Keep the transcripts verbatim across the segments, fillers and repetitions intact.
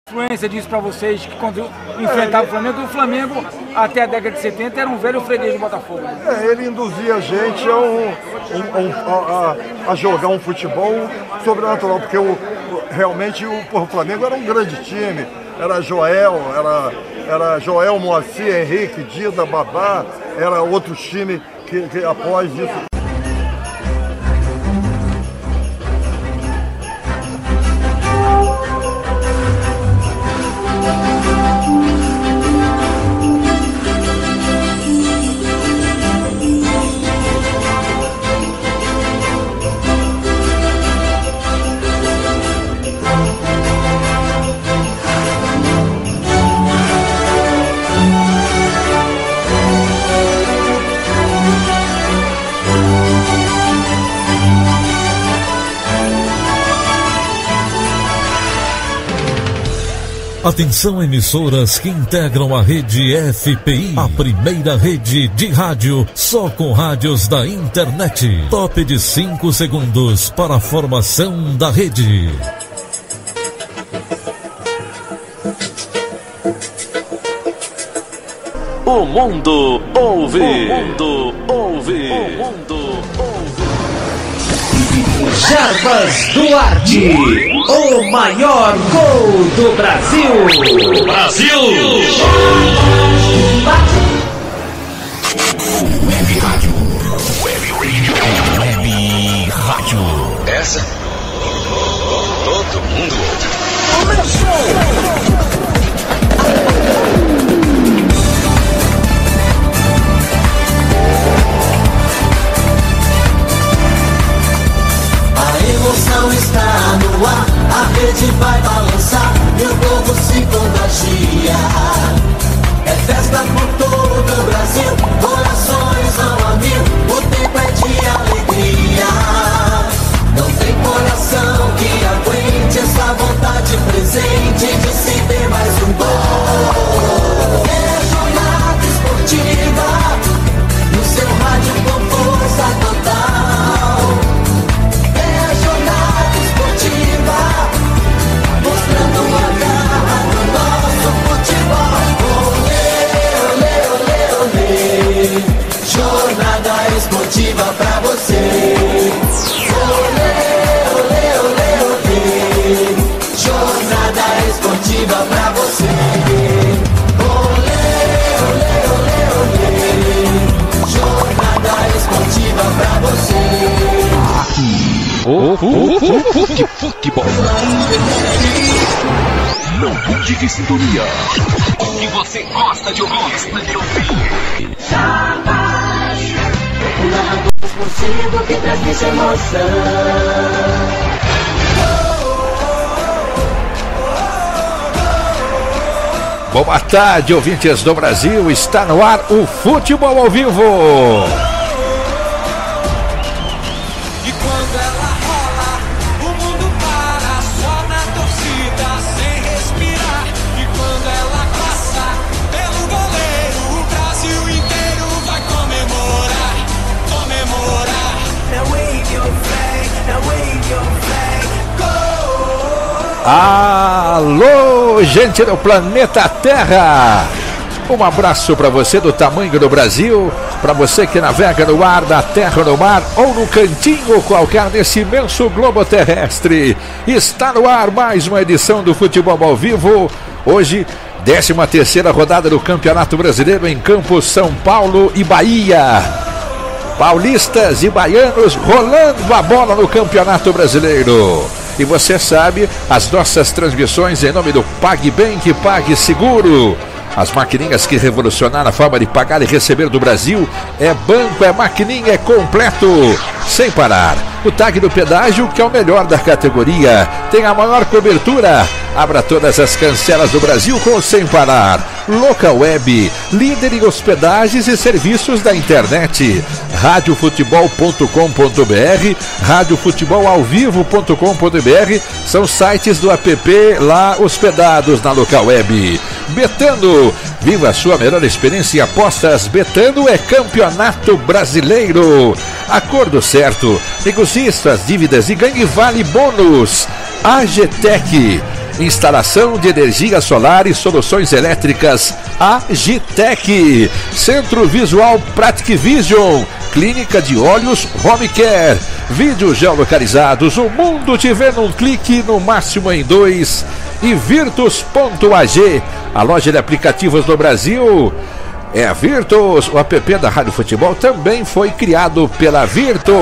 influência disso para vocês que quando enfrentava o Flamengo, o Flamengo até a década de setenta era um velho freguês do Botafogo. Né? É, ele induzia a gente a, um, um, um, a, a jogar um futebol sobrenatural, porque o, realmente o, o Flamengo era um grande time, era Joel, era, era Joel, Moacir, Henrique, Dida, Babá, era outro time que, que após isso... Atenção, emissoras que integram a rede F P I, a primeira rede de rádio só com rádios da internet. Top de cinco segundos para a formação da rede. O mundo ouve. O mundo ouve. O mundo ouve. Jarbas Duarte, o maior gol do Brasil. Brasil! Web Rádio. Web Radio. Web Rádio. Essa todo mundo ouve. Começou! A emoção está no ar, a rede vai balançar e o povo se contagia. É festa por todo o Brasil, corações vão a mil, o tempo é de alegria. Não tem coração que aguente essa vontade presente de se ter mais um gol. É jornada esportiva, no seu rádio com força total. Mostrando a garra do nosso futebol. Olê, olê, olê, olê. Jornada esportiva pra você. Olê, olê, olê, olê. Jornada esportiva pra você. Olê, olê, olê, olê. Jornada esportiva pra você. O futebol. Não mude de sintonia. O que você gosta de ouvir. Gosta de ouvir. O narrador esportivo que transmite emoção. Boa tarde, ouvintes do Brasil. Está no ar o Futebol ao Vivo. Alô, gente do planeta Terra! Um abraço para você do tamanho do Brasil, para você que navega no ar, na terra, no mar ou no cantinho qualquer desse imenso globo terrestre. Está no ar mais uma edição do Futebol ao Vivo. Hoje, décima terceira rodada do Campeonato Brasileiro em Campos, São Paulo e Bahia. Paulistas e baianos rolando a bola no Campeonato Brasileiro. E você sabe, as nossas transmissões em nome do PagBank, Pague Seguro. As maquininhas que revolucionaram a forma de pagar e receber do Brasil. É banco, é maquininha, é completo, sem parar. O tag do pedágio, que é o melhor da categoria, tem a maior cobertura. Abra todas as cancelas do Brasil com Sem Parar. Local Web, líder em hospedagens e serviços da internet. rádio futebol ponto com ponto br, rádio futebol ao vivo ponto com ponto br são sites do app lá hospedados na Local Web. Betano, viva a sua melhor experiência em apostas. Betano é Campeonato Brasileiro. Acordo certo, negocie suas dívidas e ganhe vale bônus. A G T E C, Instalação de energia solar e soluções elétricas Agitec. Centro Visual Pratic Vision. Clínica de Olhos Home Care. Vídeos geolocalizados. O mundo te vê num clique, no máximo em dois. E Virtus ponto A G. A loja de aplicativos do Brasil é a Virtus. O app da Rádio Futebol também foi criado pela Virtus.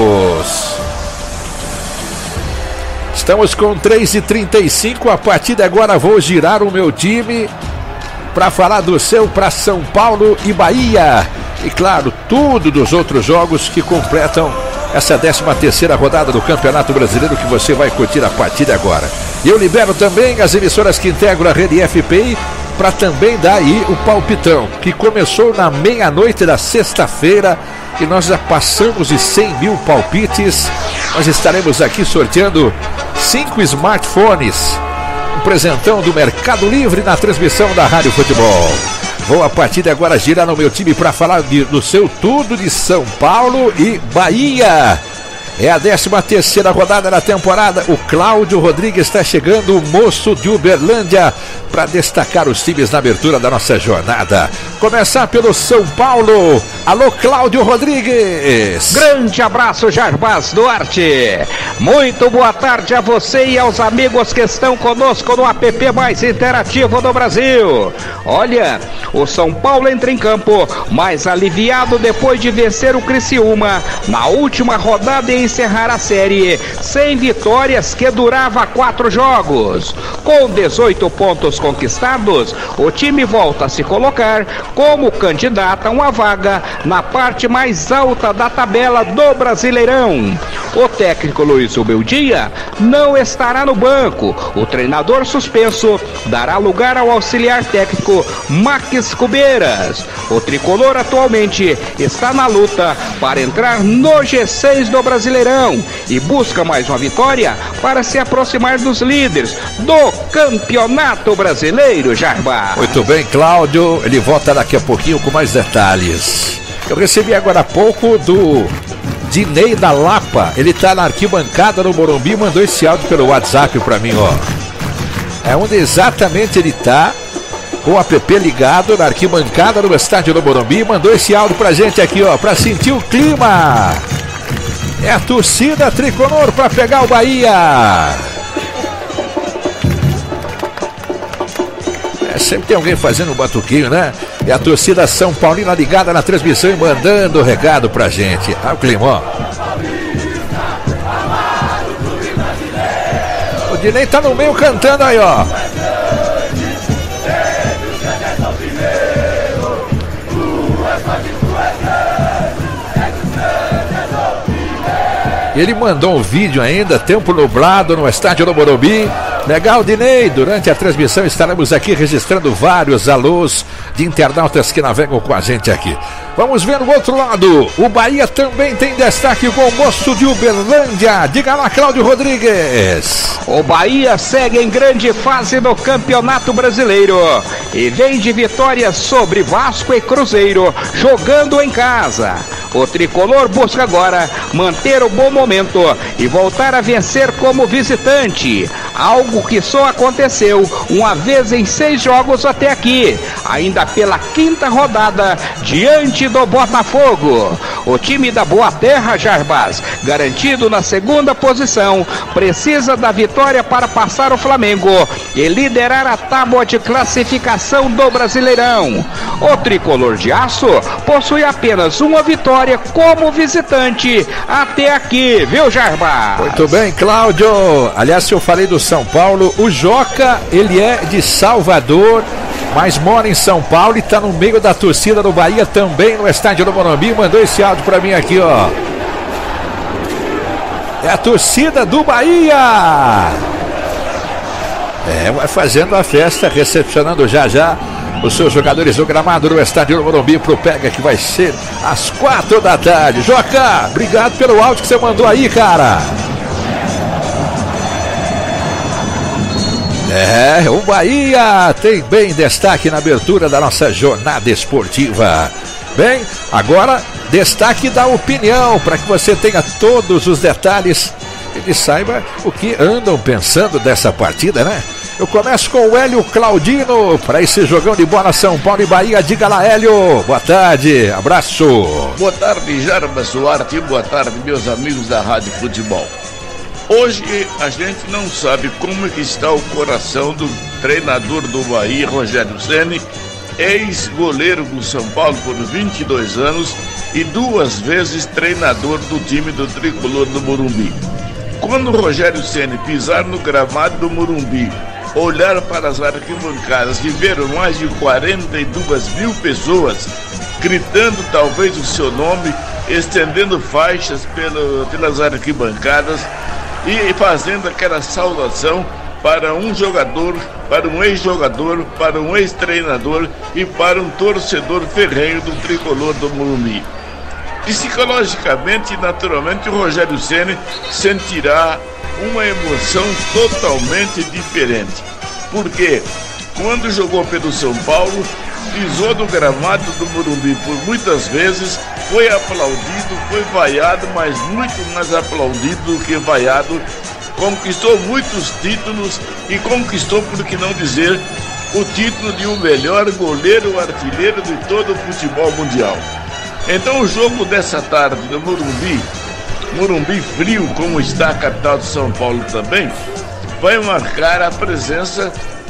Estamos com três e trinta e cinco. A partir de agora vou girar o meu time para falar do seu, para São Paulo e Bahia. E claro, tudo dos outros jogos que completam essa décima terceira rodada do Campeonato Brasileiro que você vai curtir a partir de agora. E eu libero também as emissoras que integram a rede F P I para também dar aí o palpitão, que começou na meia-noite da sexta-feira e nós já passamos de cem mil palpites. Nós estaremos aqui sorteando cinco smartphones, um presentão do Mercado Livre na transmissão da Rádio Futebol. Vou a partir de agora girar no meu time para falar de, do seu tudo de São Paulo e Bahia. É a décima terceira rodada da temporada. O Cláudio Rodrigues está chegando, o moço de Uberlândia, para destacar os times na abertura da nossa jornada. Começar pelo São Paulo. Alô, Cláudio Rodrigues. Grande abraço, Jarbas Duarte. Muito boa tarde a você e aos amigos que estão conosco no app mais interativo do Brasil. Olha, o São Paulo entra em campo mais aliviado depois de vencer o Criciúma na última rodada e encerrar a série sem vitórias que durava quatro jogos. Com dezoito pontos conquistados, o time volta a se colocar como candidato a uma vaga na parte mais alta da tabela do Brasileirão. O técnico Luiz Ubeldia não estará no banco. O treinador suspenso dará lugar ao auxiliar técnico Max Cubeiras. O tricolor atualmente está na luta para entrar no G seis do Brasileirão e busca mais uma vitória para se aproximar dos líderes do Campeonato Brasileiro, Jarbas. Muito bem, Cláudio. Ele volta daqui a pouquinho com mais detalhes. Eu recebi agora há pouco do Dinei da Lapa. Ele tá na arquibancada no Morumbi, mandou esse áudio pelo WhatsApp pra mim, ó. É onde exatamente ele tá, com o app ligado na arquibancada no estádio do Morumbi, mandou esse áudio pra gente aqui, ó, pra sentir o clima. É a torcida tricolor pra pegar o Bahia. É, sempre tem alguém fazendo um batuquinho, né? É a torcida São Paulina ligada na transmissão e mandando o recado pra gente. Olha o clima, ó. O Dinei tá no meio cantando aí, ó. Ele mandou um vídeo ainda, tempo nublado no estádio do Morumbi. Legal, Dinei. Durante a transmissão estaremos aqui registrando vários alôs de internautas que navegam com a gente aqui. Vamos ver no outro lado. O Bahia também tem destaque com o moço de Uberlândia. Diga lá, Cláudio Rodrigues. O Bahia segue em grande fase no Campeonato Brasileiro e vem de vitórias sobre Vasco e Cruzeiro, jogando em casa. O tricolor busca agora manter o bom momento e voltar a vencer como visitante, algo que só aconteceu uma vez em seis jogos até aqui, ainda pela quinta rodada, diante do Botafogo. O time da Boa Terra, Jarbas, garantido na segunda posição, precisa da vitória para passar o Flamengo e liderar a tábua de classificação do Brasileirão. O tricolor de aço possui apenas uma vitória como visitante até aqui, viu, Jarbas? Muito bem, Cláudio. Aliás, se eu falei do São Paulo, o Joca, ele é de Salvador, mas mora em São Paulo e está no meio da torcida do Bahia também no estádio do Morumbi. Mandou esse áudio para mim aqui, ó. É a torcida do Bahia. É, vai fazendo a festa, recepcionando já já os seus jogadores do gramado no estádio do Morumbi pro Pega, que vai ser às quatro da tarde. Joca, obrigado pelo áudio que você mandou aí, cara. É, o Bahia tem bem destaque na abertura da nossa jornada esportiva. Bem, agora destaque da opinião, para que você tenha todos os detalhes e saiba o que andam pensando dessa partida, né? Eu começo com o Hélio Claudino para esse jogão de bola São Paulo e Bahia. Diga lá, Hélio. Boa tarde, abraço. Boa tarde, Jarbas Duarte. Boa tarde, meus amigos da Rádio Futebol. Hoje a gente não sabe como que está o coração do treinador do Bahia, Rogério Ceni, ex-goleiro do São Paulo por vinte e dois anos e duas vezes treinador do time do Tricolor do Morumbi. Quando o Rogério Ceni pisar no gramado do Morumbi, olhar para as arquibancadas e ver mais de quarenta e duas mil pessoas gritando talvez o seu nome, estendendo faixas pelo, pelas arquibancadas e fazendo aquela saudação para um jogador, para um ex-jogador, para um ex-treinador e para um torcedor ferrenho do Tricolor do Morumbi. Psicologicamente e naturalmente o Rogério Ceni sentirá uma emoção totalmente diferente, porque quando jogou pelo São Paulo, pisou no gramado do Morumbi por muitas vezes, foi aplaudido, foi vaiado, mas muito mais aplaudido do que vaiado, conquistou muitos títulos e conquistou, por que não dizer, o título de o melhor goleiro artilheiro de todo o futebol mundial. Então o jogo dessa tarde no Morumbi, Morumbi frio como está a capital de São Paulo também, vai marcar a presença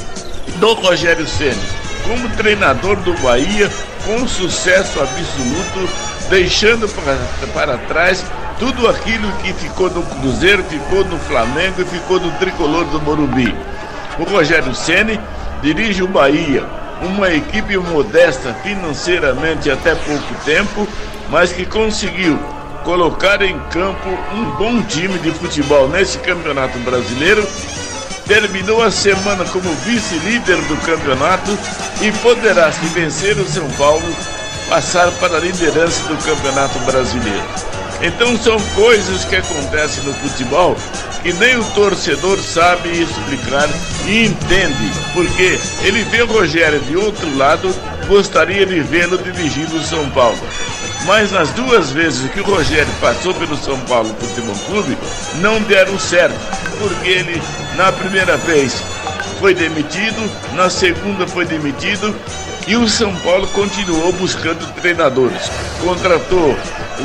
do Rogério Ceni como treinador do Bahia, com sucesso absoluto, deixando para, para trás tudo aquilo que ficou no Cruzeiro, ficou no Flamengo e ficou no Tricolor do Morumbi. O Rogério Ceni dirige o Bahia, uma equipe modesta financeiramente até pouco tempo, mas que conseguiu colocar em campo um bom time de futebol nesse campeonato brasileiro, terminou a semana como vice-líder do campeonato e poderá, se vencer o São Paulo, passar para a liderança do campeonato brasileiro. Então são coisas que acontecem no futebol que nem o torcedor sabe explicar e entende, porque ele vê o Rogério de outro lado, gostaria de vê-lo dirigindo o São Paulo. Mas nas duas vezes que o Rogério passou pelo São Paulo Futebol Clube, não deram certo, porque ele, na primeira vez, foi demitido, na segunda foi demitido, e o São Paulo continuou buscando treinadores. Contratou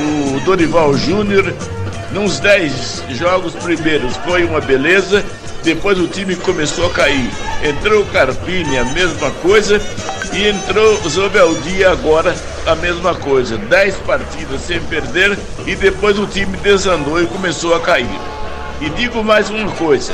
o Dorival Júnior, nos dez jogos primeiros foi uma beleza, depois o time começou a cair. Entrou o Carpini, a mesma coisa, e entrou o Zobeldi agora, a mesma coisa. dez partidas sem perder e depois o time desandou e começou a cair. E digo mais uma coisa,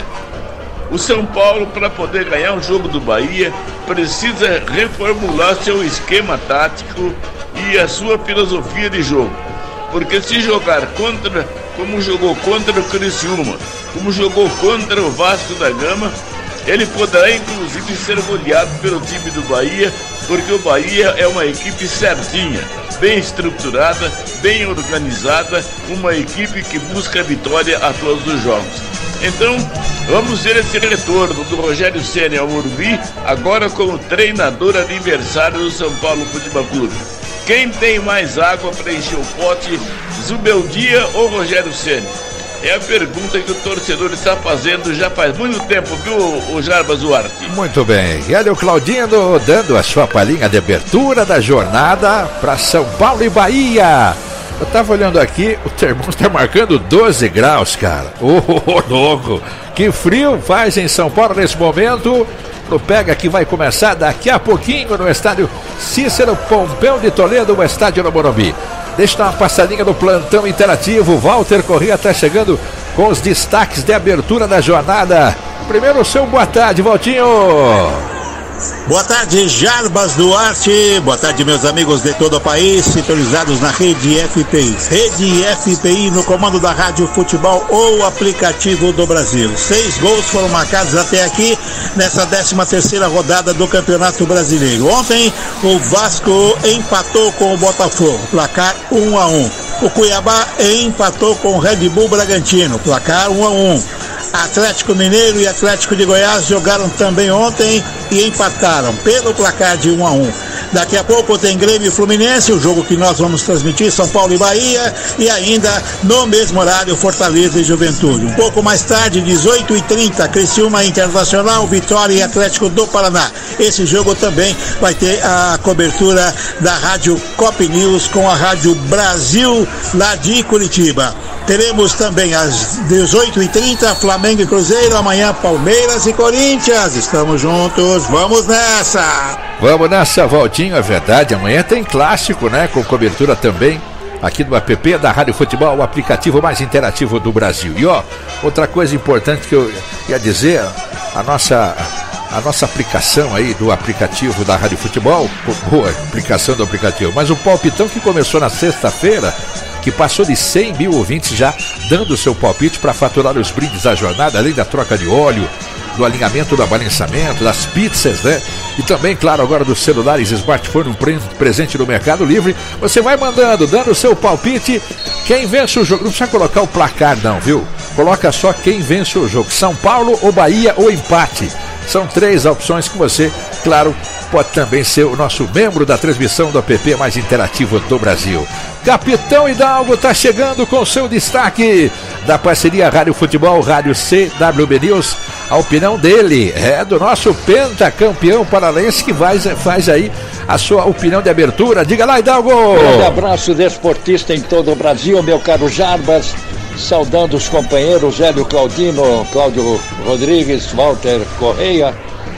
o São Paulo, para poder ganhar um jogo do Bahia, precisa reformular seu esquema tático e a sua filosofia de jogo. Porque se jogar contra, como jogou contra o Criciúma, como jogou contra o Vasco da Gama, ele poderá inclusive ser goleado pelo time do Bahia, porque o Bahia é uma equipe certinha, bem estruturada, bem organizada, uma equipe que busca a vitória a todos os jogos. Então, vamos ver esse retorno do Rogério Ceni ao Morumbi, agora como treinador adversário do São Paulo Futebol Clube. Quem tem mais água para encher o pote, Zubeldia ou Rogério Ceni? É a pergunta que o torcedor está fazendo já faz muito tempo, viu, o Jarbas Duarte? Muito bem. E olha o Claudino dando a sua palhinha de abertura da jornada para São Paulo e Bahia. Eu tava olhando aqui, o termômetro está marcando doze graus, cara. Ô, oh, oh, louco. Que frio faz em São Paulo nesse momento. No Pega que vai começar daqui a pouquinho no estádio Cícero Pompeu de Toledo, o estádio no Morumbi. Deixa eu dar uma passadinha no plantão interativo. Walter Corrêa está chegando com os destaques de abertura da jornada. Primeiro o seu boa tarde, Valtinho. Boa tarde, Jarbas Duarte. Boa tarde, meus amigos de todo o país, sintonizados na Rede F P I. Rede F P I no comando da Rádio Futebol ou aplicativo do Brasil. Seis gols foram marcados até aqui nessa décima terceira rodada do Campeonato Brasileiro. Ontem, o Vasco empatou com o Botafogo, placar um a um. O Cuiabá empatou com o Red Bull Bragantino, placar um a um. Atlético Mineiro e Atlético de Goiás jogaram também ontem e empataram pelo placar de um a um. Daqui a pouco tem Grêmio e Fluminense, o jogo que nós vamos transmitir, São Paulo e Bahia, e ainda no mesmo horário Fortaleza e Juventude. Um pouco mais tarde, dezoito e trinta, Criciúma Internacional, Vitória e Atlético do Paraná. Esse jogo também vai ter a cobertura da Rádio Cop News com a Rádio Brasil lá de Curitiba. Teremos também às dezoito e trinta Flamengo e Cruzeiro, amanhã Palmeiras e Corinthians. Estamos juntos, vamos nessa! Vamos nessa, Valtinho, é verdade, amanhã tem clássico, né, com cobertura também aqui no app da Rádio Futebol, o aplicativo mais interativo do Brasil. E ó, outra coisa importante que eu ia dizer, a nossa... A nossa aplicação aí do aplicativo da Rádio Futebol, boa aplicação do aplicativo, mas o palpitão que começou na sexta-feira, que passou de cem mil ouvintes já dando o seu palpite para faturar os brindes da jornada, além da troca de óleo, do alinhamento, do abalançamento, das pizzas, né? E também, claro, agora dos celulares e smartphone, um presente no Mercado Livre. Você vai mandando, dando o seu palpite. Quem vence o jogo, não precisa colocar o placar não, viu? Coloca só quem vence o jogo, São Paulo ou Bahia ou empate. São três opções que você, claro, pode também ser o nosso membro da transmissão do app mais interativo do Brasil. Capitão Hidalgo está chegando com seu destaque da parceria Rádio Futebol, Rádio C W B News. A opinião dele é do nosso pentacampeão paranaense que faz, faz aí a sua opinião de abertura. Diga lá, Hidalgo! Um abraço desportista em todo o Brasil, meu caro Jarbas. Saudando os companheiros Hélio Claudino, Cláudio Rodrigues, Walter Correia.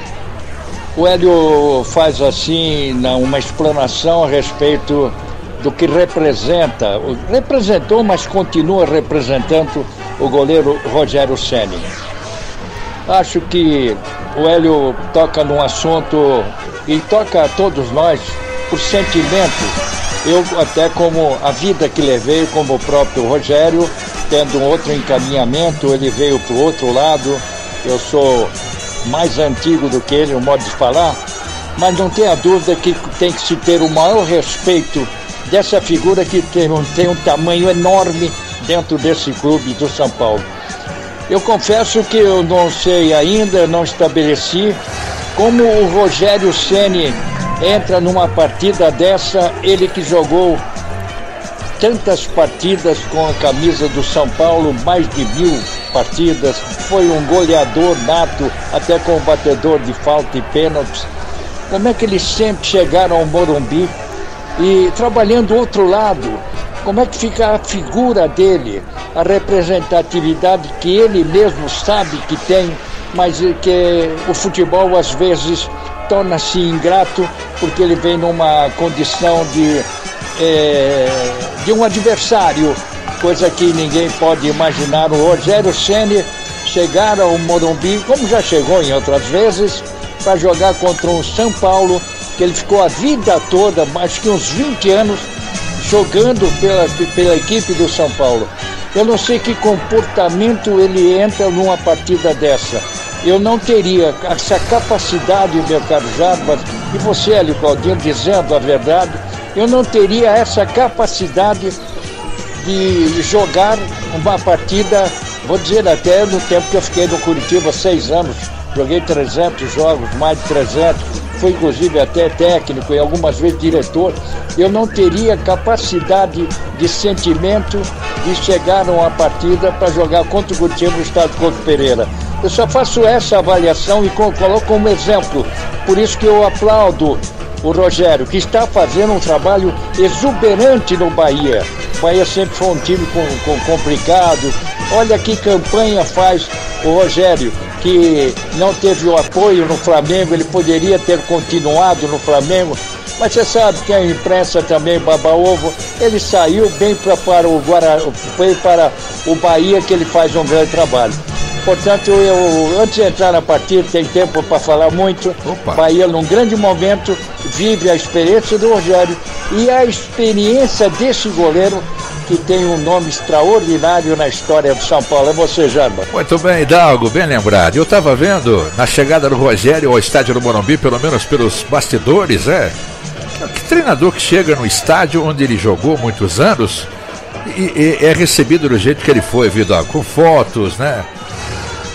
O Hélio faz assim uma explanação a respeito do que representa, representou, mas continua representando o goleiro Rogério Ceni. Acho que o Hélio toca num assunto e toca a todos nós por sentimento. Eu até como a vida que levei, como o próprio Rogério, tendo um outro encaminhamento, ele veio para o outro lado. Eu sou mais antigo do que ele, o modo de falar, mas não tenha dúvida que tem que se ter o maior respeito dessa figura que tem um, tem um tamanho enorme dentro desse clube do São Paulo. Eu confesso que eu não sei ainda, não estabeleci como o Rogério Ceni entra numa partida dessa, ele que jogou tantas partidas com a camisa do São Paulo, mais de mil partidas, foi um goleador nato, até com batedor de falta e pênaltis. Como é que eles sempre chegaram ao Morumbi e trabalhando do outro lado, como é que fica a figura dele, a representatividade que ele mesmo sabe que tem, mas que o futebol às vezes torna-se ingrato porque ele vem numa condição de É, de um adversário, coisa que ninguém pode imaginar. O Rogério Ceni chegar ao Morumbi, como já chegou em outras vezes, para jogar contra um São Paulo, que ele ficou a vida toda, acho que uns vinte anos, jogando pela, pela equipe do São Paulo. Eu não sei que comportamento ele entra numa partida dessa. Eu não teria essa capacidade, meu caro Jarbas, e você, Hélio Claudino, dizendo a verdade, eu não teria essa capacidade de jogar uma partida, vou dizer até no tempo que eu fiquei no Curitiba, seis anos, joguei trezentos jogos, mais de trezentos, fui inclusive até técnico e algumas vezes diretor. Eu não teria capacidade de sentimento de chegar a uma partida para jogar contra o Curitiba no estádio Couto Pereira. Eu só faço essa avaliação e coloco como exemplo, por isso que eu aplaudo o Rogério, que está fazendo um trabalho exuberante no Bahia. O Bahia sempre foi um time com, com complicado. Olha que campanha faz o Rogério, que não teve o apoio no Flamengo, ele poderia ter continuado no Flamengo, mas você sabe que a imprensa também baba ovo. Ele saiu bem pra, para, o Guara, bem para o Bahia, que ele faz um grande trabalho. Portanto, eu, antes de entrar na partida, tem tempo para falar muito. Opa. Bahia, num grande momento, vive a experiência do Rogério e a experiência desse goleiro que tem um nome extraordinário na história do São Paulo. É você, Jarba. Muito bem, Hidalgo, bem lembrado. Eu estava vendo na chegada do Rogério ao estádio do Morumbi, pelo menos pelos bastidores, é. Que treinador que chega no estádio onde ele jogou muitos anos e, e é recebido do jeito que ele foi, viu, Hidalgo? Com fotos, né?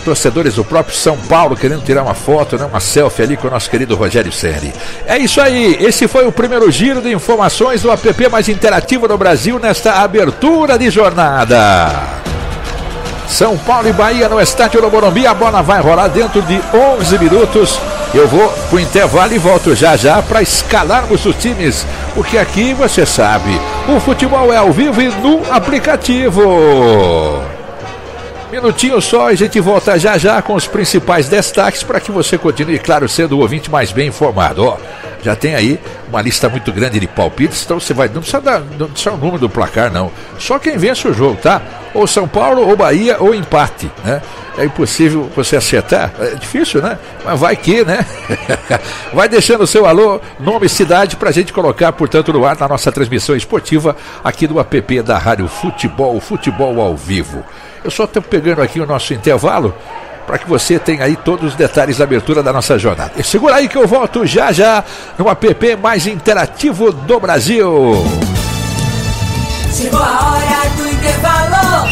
torcedores do próprio São Paulo querendo tirar uma foto, né, uma selfie ali com o nosso querido Rogério Ceni. É isso aí, esse foi o primeiro giro de informações do app mais interativo do Brasil nesta abertura de jornada. São Paulo e Bahia no estádio do Morumbi, a bola vai rolar dentro de onze minutos. Eu vou pro intervalo e volto já já para escalarmos os times, porque aqui você sabe, o futebol é ao vivo e no aplicativo. Minutinho só, a gente volta já já com os principais destaques para que você continue, claro, sendo o ouvinte mais bem informado. Ó, já tem aí uma lista muito grande de palpites, então você vai, não precisa dar, não precisa o número do placar não, só quem vence o jogo, tá? Ou São Paulo, ou Bahia, ou empate, né? É impossível você acertar, é difícil, né? Mas vai que, né? Vai deixando o seu alô, nome e cidade pra gente colocar, portanto, no ar na nossa transmissão esportiva aqui do app da Rádio Futebol, Futebol ao Vivo. Eu só estou pegando aqui o nosso intervalo para que você tenha aí todos os detalhes da abertura da nossa jornada. E segura aí que eu volto já já no app mais interativo do Brasil. Chegou a hora do intervalo.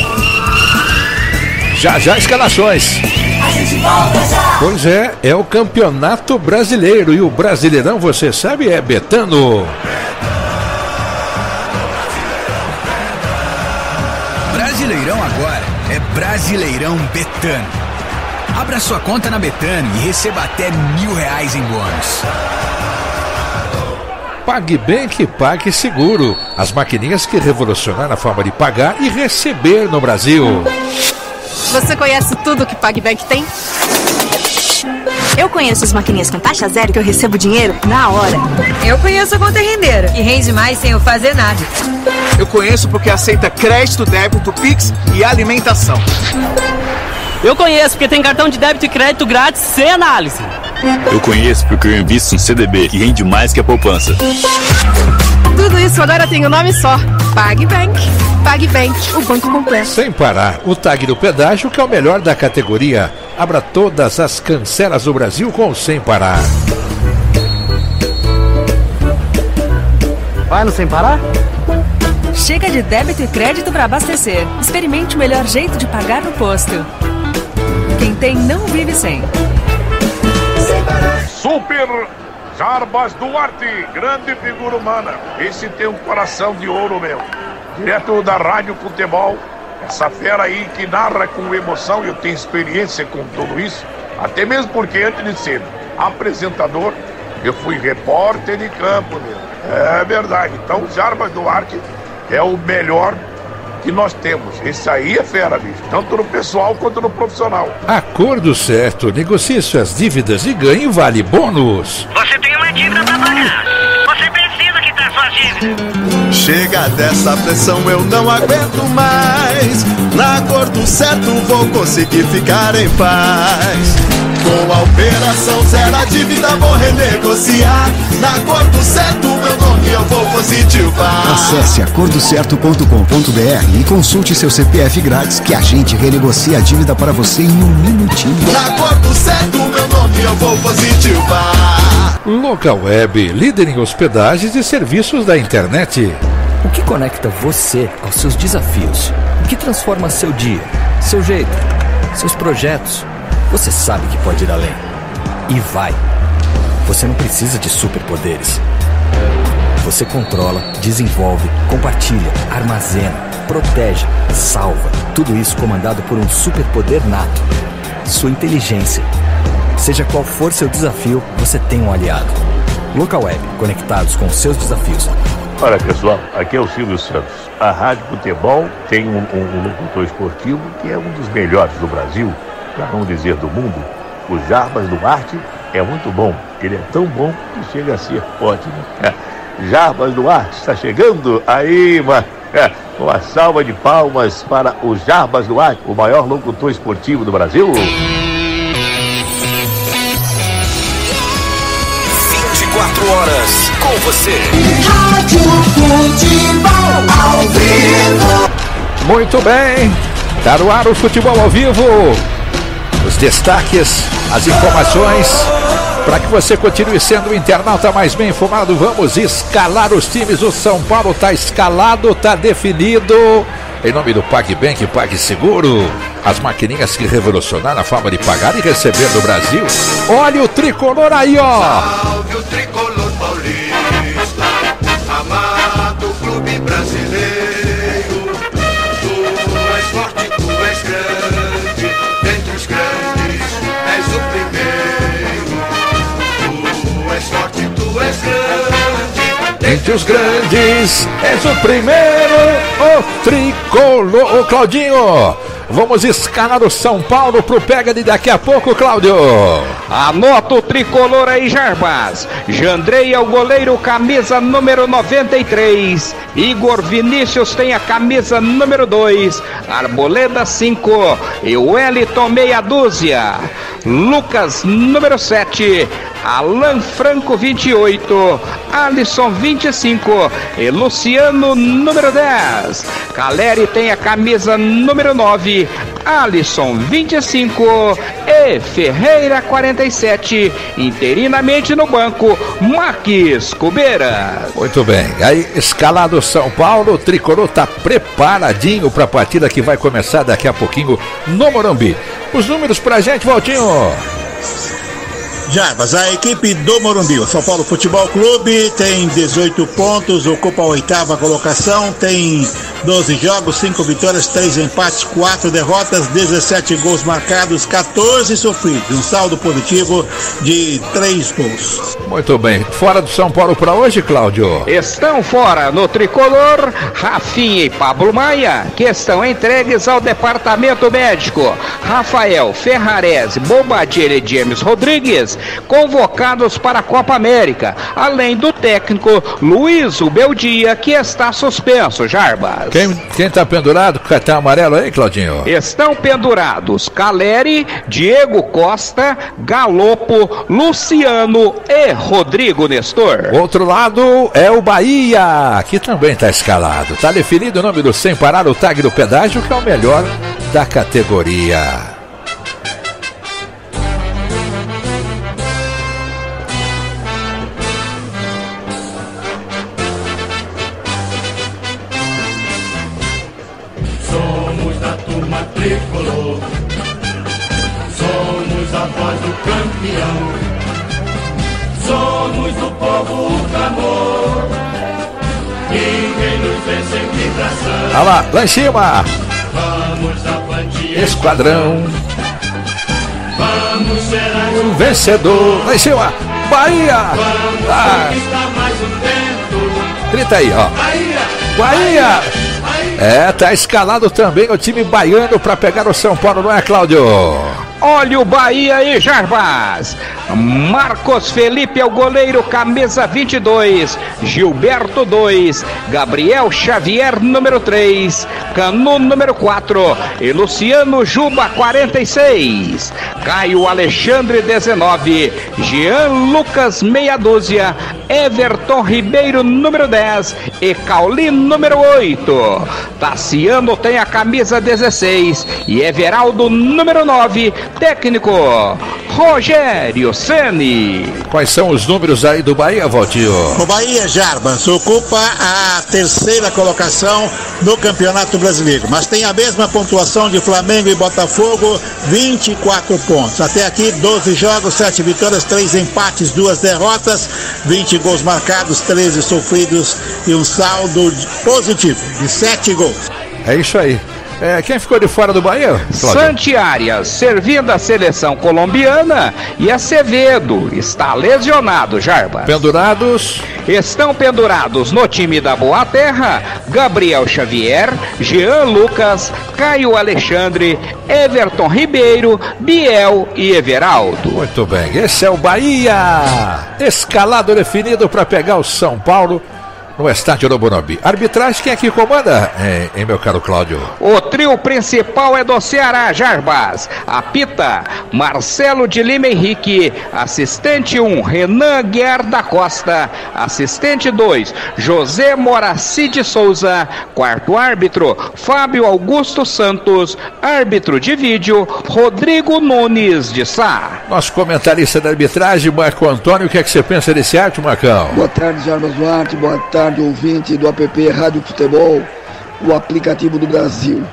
Já já escalações. A gente volta já. Pois é, é o Campeonato Brasileiro e o Brasileirão, você sabe, é Betano. Brasileirão agora é Brasileirão Betano. Abra sua conta na Betano e receba até mil reais em bônus. Pague bem que pague seguro. As maquininhas que revolucionaram a forma de pagar e receber no Brasil. Você conhece tudo que PagBank tem? Eu conheço as maquininhas com taxa zero que eu recebo dinheiro na hora. Eu conheço a conta rendeira, que rende mais sem eu fazer nada. Eu conheço porque aceita crédito, débito, Pix e alimentação. Eu conheço porque tem cartão de débito e crédito grátis sem análise. Eu conheço porque eu invisto no C D B e rende mais que a poupança. Tudo isso agora tem um nome só: PagBank. PagBank, o banco completo. Sem parar, o tag do pedágio que é o melhor da categoria. Abra todas as cancelas do Brasil com o Sem Parar. Vai no Sem Parar? Chega de débito e crédito para abastecer. Experimente o melhor jeito de pagar no posto. Quem tem não vive sem. Super Jarbas Duarte, grande figura humana. Esse tem um coração de ouro, meu. Direto da Rádio Futebol, essa fera aí que narra com emoção. Eu tenho experiência com tudo isso, até mesmo porque antes de ser apresentador, eu fui repórter de campo, meu. É verdade. Então, Jarbas Duarte é o melhor que nós temos. Esse aí é fera, bicho. Tanto no pessoal quanto no profissional. Acordo certo. Negocie suas dívidas e ganhe vale bônus. Você tem uma dívida pra pagar. Você precisa quitar suas dívidas. Chega dessa pressão, eu não aguento mais. Na cor do certo vou conseguir ficar em paz. Com a operação zero a dívida vou renegociar. Na cor do certo meu nome eu vou positivar. Acesse acordo certo ponto com ponto b r e consulte seu C P F grátis que a gente renegocia a dívida para você em um minutinho. Na cor do certo meu nome eu vou positivar. Local Web, líder em hospedagens e serviços da internet. O que conecta você aos seus desafios? O que transforma seu dia, seu jeito, seus projetos? Você sabe que pode ir além. E vai. Você não precisa de superpoderes. Você controla, desenvolve, compartilha, armazena, protege, salva. Tudo isso comandado por um superpoder nato. Sua inteligência. Seja qual for seu desafio, você tem um aliado. Local Web, conectados com os seus desafios. Olha pessoal, aqui é o Silvio Santos. A Rádio Futebol tem um, um, um locutor esportivo que é um dos melhores do Brasil, para não dizer do mundo. O Jarbas Duarte é muito bom. Ele é tão bom que chega a ser ótimo. Jarbas Duarte está chegando aí, mano. Uma salva de palmas para o Jarbas Duarte, o maior locutor esportivo do Brasil. vinte e quatro horas com você. Rádio Futebol ao vivo. Muito bem, tá no ar o Futebol ao Vivo. Os destaques, as informações, para que você continue sendo o internauta mais bem informado. Vamos escalar os times. O São Paulo está escalado, está definido. Em nome do PagBank, PagSeguro. As maquininhas que revolucionaram a forma de pagar e receber do Brasil. Olha o tricolor aí, ó. Salve o tricolor paulista, amado clube brasileiro. Tu és forte, tu és grande, dentre os grandes és o primeiro. Tu és forte, tu és grande, entre os grandes és o primeiro, o tricolor. Ô Claudinho, vamos escalar o São Paulo pro pega de daqui a pouco, Cláudio. Anota o tricolor aí, Jarbas. Jandrei é o goleiro, camisa número noventa e três. Igor Vinícius tem a camisa número dois. Arboleda cinco. E o Wellington meia dúzia. Lucas número sete. Alan Franco vinte e oito. Alisson vinte e cinco. E Luciano número dez. Caleri tem a camisa número nove. Alisson vinte e cinco. E Ferreira quarenta e sete. Interinamente no banco, Marques Cubeira. Muito bem, aí escalado São Paulo, o tricolor tá preparadinho para a partida que vai começar daqui a pouquinho no Morumbi. Os números pra gente, Valtinho. Jarbas, a equipe do Morumbi, o São Paulo Futebol Clube, tem dezoito pontos, ocupa a oitava colocação, tem doze jogos, cinco vitórias, três empates, quatro derrotas, dezessete gols marcados, quatorze sofridos, um saldo positivo de três gols. Muito bem, fora do São Paulo para hoje, Cláudio? Estão fora no tricolor Rafinha e Pablo Maia, que estão entregues ao departamento médico. Rafael Ferrarese, Bobadilha e James Rodrigues convocados para a Copa América, além do técnico Luiz Ubeldia, que está suspenso, Jarbas. Quem, quem tá pendurado com o cartão amarelo aí, Claudinho? Estão pendurados Caleri, Diego Costa, Galopo, Luciano e Rodrigo Nestor. Outro lado é o Bahia, que também está escalado. Tá definido o nome do Sem Parar, o tag do pedágio, que é o melhor da categoria. Tricolor, somos a voz do campeão, somos do povo o clamor, ninguém nos vence em vibração. Olha lá, lá em cima, vamos avante, esquadrão, vamos ser um vencedor. Lá em cima, Bahia, vamos ah. conquistar mais um tempo. Grita aí, ó, Bahia, Bahia. É, tá escalado também o time baiano para pegar o São Paulo, não é, Cláudio? Olha o Bahia aí, Jarbas. Marcos Felipe é o goleiro, camisa vinte e dois. Gilberto dois. Gabriel Xavier, número três. Canu, número quatro. E Luciano Juba, quarenta e seis. Caio Alexandre, dezenove. Jean Lucas, meia dúzia. Everton Ribeiro, número dez. E Cauli, número oito. Tassiano tem a camisa dezesseis. E Everaldo, número nove. Técnico Rogério Ceni. Quais são os números aí do Bahia, Valtinho? O Bahia, Jarbas, ocupa a terceira colocação no Campeonato Brasileiro, mas tem a mesma pontuação de Flamengo e Botafogo, vinte e quatro pontos. Até aqui, doze jogos, sete vitórias, três empates, duas derrotas, vinte gols marcados, treze sofridos e um saldo positivo de sete gols. É isso aí. É, quem ficou de fora do Bahia? Santi Arias, servindo a seleção colombiana, e Acevedo está lesionado, Jarbas. Pendurados? Estão pendurados no time da Boa Terra, Gabriel Xavier, Jean Lucas, Caio Alexandre, Everton Ribeiro, Biel e Everaldo. Muito bem, esse é o Bahia, escalado definido para pegar o São Paulo no estádio do Morumbi. Arbitragem, quem é que comanda, hein, hein, meu caro Cláudio? O trio principal é do Ceará, Jarbas. Apita Marcelo de Lima Henrique. Assistente um, Renan Guiar da Costa. Assistente dois, José Moraci de Souza. Quarto árbitro, Fábio Augusto Santos. Árbitro de vídeo, Rodrigo Nunes de Sá. Nosso comentarista da arbitragem, Marco Antônio, o que é que você pensa desse arte, Marcão? Boa tarde, Jarbas Duarte. Boa tarde, ouvinte do app Rádio Futebol, o aplicativo do Brasil.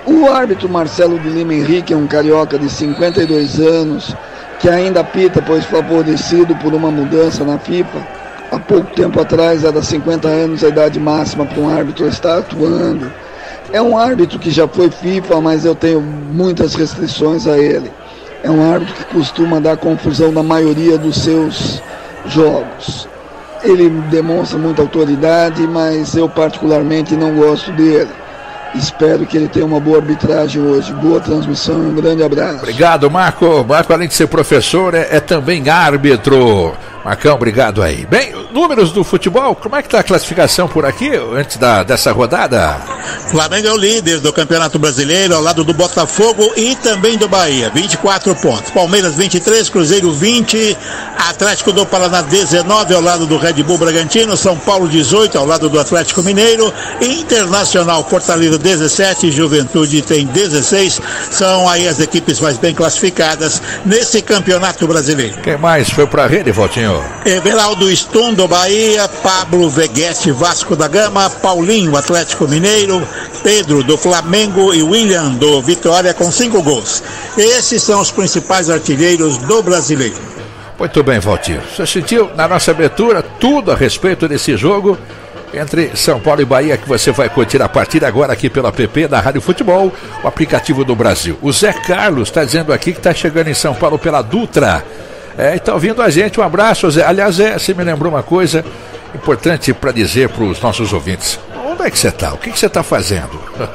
O árbitro Marcelo de Lima Henrique é um carioca de cinquenta e dois anos, que ainda apita, pois favorecido por uma mudança na FIFA. Há pouco tempo atrás era cinquenta anos a idade máxima para um árbitro estar atuando. É um árbitro que já foi FIFA, mas eu tenho muitas restrições a ele. É um árbitro que costuma dar confusão na maioria dos seus jogos. Ele demonstra muita autoridade, mas eu particularmente não gosto dele. Espero que ele tenha uma boa arbitragem hoje. Boa transmissão e um grande abraço. Obrigado, Marco. Marco, além de ser professor, é, é também árbitro. Marcão, obrigado aí. Bem, números do futebol, como é que está a classificação por aqui, antes da, dessa rodada? Flamengo é o líder do Campeonato Brasileiro, ao lado do Botafogo e também do Bahia, vinte e quatro pontos. Palmeiras vinte e três, Cruzeiro vinte, Atlético do Paraná dezenove, ao lado do Red Bull Bragantino, São Paulo dezoito, ao lado do Atlético Mineiro, Internacional Fortaleza dezessete, Juventude tem dezesseis, são aí as equipes mais bem classificadas nesse Campeonato Brasileiro. Quem mais foi para a rede, Valtinho? Everaldo Stum do Bahia, Pablo Veguete Vasco da Gama, Paulinho Atlético Mineiro, Pedro do Flamengo e William do Vitória com cinco gols. Esses são os principais artilheiros do Brasileiro. Muito bem, Valtinho. Você sentiu na nossa abertura tudo a respeito desse jogo entre São Paulo e Bahia, que você vai curtir a partir de agora aqui pelo app da Rádio Futebol, o aplicativo do Brasil. O Zé Carlos está dizendo aqui que está chegando em São Paulo pela Dutra. É, está ouvindo a gente, um abraço, Zé. Aliás, Zé, você me lembrou uma coisa importante para dizer para os nossos ouvintes. Onde é que você está? O que, que você está fazendo?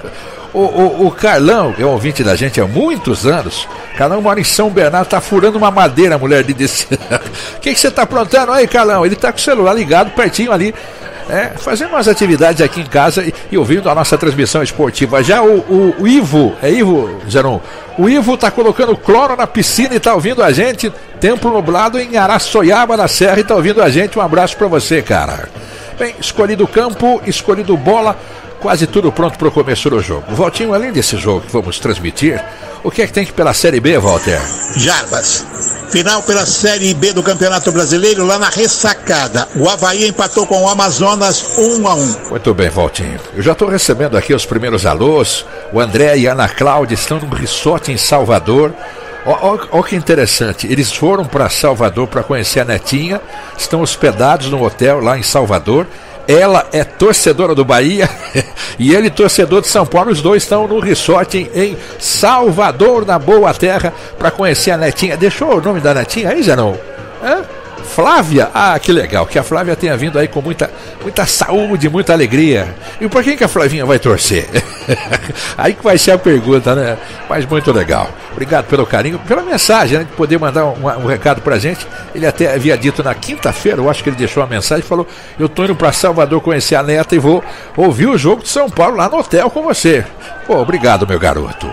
o, o, o Carlão, que é um ouvinte da gente há muitos anos, Carlão mora em São Bernardo, está furando uma madeira, a mulher de desse. O que, que você está aprontando aí, Carlão? Ele está com o celular ligado pertinho ali, é, fazendo umas atividades aqui em casa e, e ouvindo a nossa transmissão esportiva. Já o, o, o Ivo, é Ivo, Zeron? O Ivo está colocando cloro na piscina e está ouvindo a gente. Tempo nublado em Araçoiaba, na Serra, e está ouvindo a gente. Um abraço para você, cara. Bem, escolhido campo, escolhido bola, quase tudo pronto para o começo do jogo. Valtinho, além desse jogo que vamos transmitir, o que é que tem que pela Série B, Walter? Jarbas. Final pela Série B do Campeonato Brasileiro, lá na Ressacada. O Avaí empatou com o Amazonas um a um. Muito bem, Valtinho. Eu já estou recebendo aqui os primeiros alôs. O André e a Ana Cláudia estão num resort em Salvador. Olha que interessante, eles foram para Salvador para conhecer a netinha, estão hospedados no hotel lá em Salvador. Ela é torcedora do Bahia e ele torcedor de São Paulo. Os dois estão no resort em, em Salvador, na Boa Terra, para conhecer a netinha. Deixou o nome da netinha aí, Zé, não? Hã? Flávia? Ah, que legal, que a Flávia tenha vindo aí com muita, muita saúde, muita alegria. E por que que a Flavinha vai torcer? Aí que vai ser a pergunta, né? Mas muito legal. Obrigado pelo carinho, pela mensagem, né? De poder mandar um, um recado pra gente. Ele até havia dito na quinta-feira, eu acho que ele deixou uma mensagem e falou: eu tô indo pra Salvador conhecer a neta e vou ouvir o jogo de São Paulo lá no hotel com você. Pô, obrigado, meu garoto.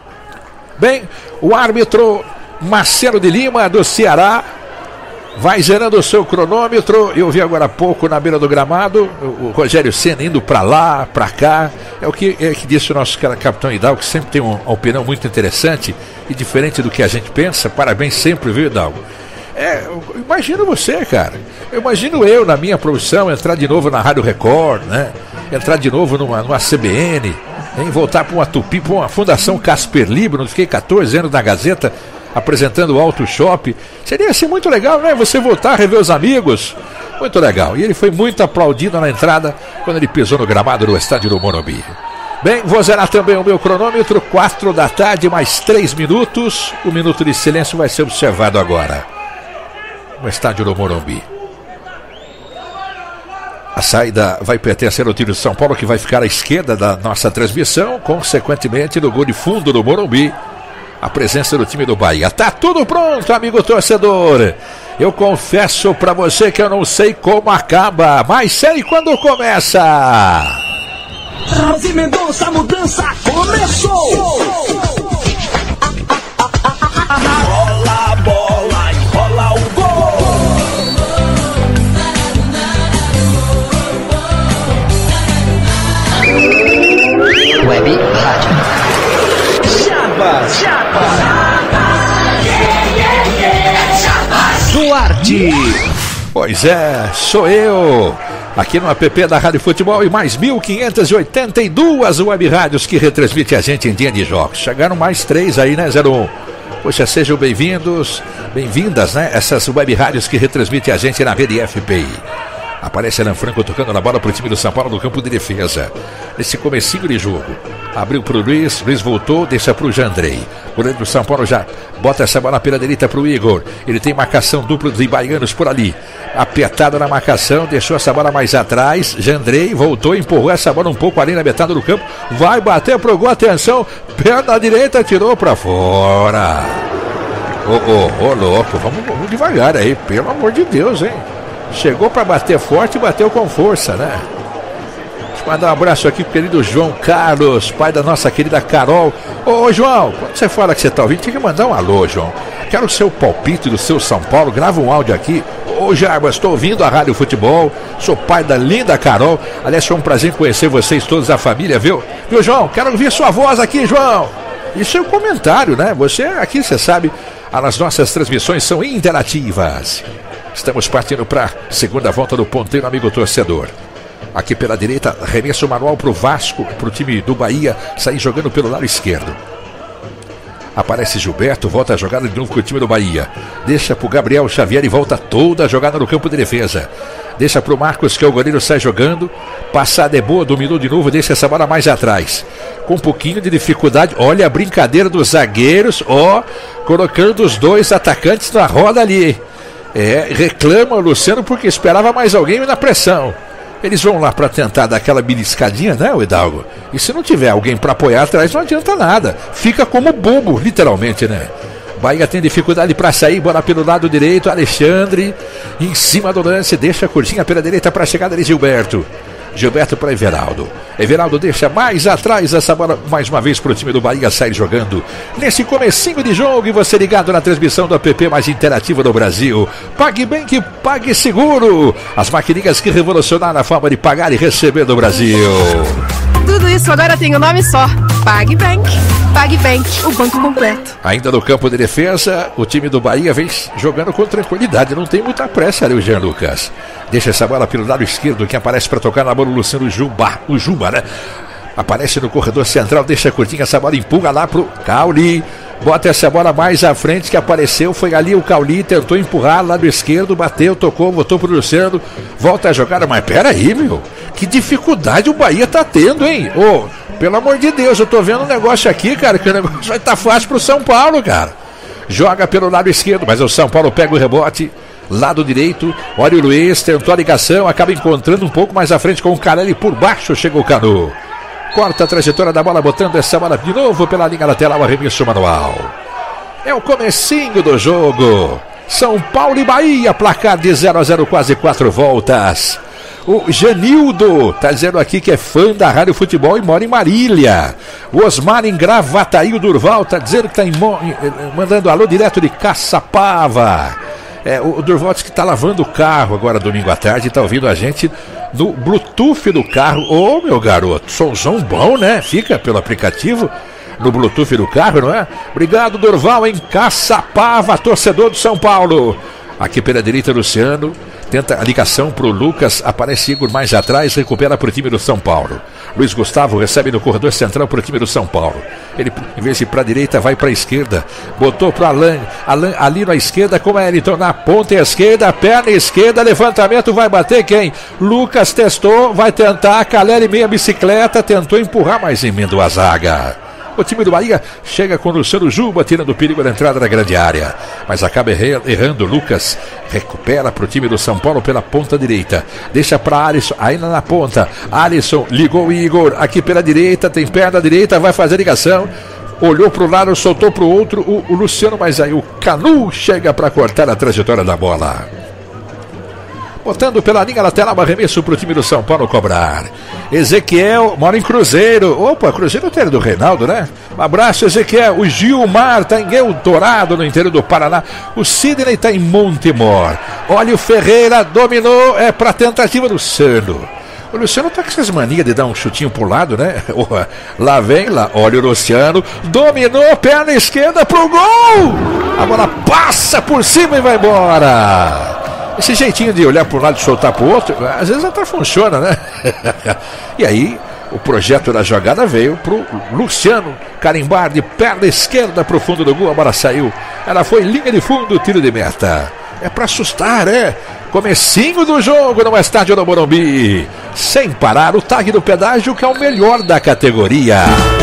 Bem, o árbitro Marcelo de Lima, do Ceará, vai gerando o seu cronômetro. Eu vi agora há pouco na beira do gramado o Rogério Ceni indo para lá, para cá. É o que, é que disse o nosso capitão Hidalgo, que sempre tem uma opinião muito interessante e diferente do que a gente pensa. Parabéns sempre, viu, Hidalgo? É, imagina você, cara. Eu imagino eu, na minha profissão, entrar de novo na Rádio Record, né? Entrar de novo numa, numa C B N, hein? Voltar para uma Tupi, para uma Fundação Casper Libro. Fiquei quatorze anos na Gazeta apresentando o Auto Shop. Seria assim muito legal, né? Você voltar a rever os amigos. Muito legal. E ele foi muito aplaudido na entrada quando ele pisou no gramado do estádio do Morumbi. Bem, vou zerar também o meu cronômetro. Quatro da tarde, mais três minutos. O minuto de silêncio vai ser observado agora no estádio do Morumbi. A saída vai pertencer ao time de São Paulo, que vai ficar à esquerda da nossa transmissão. Consequentemente, no gol de fundo do Morumbi, a presença do time do Bahia. Tá tudo pronto, amigo torcedor. Eu confesso pra você que eu não sei como acaba, mas sei quando começa. Rose Mendonça, a mudança começou. Rola a bola e rola o gol. Web Rádio Jarbas, Jarbas, Duarte. Pois é, sou eu. Aqui no app da Rádio Futebol e mais mil quinhentas e oitenta e duas web rádios que retransmite a gente em dia de jogos. Chegaram mais três aí, né, zero um? Poxa, sejam bem-vindos, bem-vindas, né? Essas web rádios que retransmitem a gente na rede F P I. Aparece Alan Franco tocando na bola pro time do São Paulo no campo de defesa. Nesse comecinho de jogo. Abriu pro Luiz, Luiz voltou, deixa pro Jandrei. O goleiro do São Paulo já bota essa bola pela direita pro Igor. Ele tem marcação dupla de baianos por ali. Apertado na marcação, deixou essa bola mais atrás. Jandrei voltou, empurrou essa bola um pouco ali na metade do campo. Vai bater pro gol, atenção. Perna direita, tirou pra fora. Ô, ô, ô, louco, vamos, vamos devagar aí, pelo amor de Deus, hein? Chegou pra bater forte e bateu com força, né? Deixa eu mandar um abraço aqui pro querido João Carlos, pai da nossa querida Carol. Ô, ô João, quando você fala que você tá ouvindo, tem que mandar um alô, João. Quero o seu palpite do seu São Paulo, grava um áudio aqui. Ô Jarbas, estou ouvindo a Rádio Futebol, sou pai da linda Carol. Aliás, foi um prazer conhecer vocês todos, a família, viu? Viu, João? Quero ouvir sua voz aqui, João. Isso é um comentário, né? Você, aqui, você sabe, as nossas transmissões são interativas. Estamos partindo para a segunda volta do ponteiro, amigo torcedor. Aqui pela direita, arremesso manual para o Vasco, para o time do Bahia, sair jogando pelo lado esquerdo. Aparece Gilberto, volta a jogada de novo com o time do Bahia. Deixa para o Gabriel Xavier e volta toda a jogada no campo de defesa. Deixa para o Marcos, que é o goleiro, sai jogando. Passada é boa, dominou de novo, deixa essa bola mais atrás. Com um pouquinho de dificuldade, olha a brincadeira dos zagueiros, ó, colocando os dois atacantes na roda ali. É, reclama o Luciano porque esperava mais alguém na pressão. Eles vão lá para tentar dar aquela beliscadinha, né, o Hidalgo? E se não tiver alguém para apoiar atrás, não adianta nada. Fica como bobo, literalmente, né? Bahia tem dificuldade para sair, bola pelo lado direito, Alexandre em cima do lance, deixa a curtinha pela direita para a chegada de Gilberto. Gilberto para Everaldo. Everaldo deixa mais atrás essa bola mais uma vez para o time do Bahia sair jogando nesse comecinho de jogo. E você ligado na transmissão do app mais interativa do Brasil. Pague bem que pague seguro. As maquininhas que revolucionaram a forma de pagar e receber do Brasil. Tudo isso agora tem um nome só: PagBank. PagBank, o banco completo. Ainda no campo de defesa, o time do Bahia vem jogando com tranquilidade. Não tem muita pressa ali o Jean Lucas. Deixa essa bola pelo lado esquerdo, que aparece para tocar na bola o Luciano Juba. O Juba, né? Aparece no corredor central, deixa curtinha essa bola, empurra lá pro Cauli. Bota essa bola mais à frente, que apareceu, foi ali o Cauli, tentou empurrar lado esquerdo, bateu, tocou, botou pro Luciano, volta a jogada, mas peraí, meu, que dificuldade o Bahia tá tendo, hein? Ô, oh, pelo amor de Deus, eu tô vendo um negócio aqui, cara, que o negócio vai tá fácil pro São Paulo, cara. Joga pelo lado esquerdo, mas o São Paulo pega o rebote, lado direito, olha o Luiz, tentou a ligação, acaba encontrando um pouco mais à frente com o Carelli por baixo, chegou o Canu. Corta a trajetória da bola, botando essa bola de novo pela linha lateral, arremesso manual. É o comecinho do jogo. São Paulo e Bahia, placar de zero a zero, quase quatro voltas. O Genildo tá dizendo aqui que é fã da Rádio Futebol e mora em Marília. O Osmar em Gravataí, o Durval tá dizendo que tá em, mandando alô direto de Caçapava. É, o Durval diz que tá lavando o carro agora domingo à tarde e tá ouvindo a gente no Bluetooth do carro. Ô, oh, meu garoto, somzão bom, né? Fica pelo aplicativo no Bluetooth do carro, não é? Obrigado, Durval, em Caçapava, torcedor do São Paulo. Aqui pela direita, Luciano. Tenta a ligação pro Lucas, aparece Igor mais atrás, recupera pro time do São Paulo. Luiz Gustavo recebe no corredor central pro time do São Paulo. Ele, em vez de ir pra direita, vai pra esquerda. Botou pro Alan, Alan ali na esquerda com Elton na ponta esquerda, perna esquerda, levantamento, vai bater quem? Lucas testou, vai tentar, Caleri meia bicicleta, tentou empurrar, mas emendou a zaga. O time do Bahia chega com o Luciano Juba, tirando o perigo da entrada da grande área. Mas acaba errando. Lucas recupera para o time do São Paulo pela ponta direita. Deixa para Alisson, ainda na ponta. Alisson ligou o Igor aqui pela direita, tem perna direita, vai fazer ligação. Olhou para o lado, soltou para o outro o, o Luciano, mas aí o Canu chega para cortar a trajetória da bola. Botando pela linha lateral, arremesso para o time do São Paulo cobrar. Ezequiel mora em Cruzeiro. Opa, Cruzeiro tem do Reinaldo, né? Um abraço, Ezequiel. O Gilmar está em Eldorado, no interior do Paraná. O Sidney está em Montemor. Olha o Ferreira, dominou, é para tentativa do Sano. O Luciano tá com essas manias de dar um chutinho pro lado, né? Lá vem, lá, olha o Luciano, dominou, perna esquerda pro gol! A bola passa por cima e vai embora. Esse jeitinho de olhar para um lado e soltar para o outro, às vezes até funciona, né? E aí, o projeto da jogada veio pro Luciano carimbar de perna esquerda pro fundo do gol. A bola saiu. Ela foi linha de fundo, tiro de meta. É para assustar, é? Comecinho do jogo no estádio do Morumbi. Sem parar, o tag do pedágio, que é o melhor da categoria.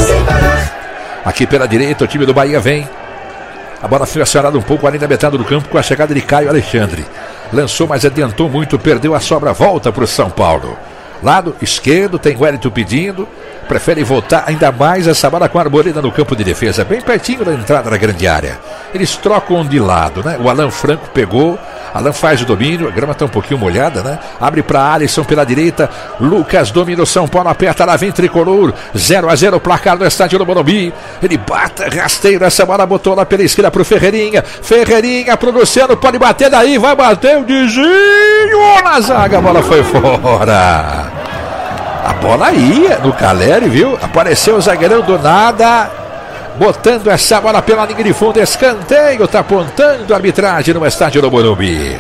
Aqui pela direita, o time do Bahia vem. A bola foi acionada um pouco ali na metade do campo com a chegada de Caio Alexandre. Lançou, mas adiantou muito, perdeu a sobra, volta para o São Paulo. Lado esquerdo, tem Wellington pedindo. Prefere voltar ainda mais essa bola com a Arboleda no campo de defesa, bem pertinho da entrada da grande área. Eles trocam de lado, né? O Alan Franco pegou. Alan faz o domínio, a grama está um pouquinho molhada, né? Abre para Alisson pela direita. Lucas domina o São Paulo, aperta, lá vem Tricolor. zero a zero, placar no estádio do Morumbi. Ele bata, rasteiro, essa bola botou lá pela esquerda pro Ferreirinha. Ferreirinha pro Luciano, pode bater daí, vai bater o desvio na zaga, a bola foi fora. A bola ia no Caleri, viu? Apareceu o zagueirão do nada, botando essa bola pela linha de fundo, escanteio, tá apontando a arbitragem no estádio do Morumbi.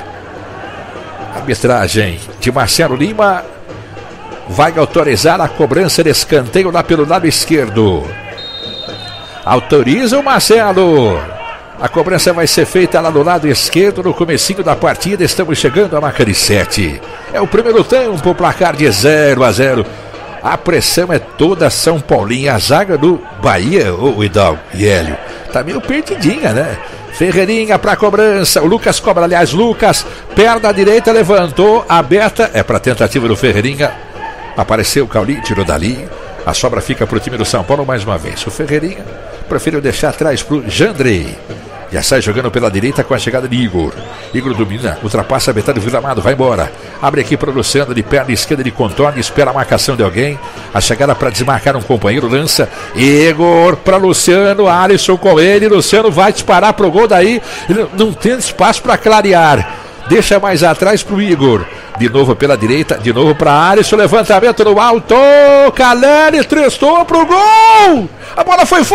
Arbitragem de Marcelo Lima vai autorizar a cobrança de escanteio lá pelo lado esquerdo. Autoriza o Marcelo. A cobrança vai ser feita lá no lado esquerdo no comecinho da partida. Estamos chegando à marca de sete. É o primeiro tempo, o placar de zero a zero. A pressão é toda São Paulinha. A zaga do Bahia, o Hidalgo e Hélio, tá meio perdidinha, né? Ferreirinha para cobrança. O Lucas cobra, aliás, Lucas, perna direita, levantou, aberta. É para tentativa do Ferreirinha. Apareceu o Cauli, tirou dali. A sobra fica para o time do São Paulo mais uma vez. O Ferreirinha preferiu deixar atrás para o Jandrei. Já sai jogando pela direita com a chegada de Igor. Igor domina, ultrapassa a metade do Vilamado, vai embora. Abre aqui para o Luciano, de perna esquerda, de contorno, espera a marcação de alguém. A chegada para desmarcar um companheiro, lança. Igor para Luciano, Alisson com ele. Luciano vai disparar para o gol, daí ele não tem espaço para clarear. Deixa mais atrás para o Igor. De novo pela direita, de novo para Alisson. Levantamento no alto. Caleri trestou para o gol. A bola foi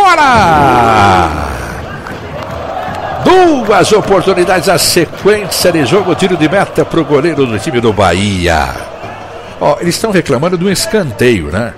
fora. Duas oportunidades, a sequência de jogo, tiro de meta para o goleiro do time do Bahia. Ó, eles estão reclamando de um escanteio, né?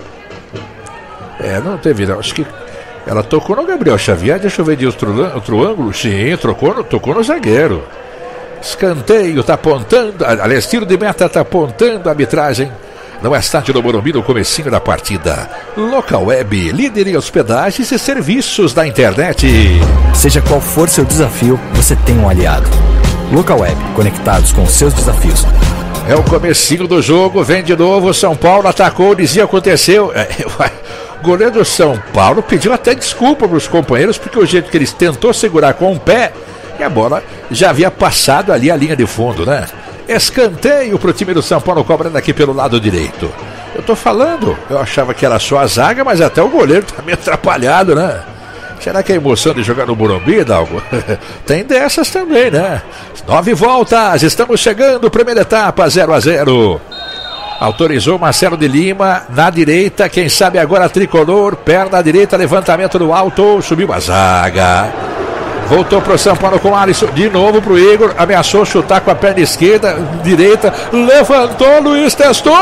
É, não teve, não. Acho que ela tocou no Gabriel Xavier. Deixa eu ver de outro, outro ângulo. Sim, tocou no, tocou no zagueiro. Escanteio, tá apontando. Aliás, tiro de meta, tá apontando a arbitragem. No estádio do Morumbi, no comecinho da partida. Local Web, líder em hospedagens e serviços da internet. Seja qual for seu desafio, você tem um aliado. Local Web, conectados com seus desafios. É o comecinho do jogo, vem de novo, São Paulo atacou, dizia, aconteceu. É, o goleiro do São Paulo pediu até desculpa para os companheiros, porque o jeito que eles tentou segurar com o pé, e a bola já havia passado ali a linha de fundo, né? Escanteio para o time do São Paulo, cobrando aqui pelo lado direito. Eu tô falando, eu achava que era só a zaga, mas até o goleiro tá meio atrapalhado, né? Será que é a emoção de jogar no Morumbi, Hidalgo? Tem dessas também, né? Nove voltas, estamos chegando, primeira etapa, zero a zero. Autorizou Marcelo de Lima, na direita, quem sabe agora Tricolor, perna direita, levantamento no alto, subiu a zaga. Voltou para o São Paulo com o Alisson, de novo para o Igor, ameaçou chutar com a perna esquerda, direita, levantou, Luiz testou!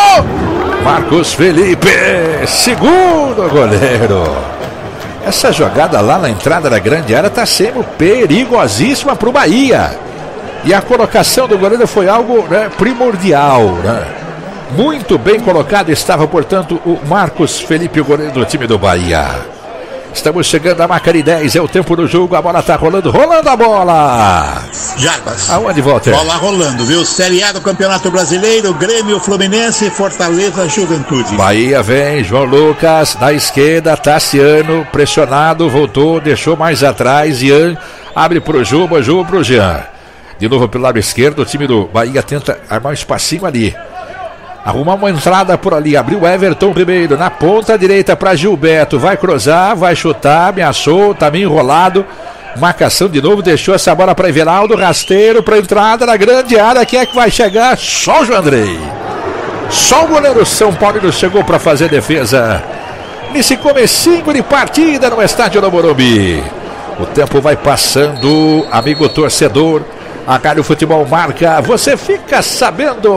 Marcos Felipe, segundo goleiro. Essa jogada lá na entrada da grande área está sendo perigosíssima para o Bahia. E a colocação do goleiro foi algo, né, primordial, né? Muito bem colocado estava, portanto, o Marcos Felipe, o goleiro do time do Bahia. Estamos chegando à marca de dez, é o tempo do jogo, a bola está rolando, rolando a bola! Jarbas. Aonde, Walter? Bola rolando, viu? Série A do Campeonato Brasileiro, Grêmio, Fluminense, Fortaleza, Juventude. Bahia vem, João Lucas, na esquerda, Tassiano, pressionado, voltou, deixou mais atrás, Ian, abre pro Juba, Juba pro Jean. De novo pelo lado esquerdo, o time do Bahia tenta armar um espacinho ali. Arrumar uma entrada por ali, abriu Everton primeiro, na ponta direita para Gilberto, vai cruzar, vai chutar, ameaçou, tá meio enrolado, marcação de novo, deixou essa bola para Everaldo, rasteiro para entrada na grande área, quem é que vai chegar? Só o Jandrei, só o goleiro São Paulo chegou para fazer defesa, nesse comecinho de partida no estádio do Morumbi. O tempo vai passando, amigo torcedor, A Rádio Futebol marca, você fica sabendo.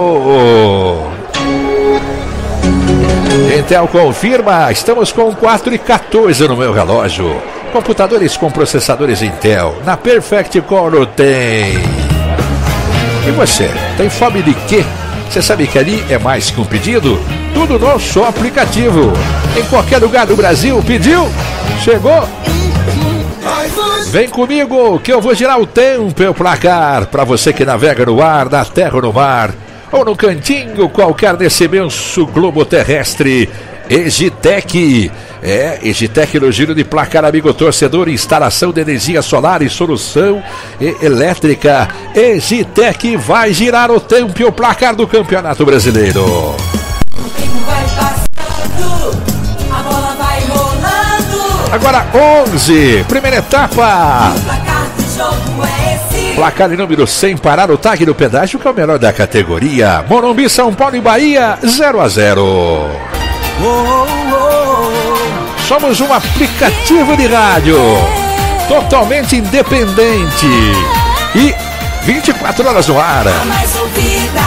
Intel confirma, estamos com quatro e quatorze no meu relógio. Computadores com processadores Intel, na Perfect Color tem. E você, tem fome de quê? Você sabe que ali é mais que um pedido? Tudo no seu aplicativo. Em qualquer lugar do Brasil, pediu? Chegou? Vem comigo que eu vou girar o tempo e o placar para você que navega no ar, na terra ou no mar, ou no cantinho qualquer desse imenso globo terrestre. Egitec. É, Egitec no giro de placar, amigo torcedor, instalação de energia solar e solução elétrica. Egitec vai girar o tempo e o placar do Campeonato Brasileiro. O tempo vai passando, a bola vai rolando. Agora onze, primeira etapa. O placar do jogo é esse. Placar de número cem, parar o tag do pedágio, que é o melhor da categoria. Morumbi, São Paulo e Bahia, zero a zero. Oh, oh, oh. Somos um aplicativo de rádio totalmente independente e vinte e quatro horas no ar. Mais ouvida.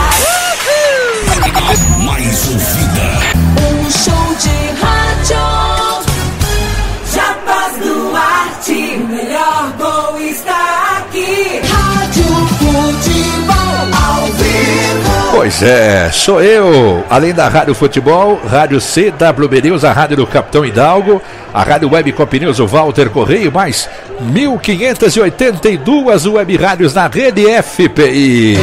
Mais ouvida. Um show de rádio. Jarbas Duarte, o melhor gol está aqui. Rádio Futebol ao vivo. Pois é, sou eu, além da Rádio Futebol, Rádio C W B News, a Rádio do Capitão Hidalgo, a Rádio Web Cop News, o Walter Correia, mais mil quinhentas e oitenta e duas web rádios na rede F P I.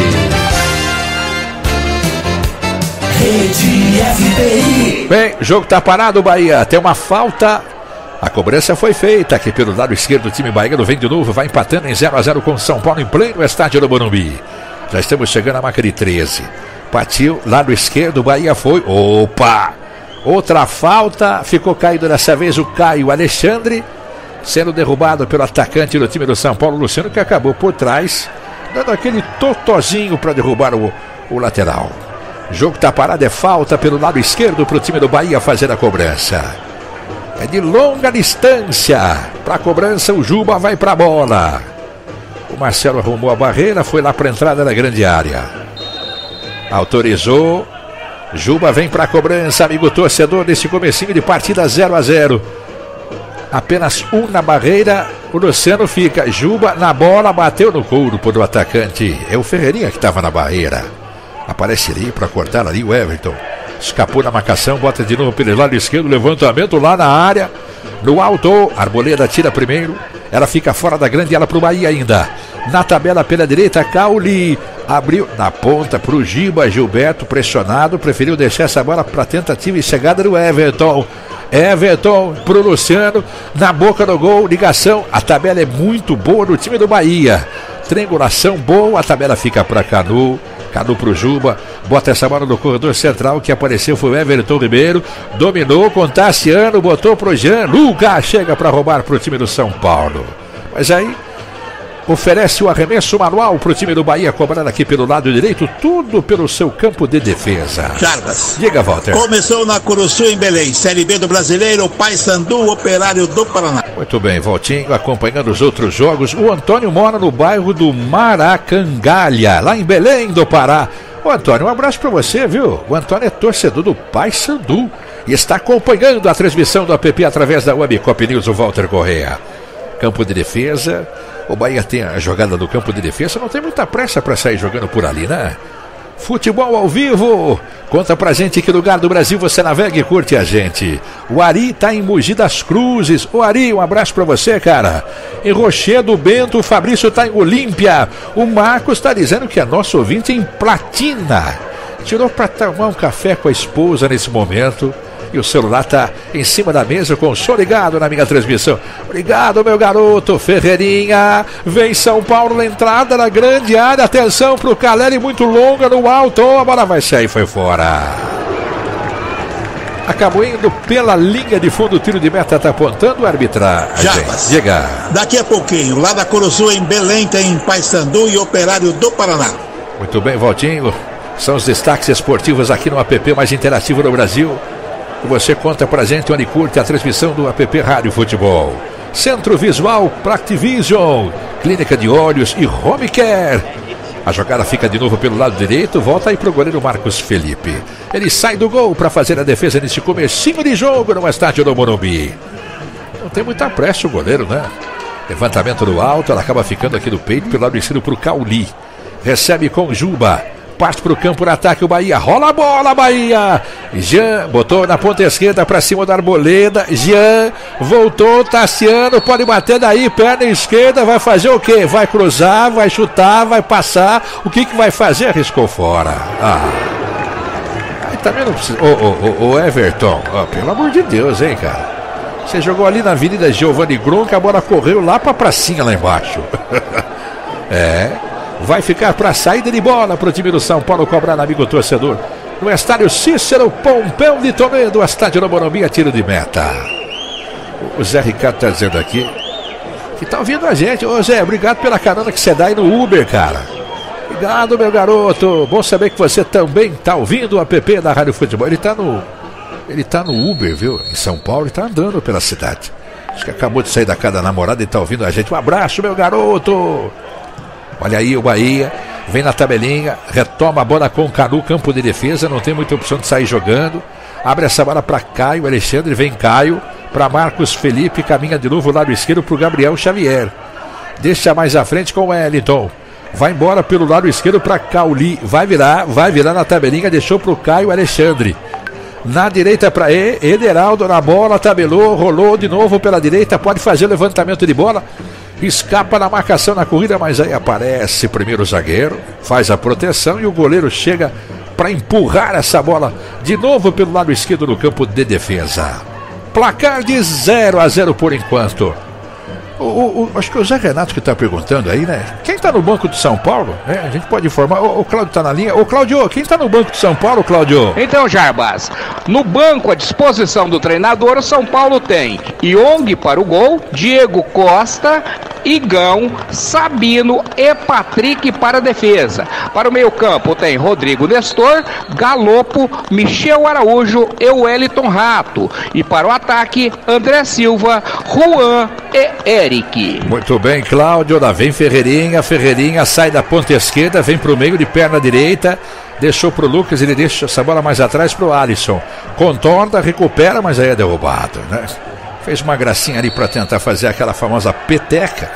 Rede F P I. Bem, o jogo tá parado, Bahia, tem uma falta. A cobrança foi feita aqui pelo lado esquerdo, o time baiano vem de novo, vai empatando em zero a zero com São Paulo em pleno estádio do Morumbi. Já estamos chegando à marca de treze. Partiu, lado esquerdo, Bahia foi. Opa! Outra falta. Ficou caído dessa vez o Caio Alexandre, sendo derrubado pelo atacante do time do São Paulo, Luciano, que acabou por trás, dando aquele totozinho para derrubar o, o lateral. O jogo está parado, é falta pelo lado esquerdo para o time do Bahia fazer a cobrança. É de longa distância. Para a cobrança, o Juba vai para a bola. O Marcelo arrumou a barreira, foi lá para a entrada da grande área. Autorizou. Juba vem para a cobrança, amigo torcedor, nesse comecinho de partida zero a zero. Apenas um na barreira, o Luciano fica. Juba na bola, bateu no corpo do atacante. É o Ferreirinha que estava na barreira. Aparece ali para cortar ali o Everton. Escapou na marcação, bota de novo pelo lado esquerdo, levantamento lá na área. No alto, Arboleda tira primeiro. Ela fica fora da grande área para o Bahia ainda. Na tabela pela direita, Cauli abriu na ponta para o Giba. Gilberto pressionado, preferiu deixar essa bola para tentativa e chegada do Everton. Everton para o Luciano, na boca do gol, ligação. A tabela é muito boa do time do Bahia. Triangulação boa, a tabela fica para Canu. Canu para o Juba, bota essa bola no corredor central, que apareceu foi o Everton Ribeiro, dominou com Tassiano, botou para o Jean, Lucas chega para roubar para o time do São Paulo. Mas aí oferece o arremesso manual para o time do Bahia, cobrando aqui pelo lado direito, tudo pelo seu campo de defesa. Jarbas. Diga, Walter. Começou na Curuçu em Belém, Série B do Brasileiro, Paysandu, Operário do Paraná. Muito bem, Valtinho, acompanhando os outros jogos. O Antônio mora no bairro do Maracangalha, lá em Belém do Pará. Ô Antônio, um abraço para você, viu? O Antônio é torcedor do Paysandu e está acompanhando a transmissão do app através da Web Cop News, o Walter Correia. Campo de defesa. O Bahia tem a jogada do campo de defesa, não tem muita pressa para sair jogando por ali, né? Futebol ao vivo. Conta pra gente que lugar do Brasil você navega e curte a gente. O Ari tá em Mogi das Cruzes. O Ari, um abraço pra você, cara. Em Rochedo Bento, o Fabrício tá em Olímpia. O Marcos tá dizendo que é nosso ouvinte em Platina. Tirou pra tomar um café com a esposa nesse momento. E o celular tá em cima da mesa com o som ligado na minha transmissão. Obrigado, meu garoto. Ferreirinha. Vem São Paulo na entrada da grande área. Atenção pro Caleri, muito longa no alto. A bola vai sair, foi fora. Acabou indo pela linha de fundo. O tiro de meta tá apontando o arbitragem. Diga. Daqui a pouquinho, lá da Curuçu em Belém, tem Paysandu e Operário do Paraná. Muito bem, Valtinho. São os destaques esportivos aqui no app mais interativo do Brasil. Você conta pra gente onde curte a transmissão do app Rádio Futebol. Centro Visual Practivision, Clínica de Olhos e Home Care. A jogada fica de novo pelo lado direito, volta aí pro goleiro Marcos Felipe. Ele sai do gol para fazer a defesa nesse comecinho de jogo no estádio do Morumbi. Não tem muita pressa o goleiro, né? Levantamento no alto, ela acaba ficando aqui no peito, pelo lado esquerdo pro Cauli. Recebe com Juba. Parte pro campo no ataque o Bahia. Rola a bola, Bahia. Jean botou na ponta esquerda para cima da Arboleda. Jean voltou, Tassiano pode bater daí, perna esquerda, vai fazer o quê? Vai cruzar, vai chutar, vai passar. O que que vai fazer? Arriscou fora. Ah. Aí também não precisa. Ô, ô, ô, ô Everton, oh, pelo amor de Deus, hein, cara. Você jogou ali na Avenida Giovanni Gronca, a bola correu lá pra pracinha lá embaixo. É. Vai ficar para saída de bola para o time do São Paulo cobrar, amigo torcedor. No estádio Cícero Pompeu de Toledo, estádio do Morumbi, tiro de meta. O Zé Ricardo está dizendo aqui que tá ouvindo a gente. Ô Zé, obrigado pela carona que você dá aí no Uber, cara. Obrigado, meu garoto. Bom saber que você também tá ouvindo o app da Rádio Futebol. Ele tá no, ele tá no Uber, viu? Em São Paulo, e tá andando pela cidade. Acho que acabou de sair da casa da namorada e tá ouvindo a gente. Um abraço, meu garoto. Olha aí o Bahia, vem na tabelinha, retoma a bola com o Canu, campo de defesa, não tem muita opção de sair jogando. Abre essa bola para Caio Alexandre, vem Caio, para Marcos Felipe, caminha de novo o lado esquerdo para o Gabriel Xavier. Deixa mais à frente com o Wellington. Vai embora pelo lado esquerdo para Cauli, vai virar, vai virar na tabelinha, deixou para o Caio Alexandre. Na direita para Ederaldo, na bola, tabelou, rolou de novo pela direita, pode fazer o levantamento de bola. Escapa na marcação na corrida, mas aí aparece primeiro o zagueiro, faz a proteção e o goleiro chega para empurrar essa bola de novo pelo lado esquerdo no campo de defesa. Placar de zero a zero por enquanto. O, o, o, acho que é o Zé Renato que está perguntando aí, né? Quem está no banco de São Paulo? É, a gente pode informar. O, o Cláudio está na linha. Ô Cláudio, quem está no banco de São Paulo, Cláudio? Então, Jarbas, no banco à disposição do treinador, o São Paulo tem Young para o gol, Diego Costa, Igão, Sabino e Patrick para a defesa. Para o meio campo tem Rodrigo Nestor, Galopo, Michel Araújo e Wellington Rato. E para o ataque, André Silva, Juan e Eric. Muito bem, Cláudio, lá vem Ferreirinha, Ferreirinha sai da ponta esquerda, vem para o meio de perna direita, deixou para o Lucas, ele deixa essa bola mais atrás para o Alisson, contorna, recupera, mas aí é derrubado, né? Fez uma gracinha ali para tentar fazer aquela famosa peteca,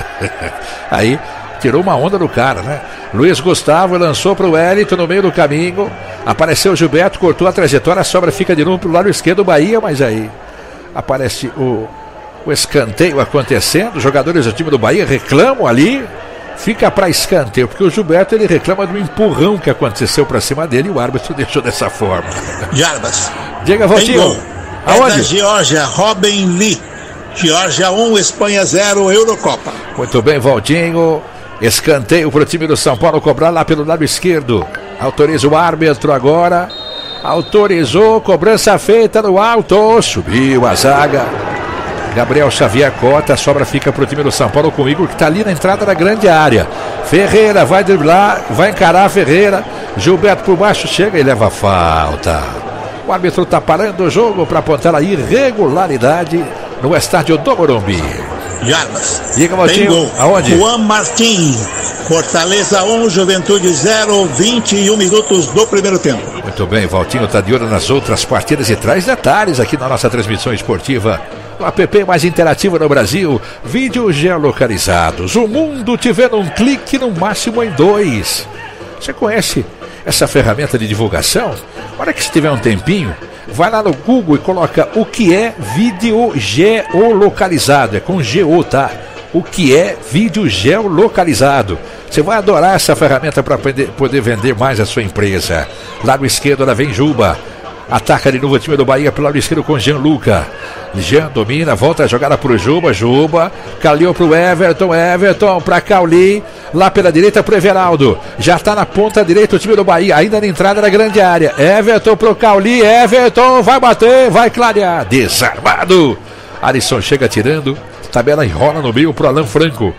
aí tirou uma onda do cara, né? Luiz Gustavo lançou para o Wellington no meio do caminho, apareceu o Gilberto, cortou a trajetória, a sobra fica de novo para o lado esquerdo do Bahia, mas aí aparece o O escanteio acontecendo, os jogadores do time do Bahia reclamam ali, fica para escanteio, porque o Gilberto ele reclama do empurrão que aconteceu para cima dele e o árbitro deixou dessa forma. Jarbas. Diga, Valtinho. Aonde? É da Geórgia, Robin Lee. Geórgia um, Espanha zero, Eurocopa. Muito bem, Valtinho. Escanteio para o time do São Paulo cobrar lá pelo lado esquerdo. Autoriza o árbitro agora. Autorizou, cobrança feita no alto. Subiu a zaga. Gabriel Xavier corta, a sobra fica para o time do São Paulo com o Igor, que está ali na entrada da grande área. Ferreira vai driblar, vai encarar a Ferreira. Gilberto por baixo, chega e leva a falta. O árbitro está parando o jogo para apontar a irregularidade no estádio do Morumbi. Jarbas. Diga, Valtinho, aonde? Juan Martín, Fortaleza um, Juventude zero, vinte e um minutos do primeiro tempo. Muito bem, Valtinho está de olho nas outras partidas e traz detalhes aqui na nossa transmissão esportiva. O app mais interativo no Brasil, vídeos geolocalizados. O mundo te vê num clique, no máximo em dois. Você conhece essa ferramenta de divulgação? Na hora que você tiver um tempinho, vai lá no Google e coloca o que é vídeo geolocalizado. É com G O, tá? O que é vídeo geolocalizado. Você vai adorar essa ferramenta para poder vender mais a sua empresa. Lado esquerdo, ela vem Juba. Ataca de novo o time do Bahia pelo lado esquerdo com Gianluca. Jean domina, volta a jogada para o Juba. Juba, Calil para o Everton. Everton para Cauli. Lá pela direita para o Everaldo. Já está na ponta direita o time do Bahia. Ainda na entrada da grande área. Everton para o Cauli. Everton vai bater, vai clarear. Desarmado. Alisson chega tirando. Tabela enrola no meio para o Alan Franco.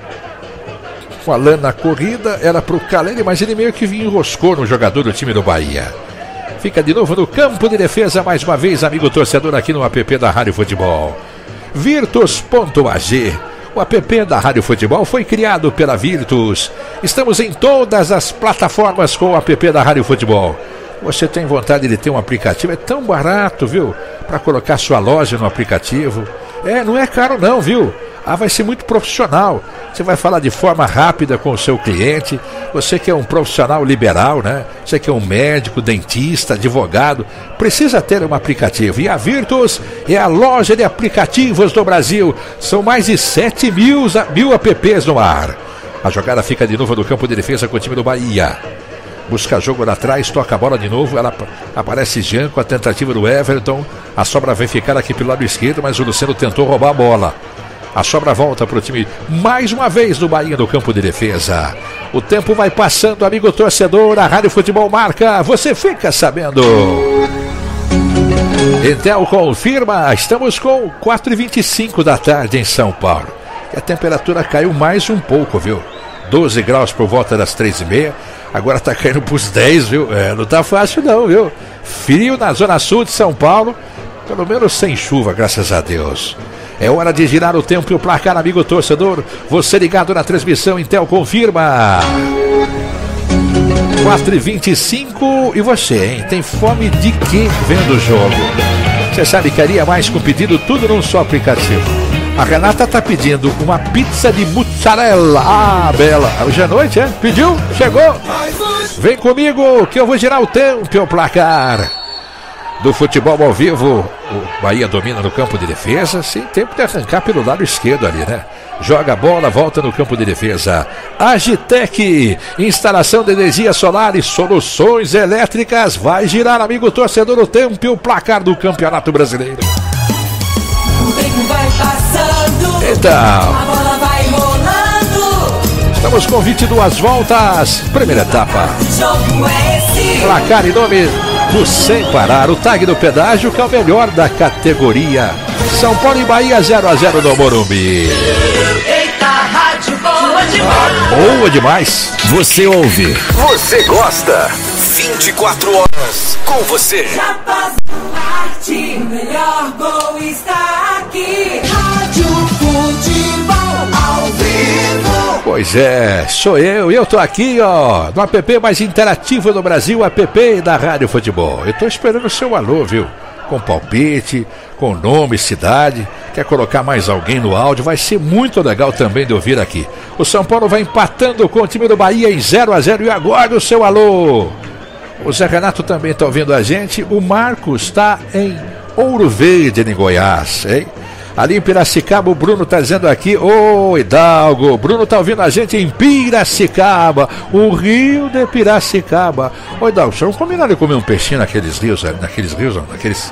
O Alan na corrida era para o Caleri, mas ele meio que enroscou no jogador do time do Bahia. Fica de novo no campo de defesa, mais uma vez, amigo torcedor, aqui no app da Rádio Futebol. Virtus ponto A G, O app da Rádio Futebol foi criado pela Virtus. Estamos em todas as plataformas com o app da Rádio Futebol. Você tem vontade de ter um aplicativo? É tão barato, viu? Para colocar sua loja no aplicativo. É, não é caro não, viu? Ah, vai ser muito profissional. Você vai falar de forma rápida com o seu cliente. Você que é um profissional liberal, né? Você que é um médico, dentista, advogado, precisa ter um aplicativo. E a Virtus é a loja de aplicativos do Brasil. São mais de sete mil, mil apps no ar. A jogada fica de novo no campo de defesa com o time do Bahia. Busca jogo lá atrás, toca a bola de novo. Ela aparece Jean com a tentativa do Everton. A sobra vai ficar aqui pelo lado esquerdo, mas o Luciano tentou roubar a bola. A sobra volta para o time mais uma vez do Bahia no campo de defesa. O tempo vai passando, amigo torcedor. A Rádio Futebol marca, você fica sabendo. Intel confirma, estamos com quatro e vinte e cinco da tarde em São Paulo. E a temperatura caiu mais um pouco, viu? doze graus por volta das três e meia. Agora está caindo para os dez, viu? É, não está fácil não, viu? Frio na zona sul de São Paulo. Pelo menos sem chuva, graças a Deus. É hora de girar o tempo e o placar, amigo torcedor. Você ligado na transmissão, Intel confirma. quatro e vinte e cinco. E você, hein? Tem fome de quê vendo o jogo? Você sabe que haria mais com pedido tudo num só aplicativo. A Renata tá pedindo uma pizza de mussarela. Ah, bela. Hoje é noite, é? Pediu? Chegou? Vem comigo que eu vou girar o tempo e o placar. Do futebol ao vivo, o Bahia domina no campo de defesa, sem tempo de arrancar pelo lado esquerdo ali, né? Joga a bola, volta no campo de defesa. Agitec, instalação de energia solar e soluções elétricas. Vai girar, amigo torcedor, o tempo e o placar do Campeonato Brasileiro. O tempo vai passando, então, a bola vai rolando. Estamos com vinte e duas voltas, primeira etapa. Jogo é esse. Placar em nome do Sem Parar, o tag do pedágio que é o melhor da categoria. São Paulo e Bahia zero a zero no Morumbi. Eita, rádio boa demais. Ah, boa demais. Você ouve, você gosta. vinte e quatro horas com você. Já passou arte, o melhor gol está aqui. Rádio Futebol ao vivo. Pois é, sou eu, e eu tô aqui, ó, no app mais interativo do Brasil, app da Rádio Futebol. Eu tô esperando o seu alô, viu? Com palpite, com nome, cidade. Quer colocar mais alguém no áudio? Vai ser muito legal também de ouvir aqui. O São Paulo vai empatando com o time do Bahia em zero a zero. E agora o seu alô. O Zé Renato também está ouvindo a gente. O Marcos está em Ouro Verde, em Goiás, hein? Ali em Piracicaba, o Bruno está dizendo aqui, ô oh, Hidalgo, o Bruno está ouvindo a gente em Piracicaba, o Rio de Piracicaba. Ô Hidalgo, você não combinaram de comer um peixinho naqueles rios, naqueles rios, não, naqueles...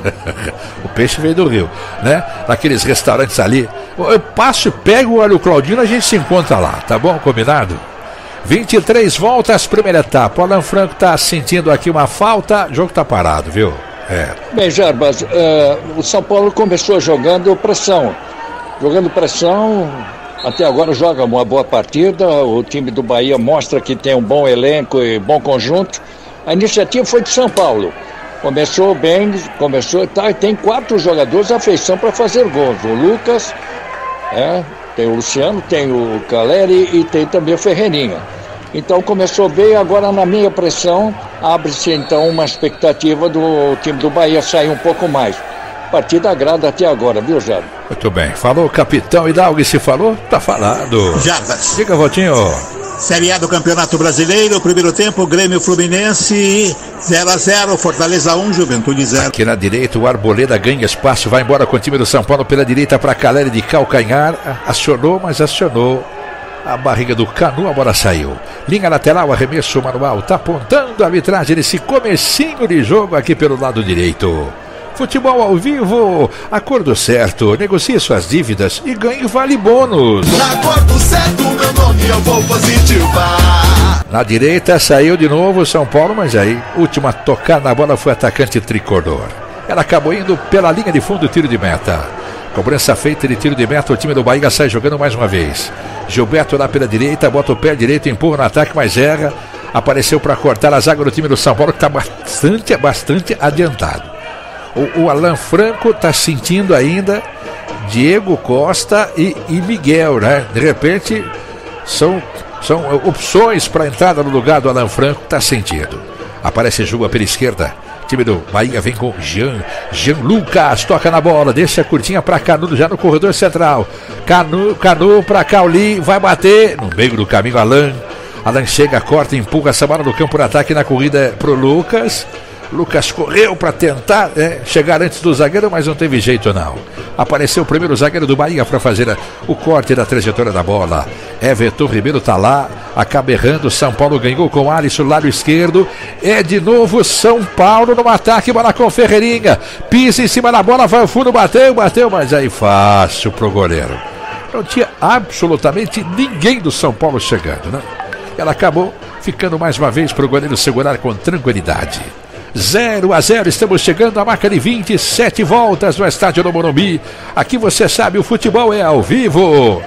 o peixe veio do rio, né? Naqueles restaurantes ali. Eu passo, pego, olha o Claudino, a gente se encontra lá, tá bom? Combinado? vinte e três voltas, primeira etapa. O Alan Franco está sentindo aqui uma falta, o jogo está parado, viu? É. Bem, Jarbas, uh, o São Paulo começou jogando pressão. Jogando pressão, até agora joga uma boa partida. O time do Bahia mostra que tem um bom elenco e bom conjunto. A iniciativa foi de São Paulo. Começou bem, começou tá, e tem quatro jogadores à feição para fazer gols. O Lucas, é, tem o Luciano, tem o Caleri e tem também o Ferreirinha. Então começou bem, agora na minha pressão abre-se então uma expectativa do time do Bahia sair um pouco mais. Partida agrada até agora, viu, Jair? Muito bem, falou capitão Hidalgo, e se falou, tá falado. Jarbas. Diga, Votinho. Série A do Campeonato Brasileiro, primeiro tempo, Grêmio Fluminense zero a zero, Fortaleza um, Juventude zero. Aqui na direita o Arboleda ganha espaço, vai embora com o time do São Paulo pela direita para Caleri de calcanhar, acionou, mas acionou a barriga do Canu, a bola saiu. Linha lateral, arremesso manual, tá apontando a arbitragem nesse comecinho de jogo aqui pelo lado direito. Futebol ao vivo, acordo certo, negocie suas dívidas e ganhe vale bônus. Acordo certo, meu nome eu vou positivar. Na direita saiu de novo o São Paulo, mas aí, última tocar na bola foi o atacante tricolor. Ela acabou indo pela linha de fundo, tiro de meta. Cobrança feita de tiro de meta, o time do Bahia sai jogando mais uma vez. Gilberto lá pela direita, bota o pé direito, empurra no ataque, mas erra. Apareceu para cortar a zaga do time do São Paulo, que está bastante, bastante adiantado. O, o Alan Franco está sentindo ainda Diego Costa e, e Miguel, né? De repente são, são opções para entrada no lugar do Alan Franco, está sentindo. Aparece Juba pela esquerda. Time do Bahia vem com Jean, Jean Lucas, toca na bola, deixa a curtinha para Canudo já no corredor central. Canu, Canu para Cauli, vai bater no meio do caminho. Alan, Alan chega, corta, empurra essa bola no campo de ataque na corrida pro Lucas. Lucas correu para tentar é, chegar antes do zagueiro, mas não teve jeito não. Apareceu o primeiro zagueiro do Bahia para fazer a, o corte da trajetória da bola. Everton Ribeiro tá lá, acaba errando. São Paulo ganhou com Alisson, lado esquerdo. É de novo São Paulo no ataque, bola com Ferreirinha. Pisa em cima da bola, vai ao fundo, bateu, bateu, mas aí fácil pro goleiro. Não tinha absolutamente ninguém do São Paulo chegando, né? Ela acabou ficando mais uma vez pro goleiro segurar com tranquilidade. zero a zero, estamos chegando à marca de vinte e sete voltas no estádio do Morumbi. Aqui você sabe, o futebol é ao vivo.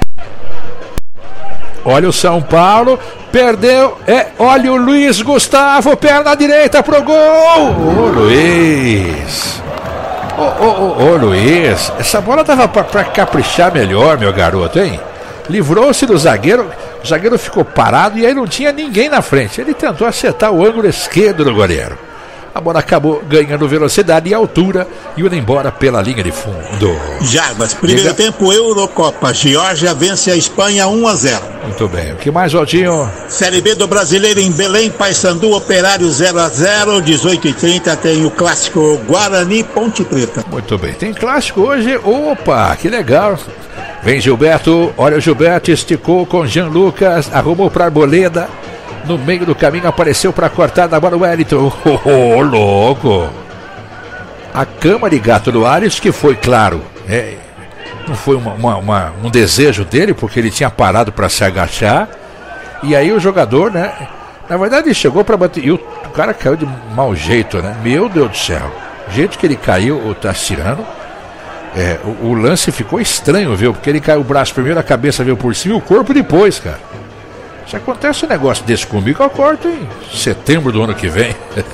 Olha o São Paulo, perdeu, é, olha o Luiz Gustavo, perna direita pro gol. Ô Luiz, ô, ô, ô, ô Luiz, essa bola dava pra, pra caprichar melhor, meu garoto, hein? Livrou-se do zagueiro, o zagueiro ficou parado e aí não tinha ninguém na frente. Ele tentou acertar o ângulo esquerdo do goleiro. A bola acabou ganhando velocidade e altura e indo embora pela linha de fundo. Jarbas, primeiro Diga. tempo Eurocopa. Geórgia vence a Espanha um a zero. Muito bem. O que mais, Aldinho? Série B do Brasileiro em Belém, Paysandu, Operário zero a zero. dezoito e trinta tem o clássico Guarani Ponte Preta. Muito bem. Tem clássico hoje. Opa, que legal. Vem Gilberto. Olha o Gilberto, esticou com Jean Lucas, arrumou para Arboleda. No meio do caminho apareceu para cortar da bola o Wellington. Oh, oh, oh, louco! A cama de gato do Ares, que foi claro, é, não foi uma, uma, uma, um desejo dele, porque ele tinha parado para se agachar. E aí o jogador, né? Na verdade ele chegou para bater. E o, o cara caiu de mau jeito, né? Meu Deus do céu! O jeito que ele caiu, o Tassirano, é, o, o lance ficou estranho, viu? Porque ele caiu o braço primeiro, a cabeça veio por cima e o corpo depois, cara. Se acontece um negócio desse comigo, eu corto em setembro do ano que vem.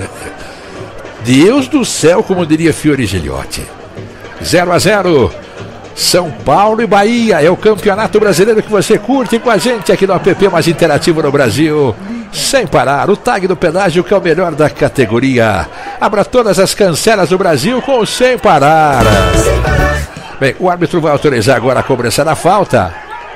Deus do céu, como diria Fiore Gilhote. zero a zero. São Paulo e Bahia. É o campeonato brasileiro que você curte com a gente aqui no app mais interativo no Brasil. Sem parar. O tag do pedágio, que é o melhor da categoria. Abra todas as cancelas do Brasil com o Sem Parar. Bem, o árbitro vai autorizar agora a cobrança da falta.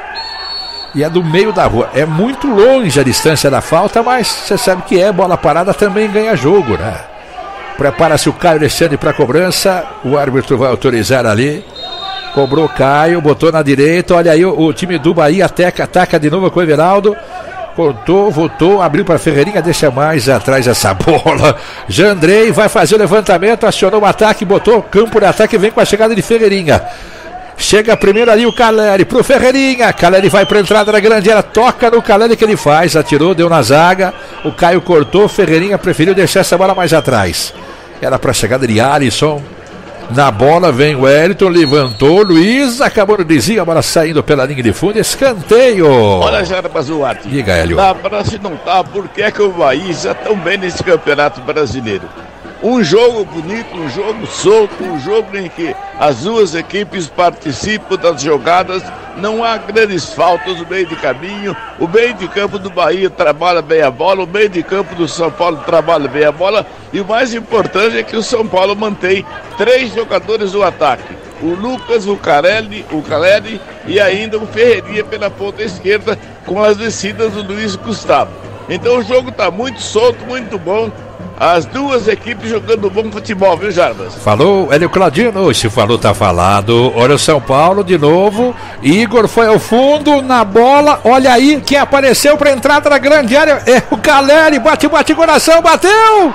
E é do meio da rua. É muito longe a distância da falta, mas você sabe que é bola parada, também ganha jogo, né? Prepara-se o Caio Alexandre para a cobrança. O árbitro vai autorizar ali. Cobrou Caio, botou na direita. Olha aí o, o time do Bahia ataca, ataca de novo com o Everaldo. Contou, voltou, abriu para Ferreirinha, deixa mais atrás essa bola. Jandrei vai fazer o levantamento, acionou o ataque, botou campo de ataque, vem com a chegada de Ferreirinha. Chega primeiro ali o Caleri pro Ferreirinha. Caleri vai pra entrada da grande área. Toca no Caleri, que ele faz. Atirou, deu na zaga. O Caio cortou. Ferreirinha preferiu deixar essa bola mais atrás. Era pra chegada de Alisson. Na bola vem o Wellington. Levantou. Luiz acabou no desvio. A bola saindo pela linha de fundo. Escanteio. Olha, Jarbas Duarte. Diga, Hélio. Dá pra se não tá. Por que é que o Bahia está tão bem nesse campeonato brasileiro? Um jogo bonito, um jogo solto, um jogo em que as duas equipes participam das jogadas, não há grandes faltas no meio de caminho, o meio de campo do Bahia trabalha bem a bola, o meio de campo do São Paulo trabalha bem a bola, e o mais importante é que o São Paulo mantém três jogadores no ataque, o Lucas, o Carelli, o Caleri e ainda o Ferreirinha pela ponta esquerda, com as descidas do Luiz Gustavo. Então o jogo está muito solto, muito bom. As duas equipes jogando bom futebol, viu, Jarbas? Falou, Hélio Claudino. Se falou, tá falado. Olha o São Paulo de novo. Igor foi ao fundo na bola. Olha aí quem apareceu para entrada na grande área. É o Caleri. Bate, bate, coração, bateu!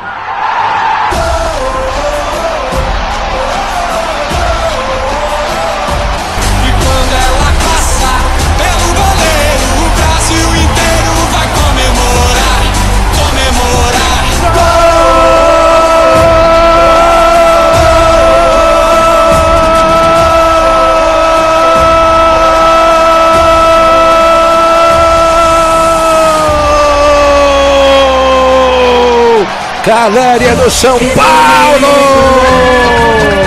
Caleri do São Paulo!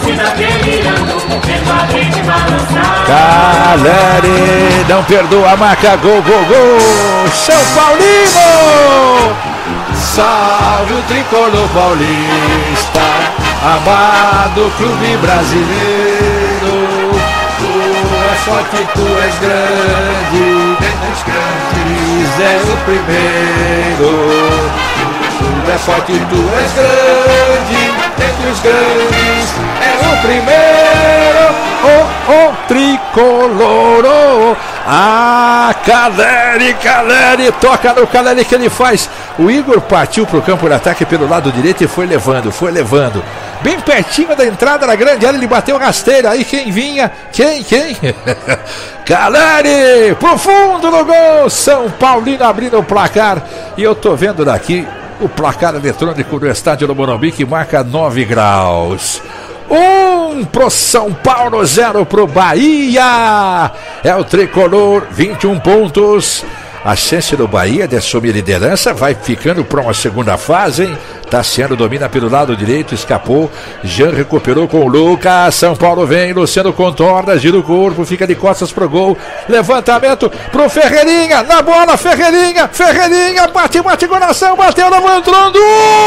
Caleri não perdoa a marca, gol, gol, gol, São Paulino! Salve o tricolor paulista, amado clube brasileiro. Tu és forte, tu és grande, dentre os grandes és o primeiro. Tu és forte, tu és grande, dentre os grandes é o primeiro. Oh, oh, tricolor, oh. Ah, Caleri, Caleri, toca no Caleri que ele faz. O Igor partiu para o campo de ataque pelo lado direito e foi levando, foi levando. Bem pertinho da entrada na grande área, ele bateu rasteiro. Aí quem vinha? Quem, quem? Caleri, pro fundo no gol. São Paulino abrindo o placar. E eu tô vendo daqui o placar eletrônico do estádio do Morumbi que marca nove graus. Um pro São Paulo, zero pro Bahia. É o tricolor, vinte e um pontos. A chance do Bahia de assumir liderança vai ficando para uma segunda fase, hein? Tassiano domina pelo lado direito, escapou. Jean recuperou com o Lucas. São Paulo vem, Luciano contorna, gira o corpo, fica de costas pro gol. Levantamento pro Ferreirinha, na bola, Ferreirinha, Ferreirinha, bate, bate, coração, bateu, não entrando.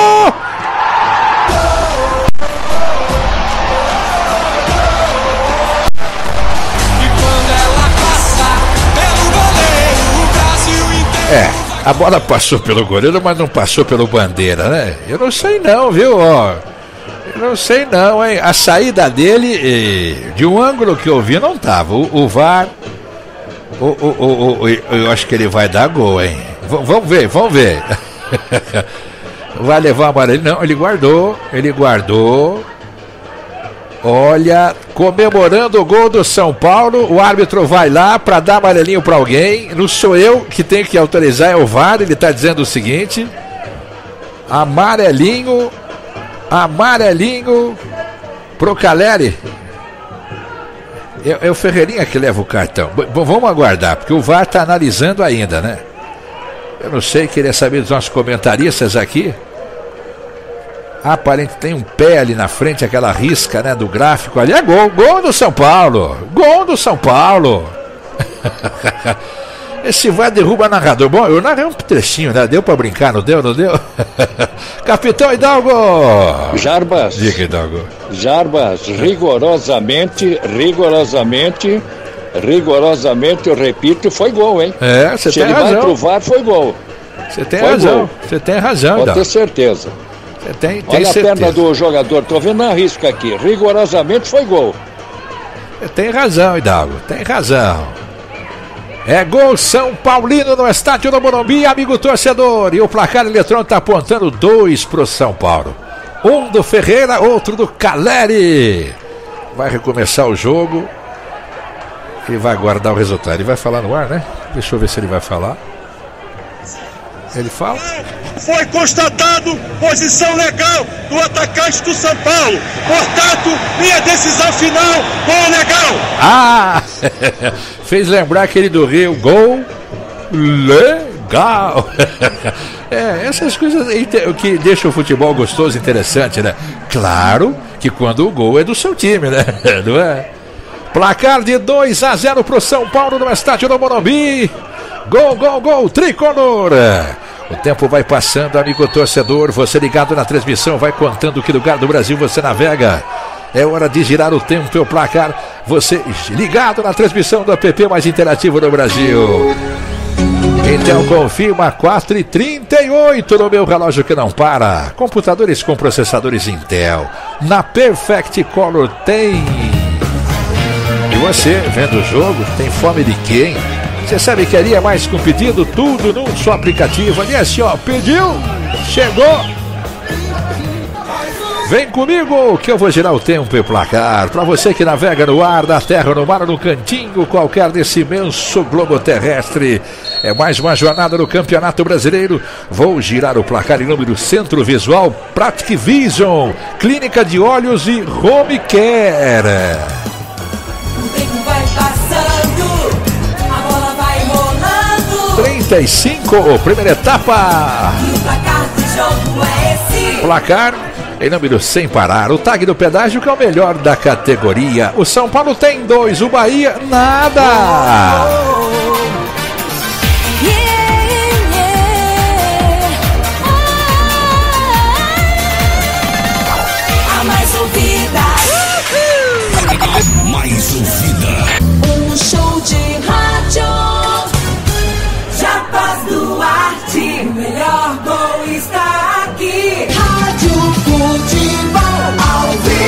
É, a bola passou pelo goleiro, mas não passou pelo Bandeira, né? Eu não sei não, viu? Ó, eu não sei não, hein? A saída dele, de um ângulo que eu vi, não tava. O, o V A R, o, o, o, o, eu acho que ele vai dar gol, hein? V vamos ver, vamos ver. Vai levar amarelinho? Não, ele guardou, ele guardou. Olha, comemorando o gol do São Paulo, o árbitro vai lá para dar amarelinho para alguém. Não sou eu que tenho que autorizar, é o V A R. Ele está dizendo o seguinte: amarelinho, amarelinho pro Caleri. É, é o Ferreirinha que leva o cartão. B vamos aguardar, porque o V A R está analisando ainda, né? Eu não sei, queria saber dos nossos comentaristas aqui. Aparente tem um pé ali na frente, aquela risca, né, do gráfico ali. É gol, gol do São Paulo. Gol do São Paulo. Esse vai derruba narrador. Bom, eu narrei um trechinho, né? Deu pra brincar, não deu, não deu? Capitão Hidalgo. Jarbas. Diga, Hidalgo. Jarbas, rigorosamente, rigorosamente, rigorosamente, eu repito, foi gol, hein? É, você tem razão. Se ele vai pro V A R, foi gol. Você tem razão, você tem razão, Hidalgo. Pode ter certeza. Tem, tem Olha certeza. A perna do jogador, tô vendo a risca aqui. Rigorosamente foi gol. Tem razão, Hidalgo, tem razão. É gol São Paulino no estádio do Morumbi, amigo torcedor. E o placar eletrônico está apontando dois pro São Paulo. Um do Ferreira, outro do Caleri. Vai recomeçar o jogo. E vai guardar o resultado. Ele vai falar no ar, né? Deixa eu ver se ele vai falar. Ele fala. Foi constatado posição legal do atacante do São Paulo. Portanto, minha decisão final, gol legal. Ah! Fez lembrar aquele do Rio. Gol legal. É, essas coisas aí que deixam o futebol gostoso e interessante, né? Claro que quando o gol é do seu time, né? Não é? Placar de dois a zero pro São Paulo no estádio do Morumbi. Gol, gol, gol, tricolor. O tempo vai passando, amigo torcedor. Você ligado na transmissão, vai contando que lugar do Brasil você navega. É hora de girar o tempo e o placar. Você ligado na transmissão do app mais interativo do Brasil. Então confirma quatro e trinta e oito no meu relógio que não para. Computadores com processadores Intel. Na Perfect Color tem. E você, vendo o jogo, tem fome de quem? Você sabe que ali é mais com pedido, tudo num só aplicativo. Ali é assim, ó, pediu, chegou. Vem comigo que eu vou girar o tempo e o placar. Para você que navega no ar, na terra, no mar, no cantinho qualquer desse imenso globo terrestre. É mais uma jornada no Campeonato Brasileiro. Vou girar o placar em nome do Centro Visual Pratic Vision, Clínica de Olhos e Home Care. trinta e cinco, primeira etapa. E o placar do jogo é esse. Placar em número sem parar. O tag do pedágio que é o melhor da categoria. O São Paulo tem dois, o Bahia nada. A mais ouvida. A mais ouvida. Um show de rádio. Jarbas Duarte, melhor gol está aqui. Rádio Futebol ao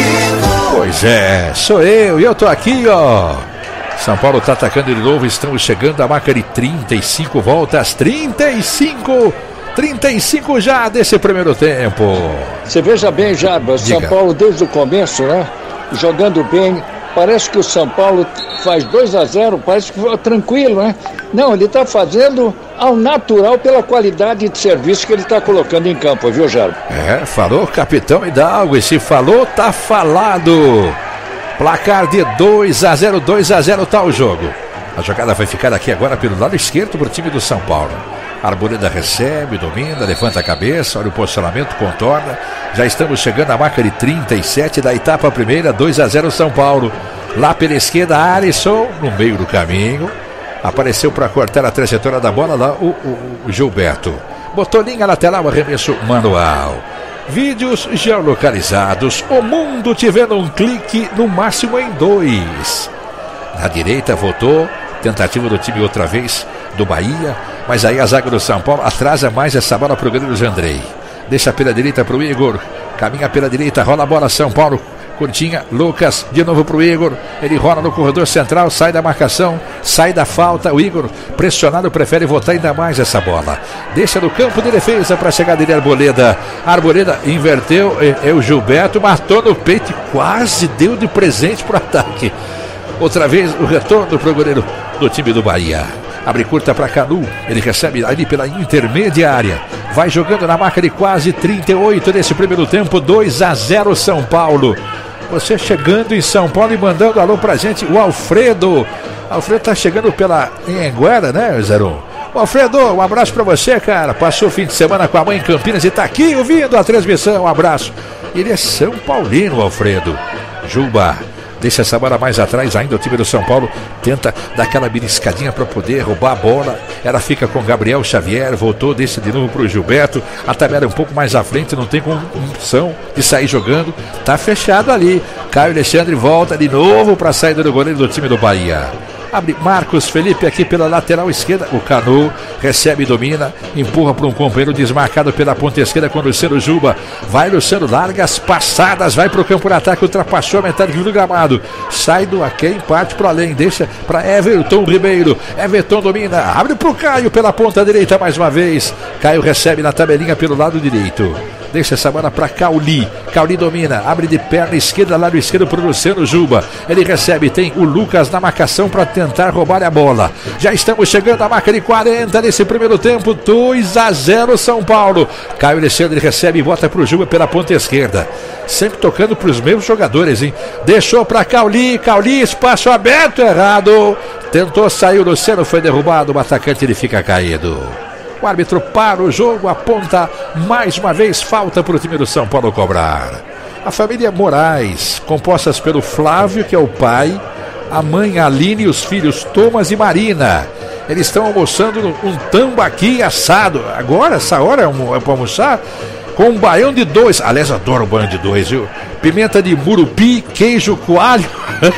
vivo. Pois é, sou eu e eu tô aqui, ó. São Paulo tá atacando de novo, estamos chegando à marca de trinta e cinco voltas, trinta e cinco, trinta e cinco já desse primeiro tempo. Você veja bem, Jarbas, São Paulo desde o começo, né? Jogando bem. Parece que o São Paulo faz dois a zero, parece que foi tranquilo, né? Não, ele está fazendo ao natural pela qualidade de serviço que ele está colocando em campo, viu, Jarbas? É, falou capitão Hidalgo, e se falou, tá falado. Placar de dois a zero, dois a zero tá o jogo. A jogada vai ficar aqui agora pelo lado esquerdo para o time do São Paulo. Arboleda recebe, domina, levanta a cabeça, olha o posicionamento, contorna. Já estamos chegando à marca de trinta e sete da etapa primeira, dois a zero São Paulo. Lá pela esquerda, Alisson, no meio do caminho. Apareceu para cortar a trajetória da bola lá o, o, o Gilberto. Botou linha lateral, arremesso manual. Vídeos geolocalizados, o mundo te vendo um clique, no máximo em dois. Na direita voltou, tentativa do time outra vez, do Bahia, mas aí a zaga do São Paulo atrasa mais essa bola para o goleiro Jandrei. Deixa pela direita para o Igor, caminha pela direita, rola a bola São Paulo, curtinha, Lucas, de novo para o Igor, ele rola no corredor central, sai da marcação, sai da falta, o Igor pressionado prefere voltar ainda mais essa bola, deixa no campo de defesa para chegar dele Arboleda, Arboleda inverteu, é, é o Gilberto, matou no peito e quase deu de presente para o ataque. Outra vez o retorno para o goleiro do time do Bahia. Abre curta para Canu, ele recebe ali pela intermediária. Vai jogando na marca de quase trinta e oito nesse primeiro tempo, dois a zero São Paulo. Você chegando em São Paulo e mandando alô pra gente, o Alfredo. Alfredo tá chegando pela Anhanguera, né, zero um? Alfredo, um abraço pra você, cara. Passou o fim de semana com a mãe em Campinas e tá aqui ouvindo a transmissão, um abraço. Ele é São Paulino, Alfredo. Juba. Deixa essa bola mais atrás ainda, o time do São Paulo tenta dar aquela beliscadinha para poder roubar a bola. Ela fica com Gabriel Xavier, voltou, deixa de novo para o Gilberto. A tabela é um pouco mais à frente, não tem opção de sair jogando. Tá fechado ali. Caio Alexandre volta de novo para a saída do goleiro do time do Bahia. Abre Marcos Felipe aqui pela lateral esquerda. O Canu recebe e domina. Empurra para um companheiro desmarcado pela ponta esquerda com o Luciano Juba. Vai Luciano, larga as passadas. Vai para o campo de ataque. Ultrapassou a metade do gramado. Sai do aquém, parte para além. Deixa para Everton Ribeiro. Everton domina. Abre para o Caio pela ponta direita mais uma vez. Caio recebe na tabelinha pelo lado direito. Deixa essa bola para Cauli. Cauli domina, abre de perna esquerda, lado esquerdo para o Luciano Juba. Ele recebe, tem o Lucas na marcação para tentar roubar a bola. Já estamos chegando à marca de quarenta nesse primeiro tempo, dois a zero São Paulo. Caio Alexandre recebe e bota para o Juba pela ponta esquerda. Sempre tocando para os mesmos jogadores, hein? Deixou para Cauli, Cauli, espaço aberto, errado. Tentou sair, o Luciano foi derrubado, o atacante ele fica caído. O árbitro para o jogo, aponta mais uma vez, falta para o time do São Paulo cobrar. A família Moraes, compostas pelo Flávio, que é o pai, a mãe Aline e os filhos Thomas e Marina. Eles estão almoçando um tambaqui assado. Agora, essa hora é, um, é para almoçar? Com um baião de dois. Aliás, adoro o baião de dois, viu? Pimenta de murupi, queijo, coalho.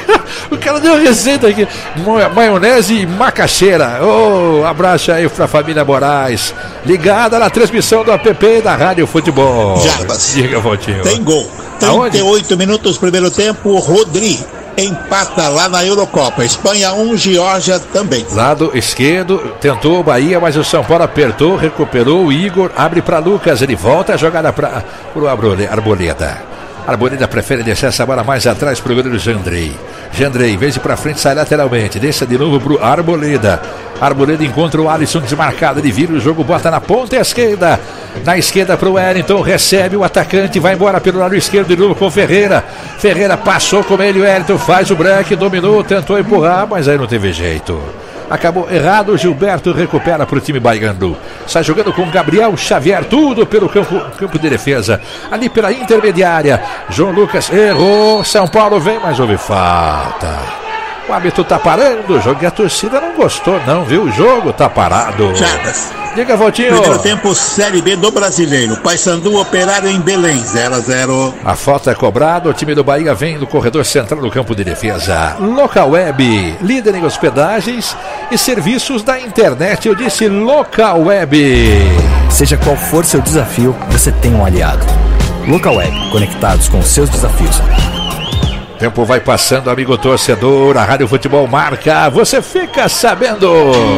O cara deu receita aqui. Maionese e macaxeira. Oh, abraço aí pra família Moraes. Ligada na transmissão do app da Rádio Futebol. Jarbas. Diga, Valtinho. Tem gol. trinta e oito minutos, primeiro tempo. Rodri empata lá na Eurocopa. Espanha um, Geórgia também. Lado esquerdo, tentou o Bahia, mas o São Paulo apertou, recuperou. O Igor abre para Lucas. Ele volta a jogada para o Arboleda. Arboleda prefere deixar essa bola mais atrás para o goleiro Jandrei. Jandrei, em vez de ir para frente, sai lateralmente. Deixa de novo para o Arboleda. Arboleda encontra o Alisson desmarcado. Ele vira o jogo, bota na ponta esquerda. Na esquerda para o Wellington. Recebe o atacante, vai embora pelo lado esquerdo de novo com Ferreira. Ferreira passou com ele. O Wellington faz o break, dominou, tentou empurrar, mas aí não teve jeito. Acabou errado, o Gilberto recupera para o time baiano. Sai jogando com Gabriel Xavier, tudo pelo campo, campo de defesa. Ali pela intermediária, João Lucas errou, São Paulo vem, mas houve falta. O árbitro tá parando o jogo e a torcida não gostou não, viu? O jogo tá parado. Chagas. Diga, Valtinho. Primeiro tempo, Série B do Brasileiro. Paysandu Operário em Belém, zero a zero. A falta é cobrada, o time do Bahia vem do corredor central do campo de defesa. Local Web, líder em hospedagens e serviços da internet. Eu disse Local Web. Seja qual for seu desafio, você tem um aliado. Local Web, conectados com seus desafios. Tempo vai passando, amigo torcedor. A Rádio Futebol marca, você fica sabendo.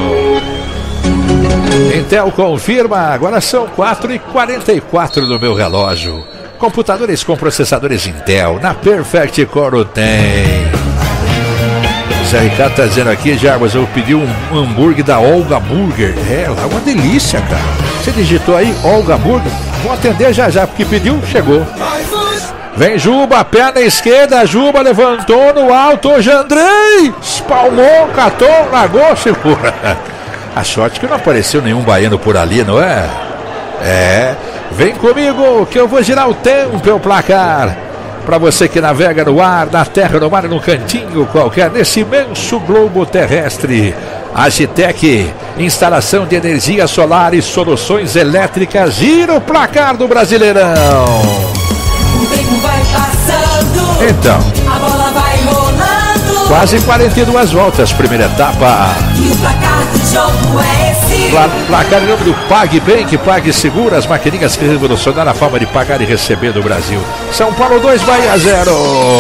Intel confirma, agora são quatro e quarenta e quatro no meu relógio. Computadores com processadores Intel, na Perfect Core tem. O Zé Ricardo tá dizendo aqui, Jarbas, eu pedi um hambúrguer da Olga Burger. É, é uma delícia, cara. Você digitou aí, Olga Burger? Vou atender já já, porque pediu, chegou. Vem Juba, perna esquerda, Juba levantou no alto, Jandrei, espalmou, catou, largou, segura. A sorte que não apareceu nenhum baiano por ali, não é? É, vem comigo que eu vou girar o tempo e o placar. Para você que navega no ar, na terra, no mar, no cantinho qualquer, nesse imenso globo terrestre. Agitec, instalação de energia solar e soluções elétricas, gira o placar do Brasileirão. O tempo vai passando, então, a bola vai rolando, quase quarenta e duas voltas, primeira etapa. E o placar do jogo é esse. Pla placar em nome do PagBank, Pague Seguro, as maquininhas que revolucionaram a forma de pagar e receber do Brasil. São Paulo dois, Bahia zero.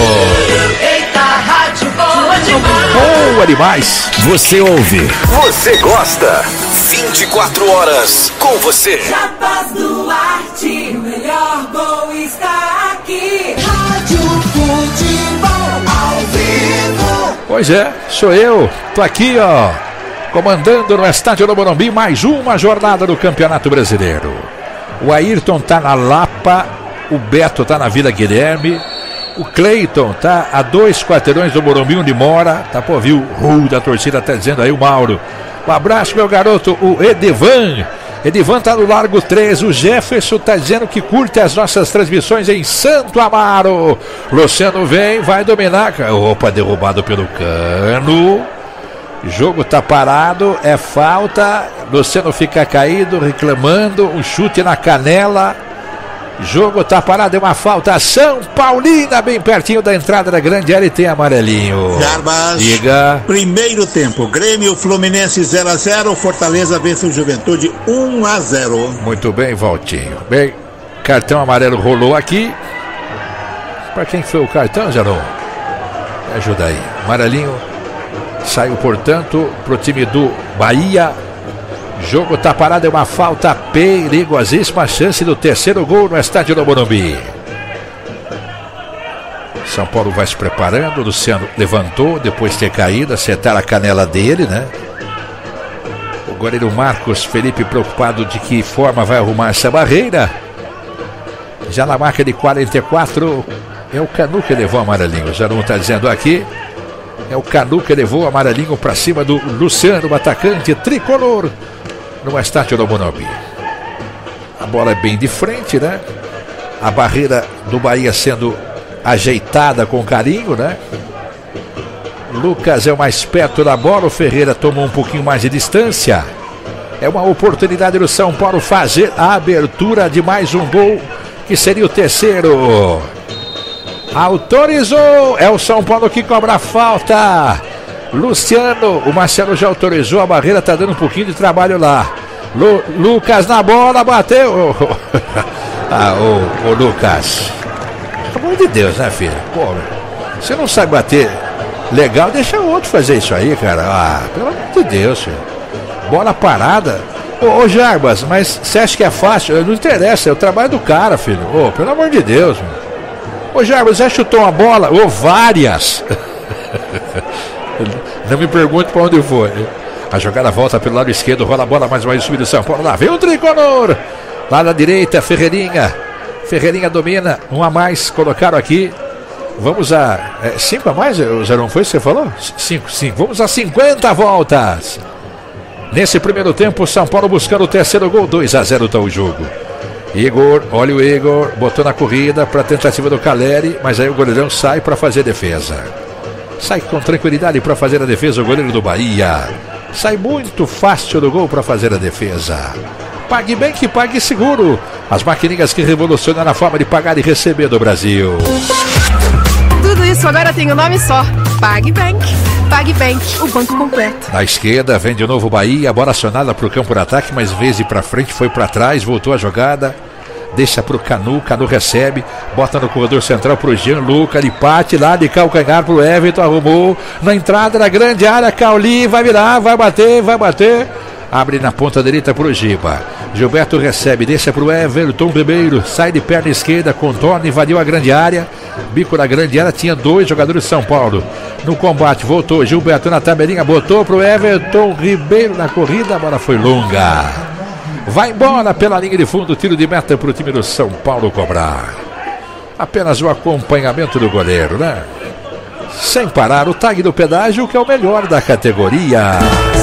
Eita, rádio boa demais. Boa demais. Você ouve, você gosta. vinte e quatro horas com você. Jarbas Duarte, o melhor gol está aqui. Rádio Futebol ao vivo. Pois é, sou eu. Tô aqui, ó, comandando no estádio do Morumbi mais uma jornada do Campeonato Brasileiro. O Ayrton tá na Lapa, o Beto tá na Vila Guilherme, o Cleiton tá a dois quarteirões do Morumbi onde mora. Tá por ouvir o uh, da torcida, tá dizendo aí o Mauro. Um abraço, meu garoto, o Edivan. Edivan tá no Largo três. O Jefferson tá dizendo que curte as nossas transmissões em Santo Amaro. Luciano vem, vai dominar. Opa, derrubado pelo Cano. Jogo tá parado, é falta. Luciano fica caído, reclamando. Um chute na canela. Jogo tá parado, é uma falta. São Paulina, bem pertinho da entrada da grande área, e tem amarelinho. Jarbas. Diga. Primeiro tempo, Grêmio Fluminense zero a zero, Fortaleza vence o Juventude um a zero. Muito bem, Valtinho. Bem, cartão amarelo rolou aqui. Para quem foi o cartão, Jarão? Me ajuda aí. Amarelinho saiu, portanto, pro time do Bahia. Jogo tá parado, é uma falta perigosíssima, chance do terceiro gol no estádio do Morumbi. São Paulo vai se preparando, Luciano levantou, depois de ter caído, acertar a canela dele, né? O goleiro Marcos Felipe preocupado de que forma vai arrumar essa barreira. Já na marca de quarenta e quatro, é o Canu que levou o amarelinho, já não está dizendo aqui. É o Canu que levou o amarelinho para cima do Luciano, o atacante tricolor, no estádio do Morumbi. A bola é bem de frente, né? A barreira do Bahia sendo ajeitada com carinho, né? Lucas é o mais perto da bola, o Ferreira tomou um pouquinho mais de distância. É uma oportunidade do São Paulo fazer a abertura de mais um gol, que seria o terceiro. Autorizou, é o São Paulo que cobra a falta. Luciano, o Marcelo já autorizou, a barreira tá dando um pouquinho de trabalho lá. Lu, Lucas na bola, bateu. Ah, ô, ô Lucas, pelo amor de Deus, né, filho? Pô, você não sabe bater legal, deixa o outro fazer isso aí, cara. Ah, pelo amor de Deus, filho. Bola parada. Ô, ô Jarbas, mas você acha que é fácil? Não interessa, é o trabalho do cara, filho. Ô, pelo amor de Deus, meu. Ô Jarbas, já chutou uma bola? Ô, várias. Não me pergunte para onde foi. A jogada volta pelo lado esquerdo, rola a bola mais uma vez, subir do São Paulo. Lá vem o tricolor. Lá na direita, Ferreirinha. Ferreirinha domina, um a mais, colocaram aqui. Vamos a é, cinco a mais, Zé, não foi isso que você falou? Cinco, cinco. Vamos a cinquenta voltas. Nesse primeiro tempo, São Paulo buscando o terceiro gol. dois a zero está o jogo. Igor, olha o Igor, botou na corrida para a tentativa do Caleri, mas aí o goleirão sai para fazer defesa. Sai com tranquilidade para fazer a defesa o goleiro do Bahia. Sai muito fácil do gol para fazer a defesa. Pague bem que pague seguro. As maquininhas que revolucionam a forma de pagar e receber do Brasil. Tudo isso agora tem um nome só. PagBank. PagBank, o banco completo. Na esquerda vem de novo o Bahia. Bola acionada para o campo de ataque, mas vez de para frente, foi para trás, voltou a jogada. Deixa para o Canu, Canu recebe, bota no corredor central para o Gianluca, ele parte lá de calcanhar para o Everton, arrumou na entrada da grande área, Cauli, vai virar, vai bater, vai bater. Abre na ponta direita para o Giba. Gilberto recebe, deixa para o Everton Ribeiro. Sai de perna esquerda, contorna, invadiu a grande área. Bico da grande área, tinha dois jogadores de São Paulo. No combate, voltou Gilberto na tabelinha, botou para o Everton Ribeiro na corrida. A bola foi longa. Vai embora pela linha de fundo, tiro de meta para o time do São Paulo cobrar. Apenas o acompanhamento do goleiro, né? Sem parar, o tag do pedágio, que é o melhor da categoria.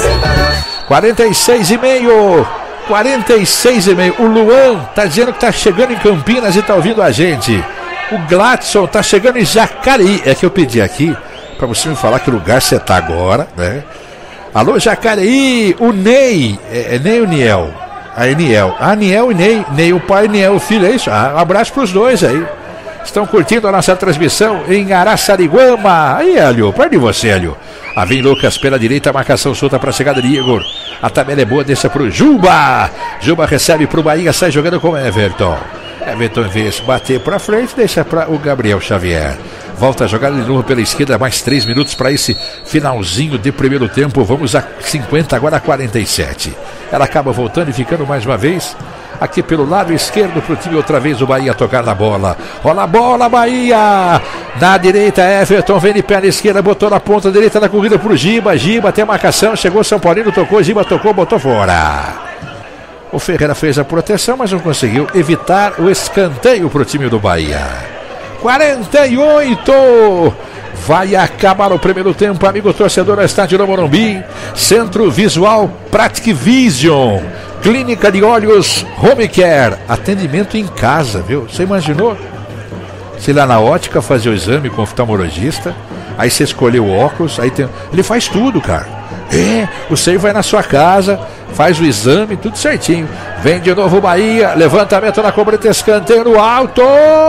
quarenta e seis e meio. quarenta e seis e meio. O Luan tá dizendo que tá chegando em Campinas e tá ouvindo a gente. O Gladson tá chegando em Jacareí. É que eu pedi aqui para você me falar que lugar você tá agora, né? Alô, Jacareí. O Ney. É, é Ney ou Niel? A Niel. Ah, Niel e Ney. Ney o pai, Niel o filho. É isso. Ah, um abraço pros dois aí. Estão curtindo a nossa transmissão em Araçariguama. Aí, Hélio, perto de você, Hélio. A vem Lucas pela direita, a marcação solta para a chegada de Igor. A tabela é boa, deixa para o Juba. Juba recebe para o Bahia, sai jogando com Everton. Everton, em vez de bater para frente, deixa para o Gabriel Xavier. Volta a jogada de novo pela esquerda, mais três minutos para esse finalzinho de primeiro tempo. Vamos a cinquenta, agora a quarenta e sete. Ela acaba voltando e ficando mais uma vez aqui pelo lado esquerdo para o time, outra vez o Bahia tocar na bola. Rola a bola, Bahia! Na direita, Everton vem de perna esquerda, botou na ponta direita da corrida para o Giba. Giba tem a marcação, chegou São Paulino, tocou, Giba tocou, botou fora. O Ferreira fez a proteção, mas não conseguiu evitar o escanteio para o time do Bahia. quarenta e oito. Vai acabar o primeiro tempo, amigo torcedor, ao estádio do Morumbi. Centro Visual Pratic Vision. Clínica de Olhos Home Care. Atendimento em casa, viu? Você imaginou? Se lá na ótica fazer o exame com o oftalmologista, aí você escolheu o óculos, aí tem... ele faz tudo, cara. É, você vai na sua casa, faz o exame, tudo certinho. Vem de novo o Bahia, levantamento na cobrança, escanteio no alto.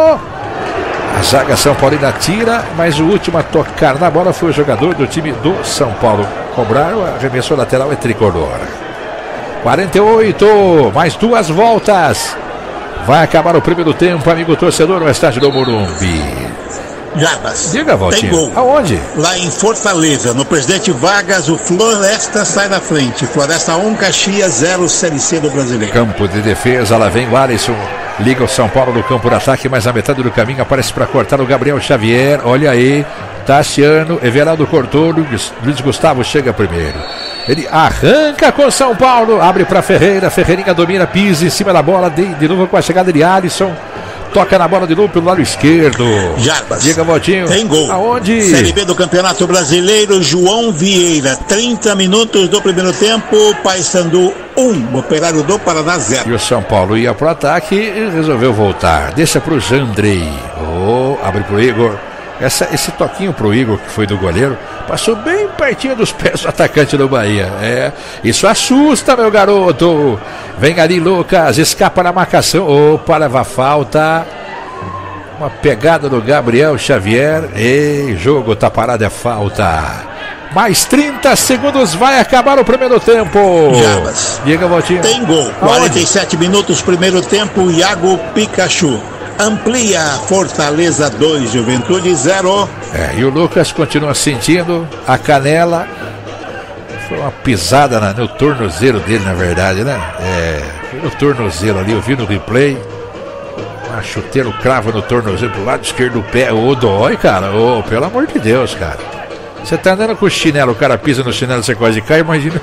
A zaga São Paulina tira, mas o último a tocar na bola foi o jogador do time do São Paulo. Cobraram, arremessou lateral, é tricolor. quarenta e oito, mais duas voltas. Vai acabar o primeiro tempo, amigo torcedor, no estádio do Morumbi. Jarbas, diga, Valtinho. Tem gol. Aonde? Lá em Fortaleza, no Presidente Vargas, o Floresta sai na frente. Floresta um, Caxias zero, Série C do Brasileiro. Campo de defesa, lá vem o Alisson. Liga o São Paulo no campo de ataque, mas na metade do caminho aparece para cortar o Gabriel Xavier. Olha aí, Tassiano, Everaldo cortou, Luiz Gustavo chega primeiro. Ele arranca com São Paulo, abre para Ferreira, Ferreirinha domina, pisa em cima da bola, de, de novo com a chegada de Alisson. Toca na bola de novo pelo lado esquerdo. Jarbas. Diga, Valtinho. Tem gol. Aonde? Série B do Campeonato Brasileiro, João Vieira. trinta minutos do primeiro tempo. Paysandu um, Operário do Paraná zero. E o São Paulo ia pro ataque e resolveu voltar. Deixa pro Jandrei. Oh, abre pro Igor. Essa, esse toquinho pro Igor, que foi do goleiro, passou bem pertinho dos pés do atacante do Bahia. É, isso assusta, meu garoto. Vem ali, Lucas, escapa na marcação. Opa, leva falta. Uma pegada do Gabriel Xavier. Ei, jogo tá parado, é falta. Mais trinta segundos, vai acabar o primeiro tempo. Jarbas. Diga, Valtinho. Tem gol. quarenta e sete minutos, primeiro tempo, Iago Pikachu. Amplia, Fortaleza dois, Juventude zero. É, e o Lucas continua sentindo a canela. Foi uma pisada na, no tornozelo dele, na verdade, né? É, foi no tornozelo ali, eu vi no replay. Uma chuteira, cravo no tornozelo pro lado esquerdo do pé. Ô, dói, cara. Ô, pelo amor de Deus, cara. Você tá andando com o chinelo, o cara pisa no chinelo, você quase cai, imagina.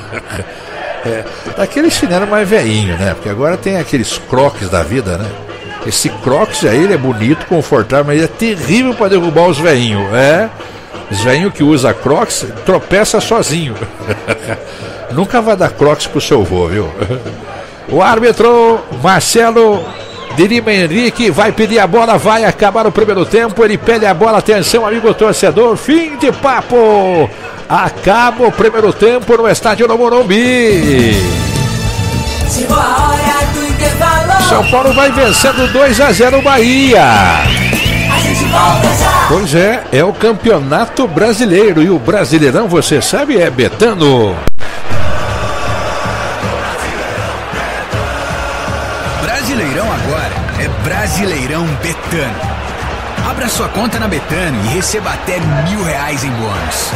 É, daquele chinelo mais velhinho, né? Porque agora tem aqueles croques da vida, né? Esse Crocs aí, ele é bonito, confortável, mas é terrível para derrubar os velhinhos. É, os velhinhos que usa Crocs tropeça sozinho. Nunca vai dar Crocs pro seu vô, viu? O árbitro Marcelo de Lima Henrique vai pedir a bola, vai acabar o primeiro tempo. Ele pede a bola, atenção, amigo torcedor, fim de papo. Acaba o primeiro tempo no estádio do Morumbi. Chegou a hora do intervalo. São Paulo vai vencendo dois a zero o Bahia. A gente volta já. Pois é, é o Campeonato Brasileiro. E o Brasileirão, você sabe, é Betano. Brasileirão agora é Brasileirão Betano. Abra sua conta na Betano e receba até mil reais em bônus.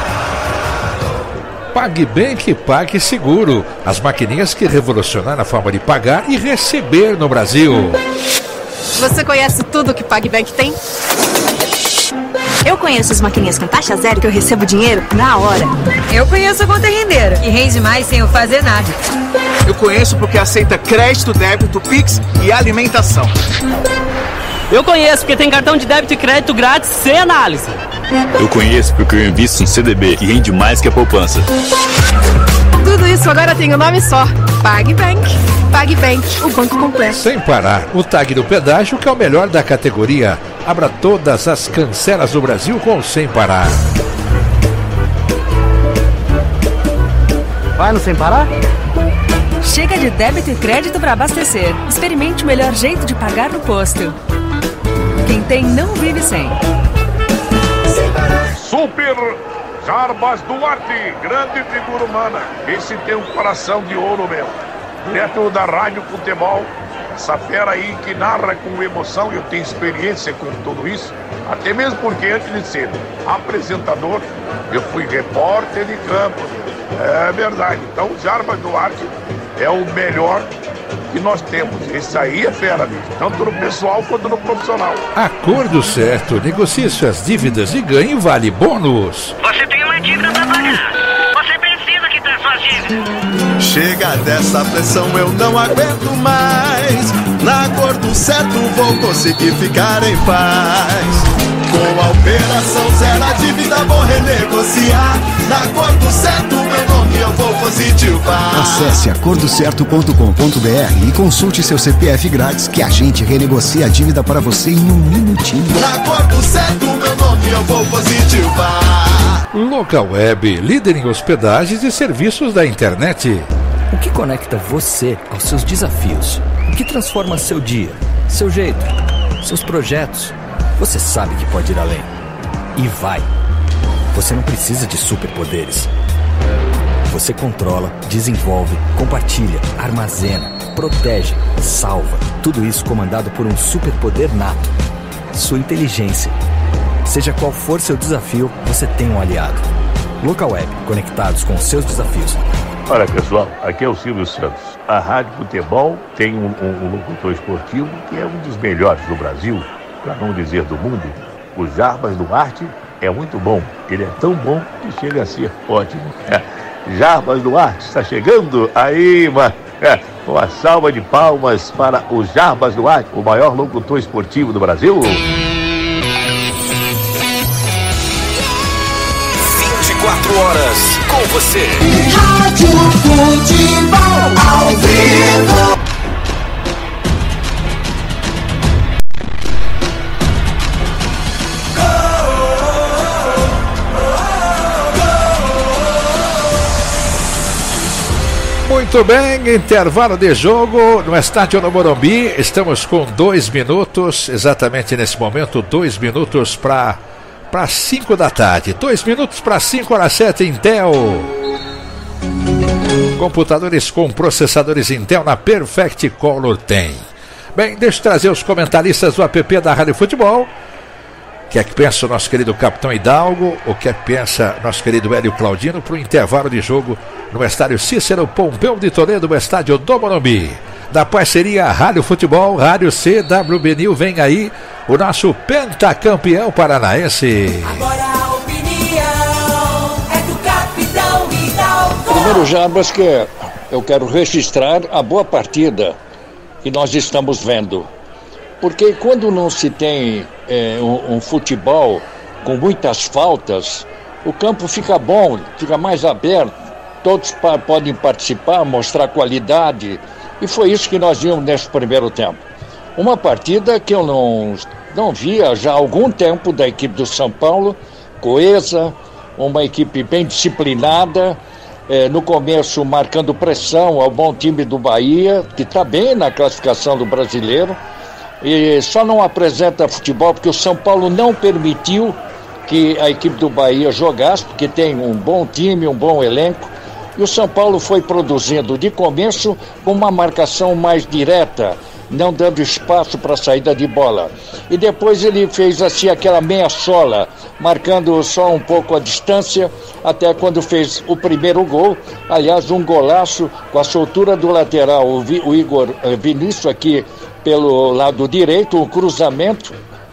Pague bem que pague seguro. As maquininhas que revolucionaram a forma de pagar e receber no Brasil. Você conhece tudo que PagBank tem? Eu conheço as maquininhas com taxa zero que eu recebo dinheiro na hora. Eu conheço a conta rendeira, que rende mais sem eu fazer nada. Eu conheço porque aceita crédito, débito, Pix e alimentação. Eu conheço porque tem cartão de débito e crédito grátis sem análise. Eu conheço porque eu invisto no C D B e rende mais que a poupança. Tudo isso agora tem um nome só: PagBank. PagBank, o banco completo. Sem parar, o tag do pedágio, que é o melhor da categoria. Abra todas as cancelas do Brasil com Sem Parar. Vai no Sem Parar? Chega de débito e crédito para abastecer. Experimente o melhor jeito de pagar no posto. Quem tem não vive sem. Super Jarbas Duarte, grande figura humana. Esse tem um coração de ouro, meu. Direto da Rádio Futebol, essa fera aí que narra com emoção. Eu tenho experiência com tudo isso, até mesmo porque antes de ser apresentador, eu fui repórter de campo. É verdade. Então o Jarbas Duarte é o melhor que nós temos. Esse aí é fera, bicho, tanto no pessoal quanto no profissional. Acordo certo, negocie suas dívidas e ganhe vale bônus. Você tem uma dívida pra pagar. Você precisa quitar suas dívidas. Chega dessa pressão, eu não aguento mais. Na cor do certo vou conseguir ficar em paz. Com a operação zero a dívida vou renegociar. Na cor do certo meu nome eu vou positivar. Acesse acordo certo ponto com ponto b r e consulte seu C P F grátis que a gente renegocia a dívida para você em um minutinho. Na cor do certo meu nome eu vou positivar. Local Web, líder em hospedagens e serviços da internet. O que conecta você aos seus desafios? O que transforma seu dia, seu jeito, seus projetos? Você sabe que pode ir além. E vai. Você não precisa de superpoderes. Você controla, desenvolve, compartilha, armazena, protege, salva. Tudo isso comandado por um superpoder nato. Sua inteligência. Seja qual for seu desafio, você tem um aliado. Local Web, conectados com os seus desafios. Olha, pessoal, aqui é o Silvio Santos. A Rádio Futebol tem um, um, um locutor esportivo que é um dos melhores do Brasil, para não dizer do mundo. O Jarbas Duarte é muito bom. Ele é tão bom que chega a ser ótimo. É. Jarbas Duarte está chegando aí, mano. É. Uma salva de palmas para o Jarbas Duarte, o maior locutor esportivo do Brasil. vinte e quatro horas com você. Rádio Futebol ao vivo. Muito bem, intervalo de jogo no estádio do Morumbi. Estamos com dois minutos, exatamente nesse momento, dois minutos para para cinco da tarde. Dois minutos para cinco, hora sete, Intel. Computadores com processadores Intel na Perfect Color tem. Bem, deixa eu trazer os comentaristas do app da Rádio Futebol. O que é que pensa o nosso querido Capitão Hidalgo? O que é que pensa nosso querido Hélio Claudino para o intervalo de jogo no estádio Cícero Pompeu de Toledo, no estádio do Morumbi. Da parceria Rádio Futebol, Rádio C W B Nil, vem aí o nosso pentacampeão paranaense. Agora a opinião é do Capitão Hidalgo. Primeiro, Jarbas, que eu quero registrar a boa partida que nós estamos vendo. Porque quando não se tem é, um, um futebol com muitas faltas, o campo fica bom, fica mais aberto, todos pa- podem participar, mostrar qualidade, e foi isso que nós vimos nesse primeiro tempo. Uma partida que eu não, não via já há algum tempo da equipe do São Paulo, coesa, uma equipe bem disciplinada, eh, no começo marcando pressão ao bom time do Bahia, que está bem na classificação do Brasileiro, e só não apresenta futebol porque o São Paulo não permitiu que a equipe do Bahia jogasse, porque tem um bom time, um bom elenco, e o São Paulo foi produzindo de começo com uma marcação mais direta, não dando espaço para a saída de bola. E depois ele fez assim aquela meia sola, marcando só um pouco a distância, até quando fez o primeiro gol, aliás, um golaço com a soltura do lateral, o, Vi, o Igor eh, Vinícius aqui pelo lado direito, um cruzamento,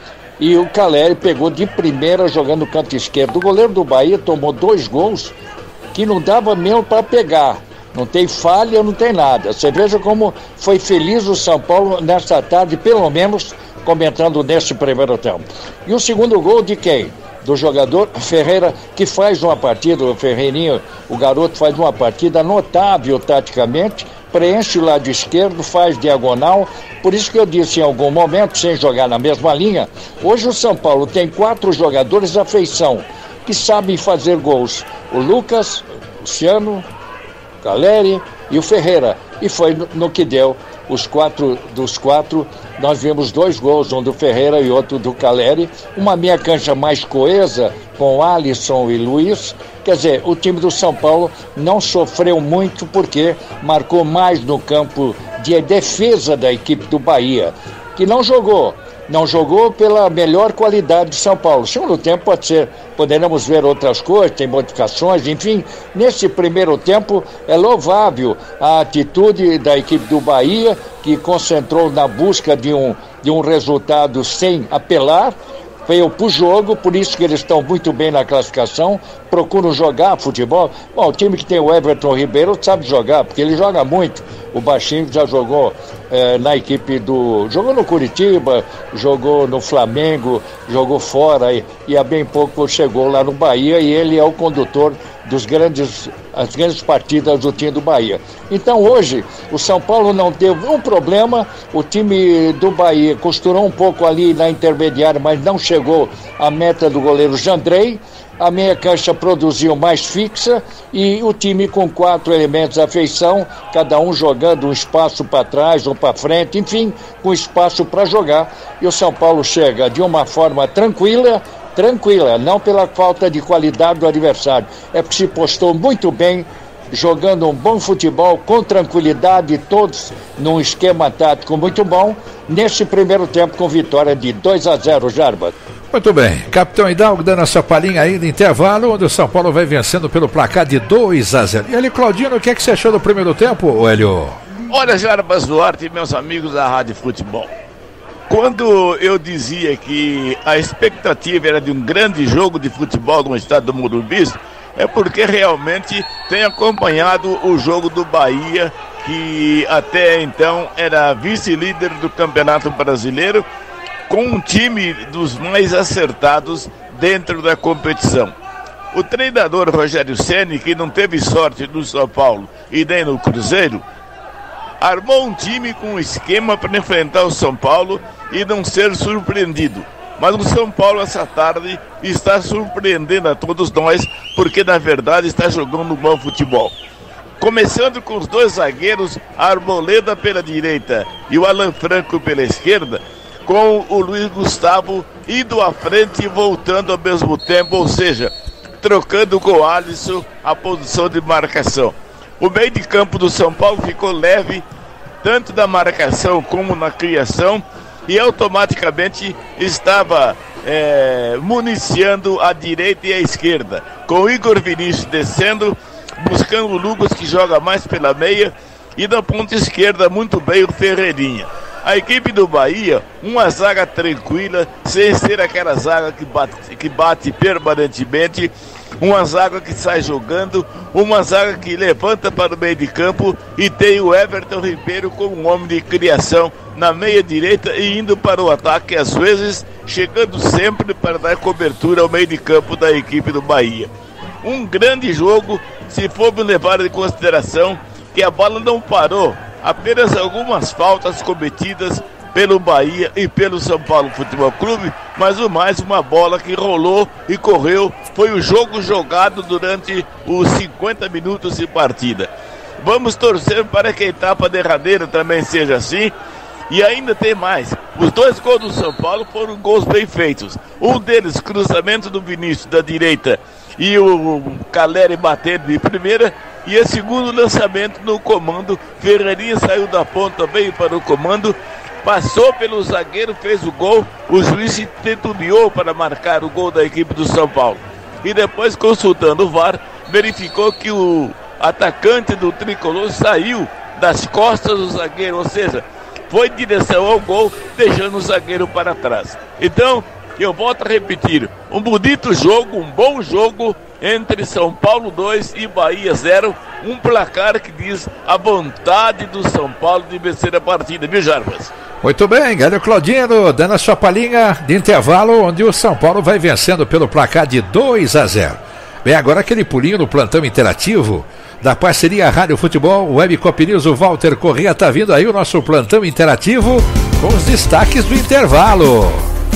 e o Caleri pegou de primeira jogando no canto esquerdo. O goleiro do Bahia tomou dois gols que não dava mesmo para pegar. Não tem falha, não tem nada. Você veja como foi feliz o São Paulo nessa tarde, pelo menos comentando nesse primeiro tempo. E o segundo gol de quem? Do jogador Ferreira, que faz uma partida, o Ferreirinho, o garoto faz uma partida notável taticamente, preenche o lado esquerdo, faz diagonal. Por isso que eu disse em algum momento, sem jogar na mesma linha, hoje o São Paulo tem quatro jogadores à feição, que sabem fazer gols. O Lucas, o Luciano, o Caleri e o Ferreira. E foi no, no que deu. Os quatro, dos quatro, nós vimos dois gols, um do Ferreira e outro do Caleri. Uma meia cancha mais coesa, com Alisson e Luiz. Quer dizer, o time do São Paulo não sofreu muito porque marcou mais no campo de defesa da equipe do Bahia, que não jogou. Não jogou pela melhor qualidade de São Paulo. Segundo tempo pode ser, poderemos ver outras coisas, tem modificações, enfim. Nesse primeiro tempo é louvável a atitude da equipe do Bahia, que concentrou na busca de um, de um resultado sem apelar, veio para o jogo, por isso que eles estão muito bem na classificação, procuram jogar futebol. Bom, o time que tem o Everton Ribeiro sabe jogar, porque ele joga muito. O baixinho já jogou eh, na equipe do... Jogou no Curitiba, jogou no Flamengo, jogou fora e, e há bem pouco chegou lá no Bahia e ele é o condutor dos grandes, as grandes partidas do time do Bahia. Então hoje o São Paulo não teve um problema, o time do Bahia costurou um pouco ali na intermediária, mas não chegou à meta do goleiro Jandrei. A meia cancha produziu mais fixa e o time com quatro elementos à feição, cada um jogando um espaço para trás ou para frente, enfim, com espaço para jogar. E o São Paulo chega de uma forma tranquila, tranquila, não pela falta de qualidade do adversário, é porque se postou muito bem, jogando um bom futebol, com tranquilidade, todos num esquema tático muito bom, nesse primeiro tempo com vitória de dois a zero, Jarbas. Muito bem, Capitão Hidalgo dando essa palhinha aí no intervalo, onde o São Paulo vai vencendo pelo placar de dois a zero. E ali, Claudino, o que é que você achou do primeiro tempo, Hélio? Olha, Jarbas Duarte e meus amigos da Rádio Futebol, quando eu dizia que a expectativa era de um grande jogo de futebol no estado do Morumbi, é porque realmente tenho acompanhado o jogo do Bahia, que até então era vice-líder do Campeonato Brasileiro, com um time dos mais acertados dentro da competição. O treinador Rogério Ceni, que não teve sorte no São Paulo e nem no Cruzeiro, armou um time com um esquema para enfrentar o São Paulo e não ser surpreendido. Mas o São Paulo essa tarde está surpreendendo a todos nós, porque na verdade está jogando um bom futebol. Começando com os dois zagueiros, a Arboleda pela direita e o Alan Franco pela esquerda, com o Luiz Gustavo indo à frente e voltando ao mesmo tempo, ou seja, trocando com o Alisson a posição de marcação. O meio de campo do São Paulo ficou leve, tanto na marcação como na criação, e automaticamente estava é, municiando a direita e a esquerda, com o Igor Vinícius descendo, buscando o Lucas, que joga mais pela meia, e na ponta esquerda muito bem o Ferreirinha. A equipe do Bahia, uma zaga tranquila, sem ser aquela zaga que bate, que bate permanentemente, uma zaga que sai jogando, uma zaga que levanta para o meio de campo e tem o Everton Ribeiro como um homem de criação na meia direita e indo para o ataque, às vezes chegando sempre para dar cobertura ao meio de campo da equipe do Bahia. Um grande jogo, se formos levar em consideração que a bola não parou, apenas algumas faltas cometidas pelo Bahia e pelo São Paulo Futebol Clube, mas o mais uma bola que rolou e correu. Foi o jogo jogado durante os cinquenta minutos de partida. Vamos torcer para que a etapa derradeira também seja assim. E ainda tem mais, os dois gols do São Paulo foram gols bem feitos. Um deles, cruzamento do Vinícius da direita e o Caleri batendo de primeira. E o segundo lançamento no comando, Ferreirinha saiu da ponta, veio para o comando, passou pelo zagueiro, fez o gol. O juiz se titubeou para marcar o gol da equipe do São Paulo. E depois, consultando o V A R, verificou que o atacante do tricolor saiu das costas do zagueiro, ou seja, foi em direção ao gol, deixando o zagueiro para trás. Então, eu volto a repetir, um bonito jogo, um bom jogo entre São Paulo dois e Bahia zero, um placar que diz a vontade do São Paulo de vencer a partida, viu, Jarbas? Muito bem, Gálio Claudino dando a sua palhinha de intervalo, onde o São Paulo vai vencendo pelo placar de dois a zero. Bem, agora aquele pulinho no plantão interativo da parceria Rádio Futebol, Web Cop News, o Walter Corrêa, está vindo aí o nosso plantão interativo com os destaques do intervalo.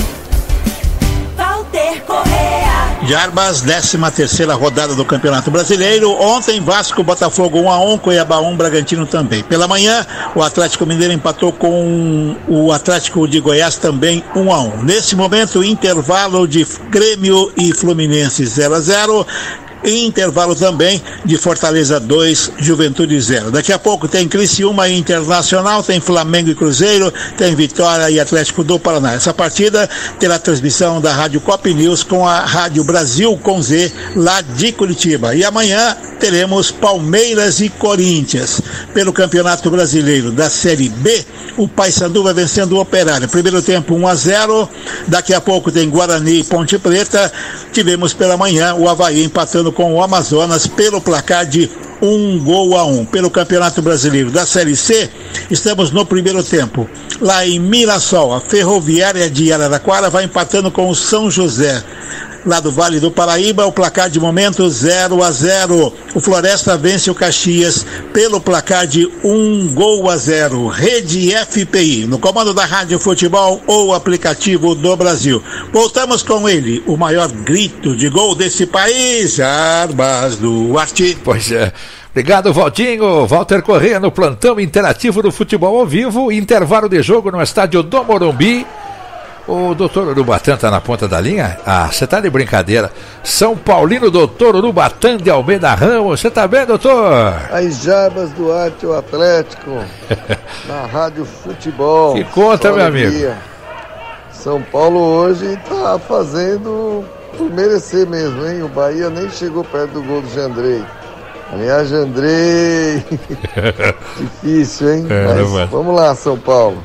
Walter Corrêa. Jarbas, décima terceira rodada do Campeonato Brasileiro. Ontem, Vasco, Botafogo um a um, Cuiabá um, Bragantino também. Pela manhã, o Atlético Mineiro empatou com o Atlético de Goiás também um a um. Nesse momento, intervalo de Grêmio e Fluminense zero a zero. Em intervalo também de Fortaleza dois, Juventude zero. Daqui a pouco tem Criciúma e Internacional, tem Flamengo e Cruzeiro, tem Vitória e Atlético do Paraná. Essa partida terá transmissão da Rádio Cop News com a Rádio Brasil com Z, lá de Curitiba. E amanhã teremos Palmeiras e Corinthians. Pelo Campeonato Brasileiro da Série B, o Paysandu vai vencendo o Operário. Primeiro tempo um a zero. Daqui a pouco tem Guarani e Ponte Preta. Tivemos pela manhã o Avaí empatando com o Amazonas pelo placar de um gol a um. Pelo Campeonato Brasileiro da Série C, estamos no primeiro tempo. Lá em Mirassol, a Ferroviária de Araraquara vai empatando com o São José. Lá do Vale do Paraíba, o placar de momento zero a zero. O Floresta vence o Caxias pelo placar de um gol a zero. Rede F P I, no comando da Rádio Futebol ou aplicativo do Brasil. Voltamos com ele, o maior grito de gol desse país, Jarbas Duarte. Pois é. Obrigado, Valtinho. Walter Corrêa no plantão interativo do futebol ao vivo. Intervalo de jogo no estádio do Morumbi. O doutor Urubatã está na ponta da linha? Ah, você tá de brincadeira. São Paulino, doutor Urubatã de Almeida Ramos. Você tá bem, doutor? As Jarbas Duarte, o Atlético, na Rádio Futebol. Que conta, meu amigo. São Paulo hoje tá fazendo por merecer mesmo, hein? O Bahia nem chegou perto do gol do Jandrei. Aliás, Jandrei. Difícil, hein? É, Mas vamos lá, São Paulo.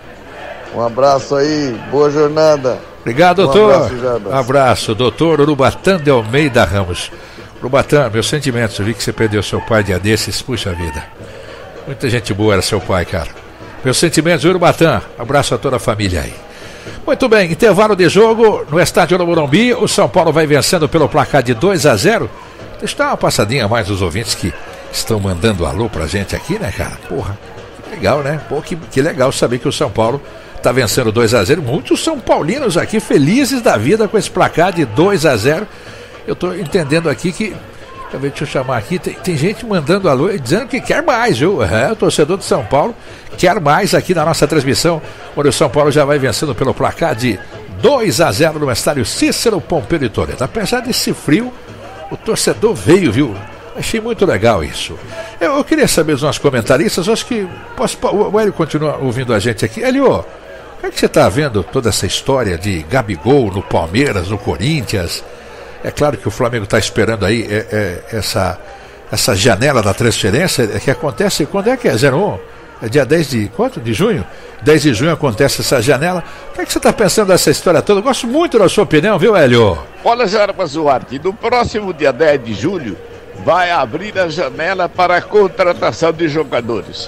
Um abraço aí, boa jornada. Obrigado, doutor. Um abraço, abraço, doutor Urubatã de Almeida Ramos. Urubatã, meus sentimentos, eu vi que você perdeu seu pai dia desses, puxa vida. Muita gente boa era seu pai, cara. Meus sentimentos, Urubatã, abraço a toda a família aí. Muito bem, intervalo de jogo no estádio do Morumbi, o São Paulo vai vencendo pelo placar de dois a zero. Deixa eu dar uma passadinha mais dos ouvintes que estão mandando alô pra gente aqui, né, cara? Porra, que legal, né? Pô, que, que legal saber que o São Paulo está vencendo dois a zero. Muitos São Paulinos aqui felizes da vida com esse placar de dois a zero. Eu estou entendendo aqui que, deixa eu chamar aqui, tem, tem gente mandando alô e dizendo que quer mais, viu? É, o torcedor de São Paulo quer mais aqui na nossa transmissão, onde o São Paulo já vai vencendo pelo placar de dois a zero no estádio Cícero Pompeu de Toledo. Apesar desse frio, o torcedor veio, viu? Achei muito legal isso. Eu, eu queria saber dos nossos comentaristas, acho que posso, o Hélio continua ouvindo a gente aqui. Hélio, como é que você está vendo toda essa história de Gabigol no Palmeiras, no Corinthians? É claro que o Flamengo está esperando aí é, é, essa, essa janela da transferência que acontece, quando é que é? zero um? É dia dez de quanto? De junho? dez de junho acontece essa janela. O que é que você está pensando dessa história toda? Eu gosto muito da sua opinião, viu, Hélio? Olha, Jarbas Duarte, no próximo dia dez de julho vai abrir a janela para a contratação de jogadores.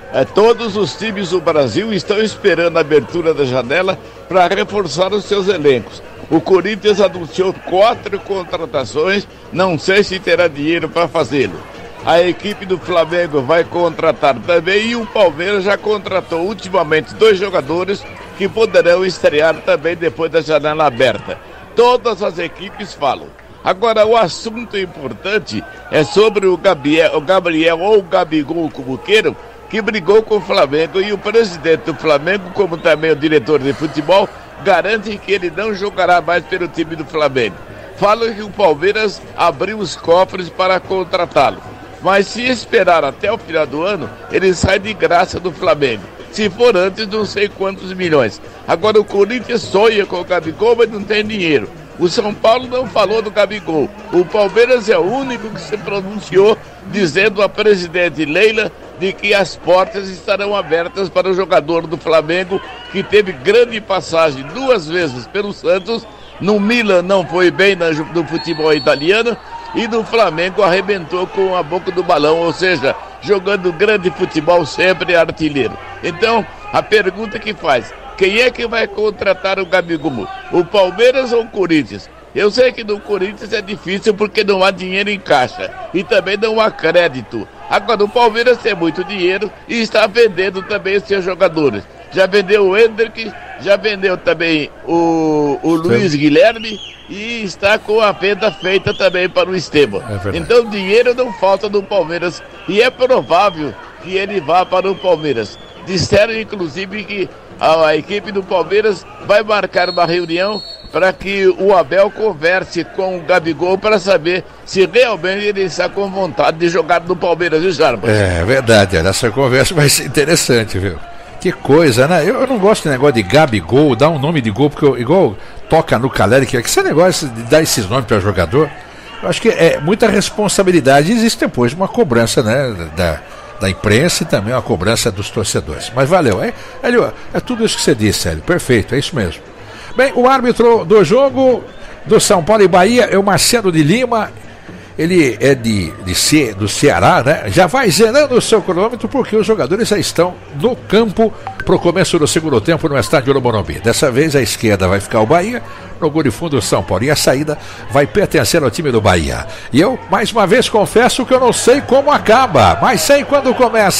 É, todos os times do Brasil estão esperando a abertura da janela para reforçar os seus elencos. O Corinthians anunciou quatro contratações, não sei se terá dinheiro para fazê-lo. A equipe do Flamengo vai contratar também e o Palmeiras já contratou ultimamente dois jogadores que poderão estrear também depois da janela aberta. Todas as equipes falam. Agora, o assunto importante é sobre o Gabriel, o Gabriel ou o Gabigol, como queiram, que brigou com o Flamengo, e o presidente do Flamengo, como também o diretor de futebol, garante que ele não jogará mais pelo time do Flamengo. Falam que o Palmeiras abriu os cofres para contratá-lo, mas se esperar até o final do ano, ele sai de graça do Flamengo. Se for antes, não sei quantos milhões. Agora o Corinthians sonha com o Gabigol, mas não tem dinheiro. O São Paulo não falou do Gabigol. O Palmeiras é o único que se pronunciou, dizendo à presidente Leila de que as portas estarão abertas para o jogador do Flamengo, que teve grande passagem duas vezes pelo Santos. No Milan não foi bem no futebol italiano, e no Flamengo arrebentou com a boca do balão, ou seja, jogando grande futebol, sempre artilheiro. Então, a pergunta que faz: quem é que vai contratar o Gabigol? O Palmeiras ou o Corinthians? Eu sei que no Corinthians é difícil porque não há dinheiro em caixa e também não há crédito. Agora o Palmeiras tem muito dinheiro e está vendendo também seus jogadores. Já vendeu o Hendrick, já vendeu também o, o Luiz Guilherme e está com a venda feita também para o Esteban. É então dinheiro não falta no Palmeiras e é provável que ele vá para o Palmeiras. Disseram inclusive que a, a equipe do Palmeiras vai marcar uma reunião para que o Abel converse com o Gabigol para saber se realmente ele está com vontade de jogar no Palmeiras, viu, Jarbas? É verdade, essa conversa vai ser interessante, viu? Que coisa, né? Eu, eu não gosto de negócio de Gabigol, dar um nome de gol, porque eu, igual toca no Caleri, que esse negócio de dar esses nomes para jogador, eu acho que é muita responsabilidade. Existe depois uma cobrança, né, da, da imprensa e também uma cobrança dos torcedores. Mas valeu, é, Hélio, é tudo isso que você disse, Hélio, perfeito, é isso mesmo. Bem, o árbitro do jogo do São Paulo e Bahia é o Marcelo de Lima. Ele é de, de Ce, do Ceará, né? Já vai zerando o seu cronômetro porque os jogadores já estão no campo para o começo do segundo tempo no estádio do Morumbi. Dessa vez a esquerda vai ficar o Bahia, no gol de fundo o São Paulo, e a saída vai pertencer ao time do Bahia. E eu, mais uma vez, confesso que eu não sei como acaba, mas sei quando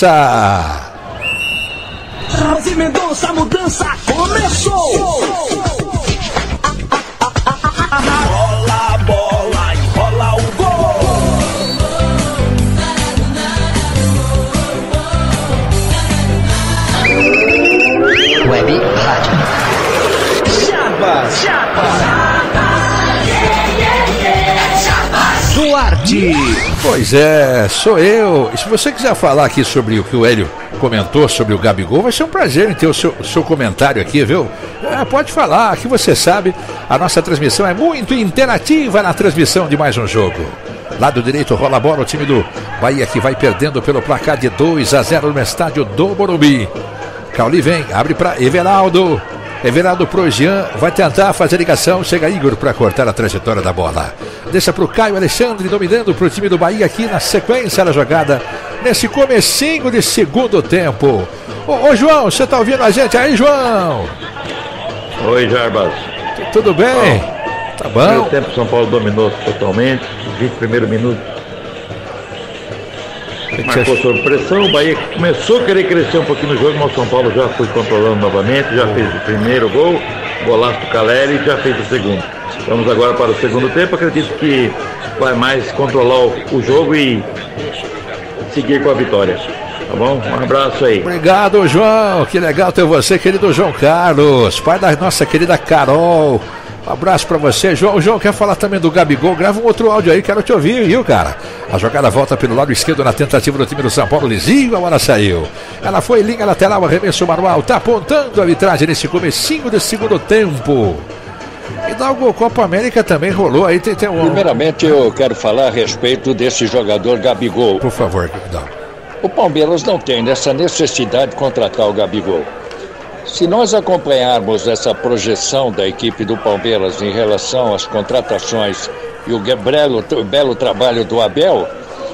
começa. Rose Mendonça, a mudança começou! Rola a bola e rola o gol! Web Rádio. Jarbas! Jarbas! Duarte! Pois é, sou eu. E se você quiser falar aqui sobre o que o Hélio comentou sobre o Gabigol, vai ser um prazer em ter o seu, o seu comentário aqui, viu? É, pode falar, aqui você sabe, a nossa transmissão é muito interativa na transmissão de mais um jogo. Lado direito rola a bola, o time do Bahia que vai perdendo pelo placar de dois a zero no estádio do Morumbi. Cauli vem, abre para Everaldo. Everaldo pro Jean, vai tentar fazer ligação, chega Igor para cortar a trajetória da bola. Deixa pro Caio Alexandre, dominando pro time do Bahia aqui na sequência da jogada, nesse comecinho de segundo tempo. Ô, ô João, você tá ouvindo a gente aí, João? Oi, Jarbas. T Tudo bem? Bom, tá bom. No primeiro tempo, São Paulo dominou totalmente, os vinte primeiros minutos. Marcou sob pressão, o Bahia começou a querer crescer um pouquinho no jogo, mas o São Paulo já foi controlando novamente, já fez o primeiro gol, golaço do Caleri e já fez o segundo. Vamos agora para o segundo tempo, acredito que vai mais controlar o jogo e seguir com a vitória. Tá bom? Um abraço aí. Obrigado, João, que legal ter você, querido João Carlos, pai da nossa querida Carol. Um abraço pra você, João. O João quer falar também do Gabigol. Grava um outro áudio aí, quero te ouvir, viu, cara? A jogada volta pelo lado esquerdo na tentativa do time do São Paulo. Lisinho, a bola saiu. Ela foi linha lateral, arremesso manual. Tá apontando a arbitragem nesse comecinho do segundo tempo. Hidalgo, Copa América também rolou aí. Tem, tem um... Primeiramente, eu quero falar a respeito desse jogador Gabigol. Por favor, Hidalgo. O Palmeiras não tem essa necessidade de contratar o Gabigol. Se nós acompanharmos essa projeção da equipe do Palmeiras em relação às contratações e o belo, belo trabalho do Abel,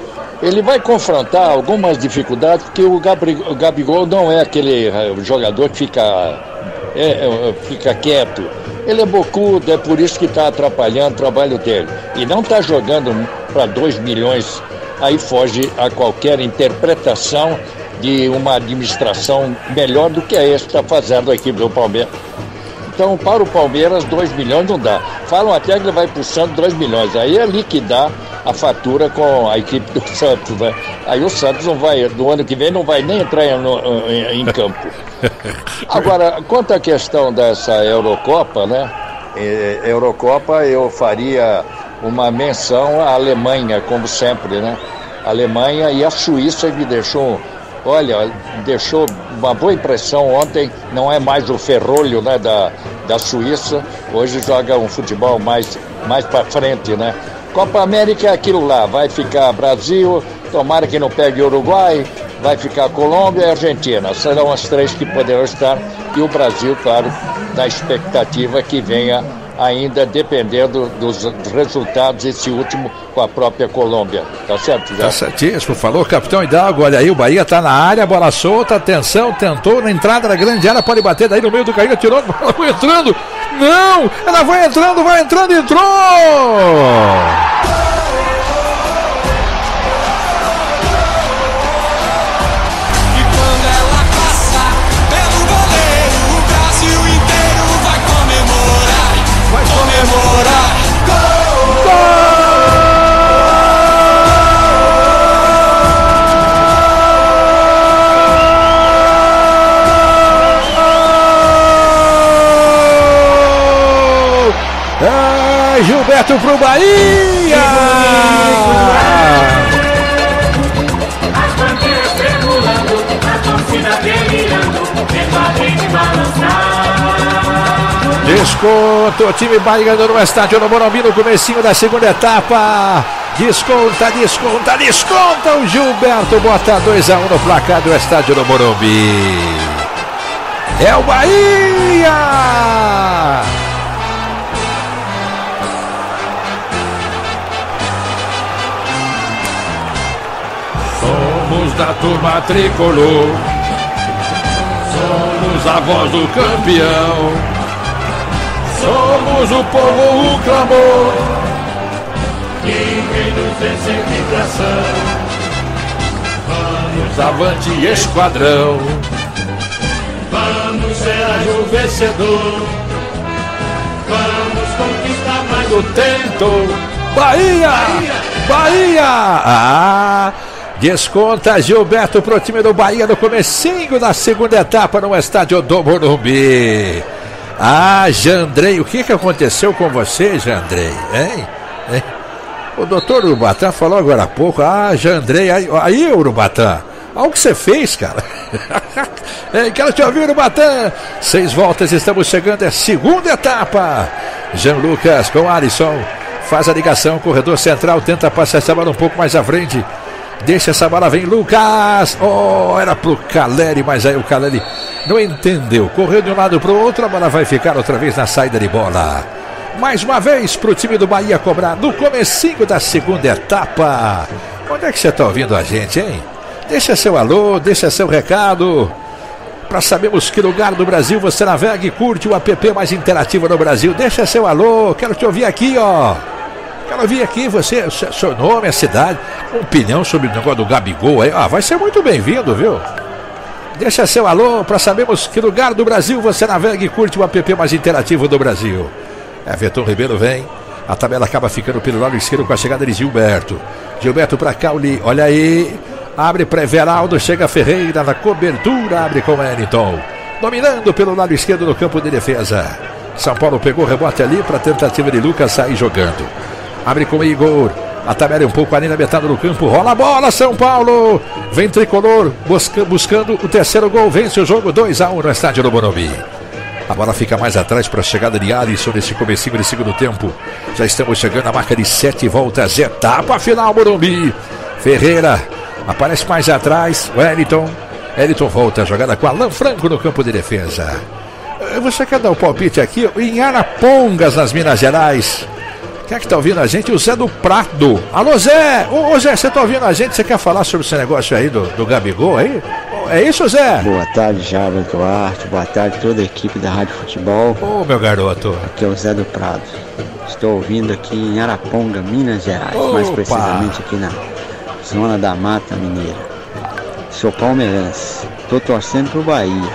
ele vai confrontar algumas dificuldades, porque o, Gabri, o Gabigol não é aquele jogador que fica, é, é, fica quieto. Ele é bocudo, é por isso que está atrapalhando o trabalho dele. E não está jogando para dois milhões, aí foge a qualquer interpretação de uma administração melhor do que a essa que está fazendo a equipe do Palmeiras. Então, para o Palmeiras, dois milhões não dá. Falam até que ele vai para o Santos dois milhões. Aí é liquidar a fatura com a equipe do Santos, né? Aí o Santos não vai, no ano que vem, não vai nem entrar em, em, em campo. Agora, quanto à questão dessa Eurocopa, né? É, Eurocopa, eu faria uma menção à Alemanha, como sempre, né? A Alemanha e a Suíça, que deixou... Olha, deixou uma boa impressão ontem, não é mais o ferrolho, né, da, da Suíça, hoje joga um futebol mais, mais para frente, né? Copa América é aquilo lá, vai ficar Brasil, tomara que não pegue Uruguai, vai ficar Colômbia e Argentina, serão as três que poderão estar, e o Brasil, claro, na expectativa que venha ainda dependendo dos resultados, esse último com a própria Colômbia. Tá certo, já? Tá certíssimo, falou capitão Hidalgo. Olha aí, o Bahia tá na área, bola solta, atenção, tentou na entrada da grande área, pode bater daí no meio do caminho, tirou, a bola foi entrando. Não, ela vai entrando, vai entrando, entrou! Gilberto pro Bahia! As bandeiras tremulando, a torcida delirando, vendo a gente balançar. Desconto, o time Bahia no estádio no Morumbi no comecinho da segunda etapa. Desconta, desconta, desconta. O Gilberto bota dois a um no placar do estádio no Morumbi. É o Bahia! Somos da turma tricolor, somos a voz do campeão, somos o povo, o clamor, ninguém nos vence em vibração. Vamos avante, esquadrão, vamos ser o vencedor, vamos conquistar mais do tento. Bahia! Bahia! Bahia! Ah! Desconta Gilberto pro time do Bahia no comecinho da segunda etapa no estádio do Morumbi. Ah, Jandrei, o que que aconteceu com você, Jandrei? Hein? hein? O doutor Urubatã falou agora há pouco. Ah, Jandrei, aí, aí Urubatã, olha o que você fez, cara. Ei, quero te ouvir, Urubatã. Seis voltas, estamos chegando, é segunda etapa. Jean Lucas com Alisson, faz a ligação, corredor central, tenta passar essa bola um pouco mais à frente. Deixa essa bola, vem Lucas. Oh, era pro Caleri, mas aí o Caleri não entendeu. Correu de um lado pro outro, a bola vai ficar outra vez na saída de bola. Mais uma vez pro time do Bahia cobrar no comecinho da segunda etapa. Onde é que você tá ouvindo a gente, hein? Deixa seu alô, deixa seu recado. Para sabermos que lugar do Brasil você navega e curte o app mais interativo no Brasil. Deixa seu alô, quero te ouvir aqui, ó. Quero ouvir aqui você, seu nome, a cidade, opinião sobre o negócio do Gabigol aí. Ah, vai ser muito bem-vindo, viu? Deixa seu alô para sabermos que lugar do Brasil você navega e curte o app mais interativo do Brasil. Everton Ribeiro vem, a tabela acaba ficando pelo lado esquerdo com a chegada de Gilberto. Gilberto para Cauli, olha aí, abre para Everaldo, chega Ferreira na cobertura, abre com Wellington. Dominando pelo lado esquerdo no campo de defesa. São Paulo pegou o rebote ali para a tentativa de Lucas sair jogando. Abre com Igor, a tabela é um pouco ali na metade do campo, rola a bola, São Paulo, vem Tricolor, busca, buscando o terceiro gol, vence o jogo dois a um no estádio do Morumbi. A bola fica mais atrás para a chegada de Alisson nesse comecinho de segundo tempo. Já estamos chegando à marca de sete voltas, etapa final Morumbi. Ferreira aparece mais atrás, Wellington, Wellington volta a jogada com Alan Franco no campo de defesa. Você quer dar um palpite aqui? Em Arapongas, nas Minas Gerais. Quem é que tá ouvindo a gente? O Zé do Prado. Alô, Zé! Ô, ô Zé, você tá ouvindo a gente? Você quer falar sobre esse negócio aí do, do Gabigol aí? É isso, Zé? Boa tarde, Jarbas Duarte. Boa tarde, toda a equipe da Rádio Futebol. Ô, meu garoto. Aqui é o Zé do Prado. Estou ouvindo aqui em Araponga, Minas Gerais. Opa. Mais precisamente aqui na zona da Mata Mineira. Sou palmeirense. Estou torcendo pro Bahia.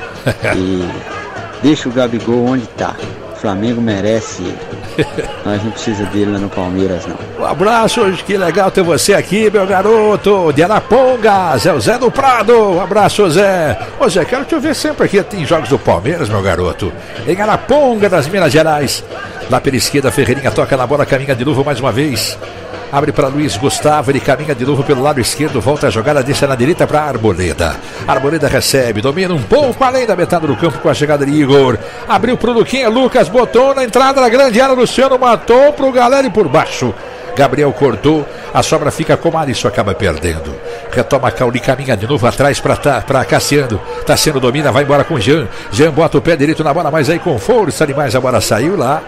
E deixa o Gabigol onde tá. O Flamengo merece ele. Nós não precisa dele lá no Palmeiras, não. Um abraço, que legal ter você aqui, meu garoto, de Araponga, Zé, o Zé do Prado. Um abraço, Zé. Ô, Zé, quero te ouvir sempre aqui em jogos do Palmeiras, meu garoto. Em Araponga, das Minas Gerais. Lá pela esquerda, Ferreirinha toca na bola, caminha de novo mais uma vez. Abre para Luiz Gustavo, ele caminha de novo pelo lado esquerdo, volta a jogada, deixa na direita para Arboleda. Arboleda recebe, domina um pouco além da metade do campo com a chegada de Igor. Abriu pro Luquinha, Lucas botou na entrada da grande área, Luciano matou pro Galeri por baixo. Gabriel cortou, a sobra fica com Alisson, acaba perdendo. Retoma Cauli, caminha de novo atrás para Cassiano. Tassiano domina, vai embora com Jean. Jean bota o pé direito na bola, mas aí com força demais a bola saiu lá.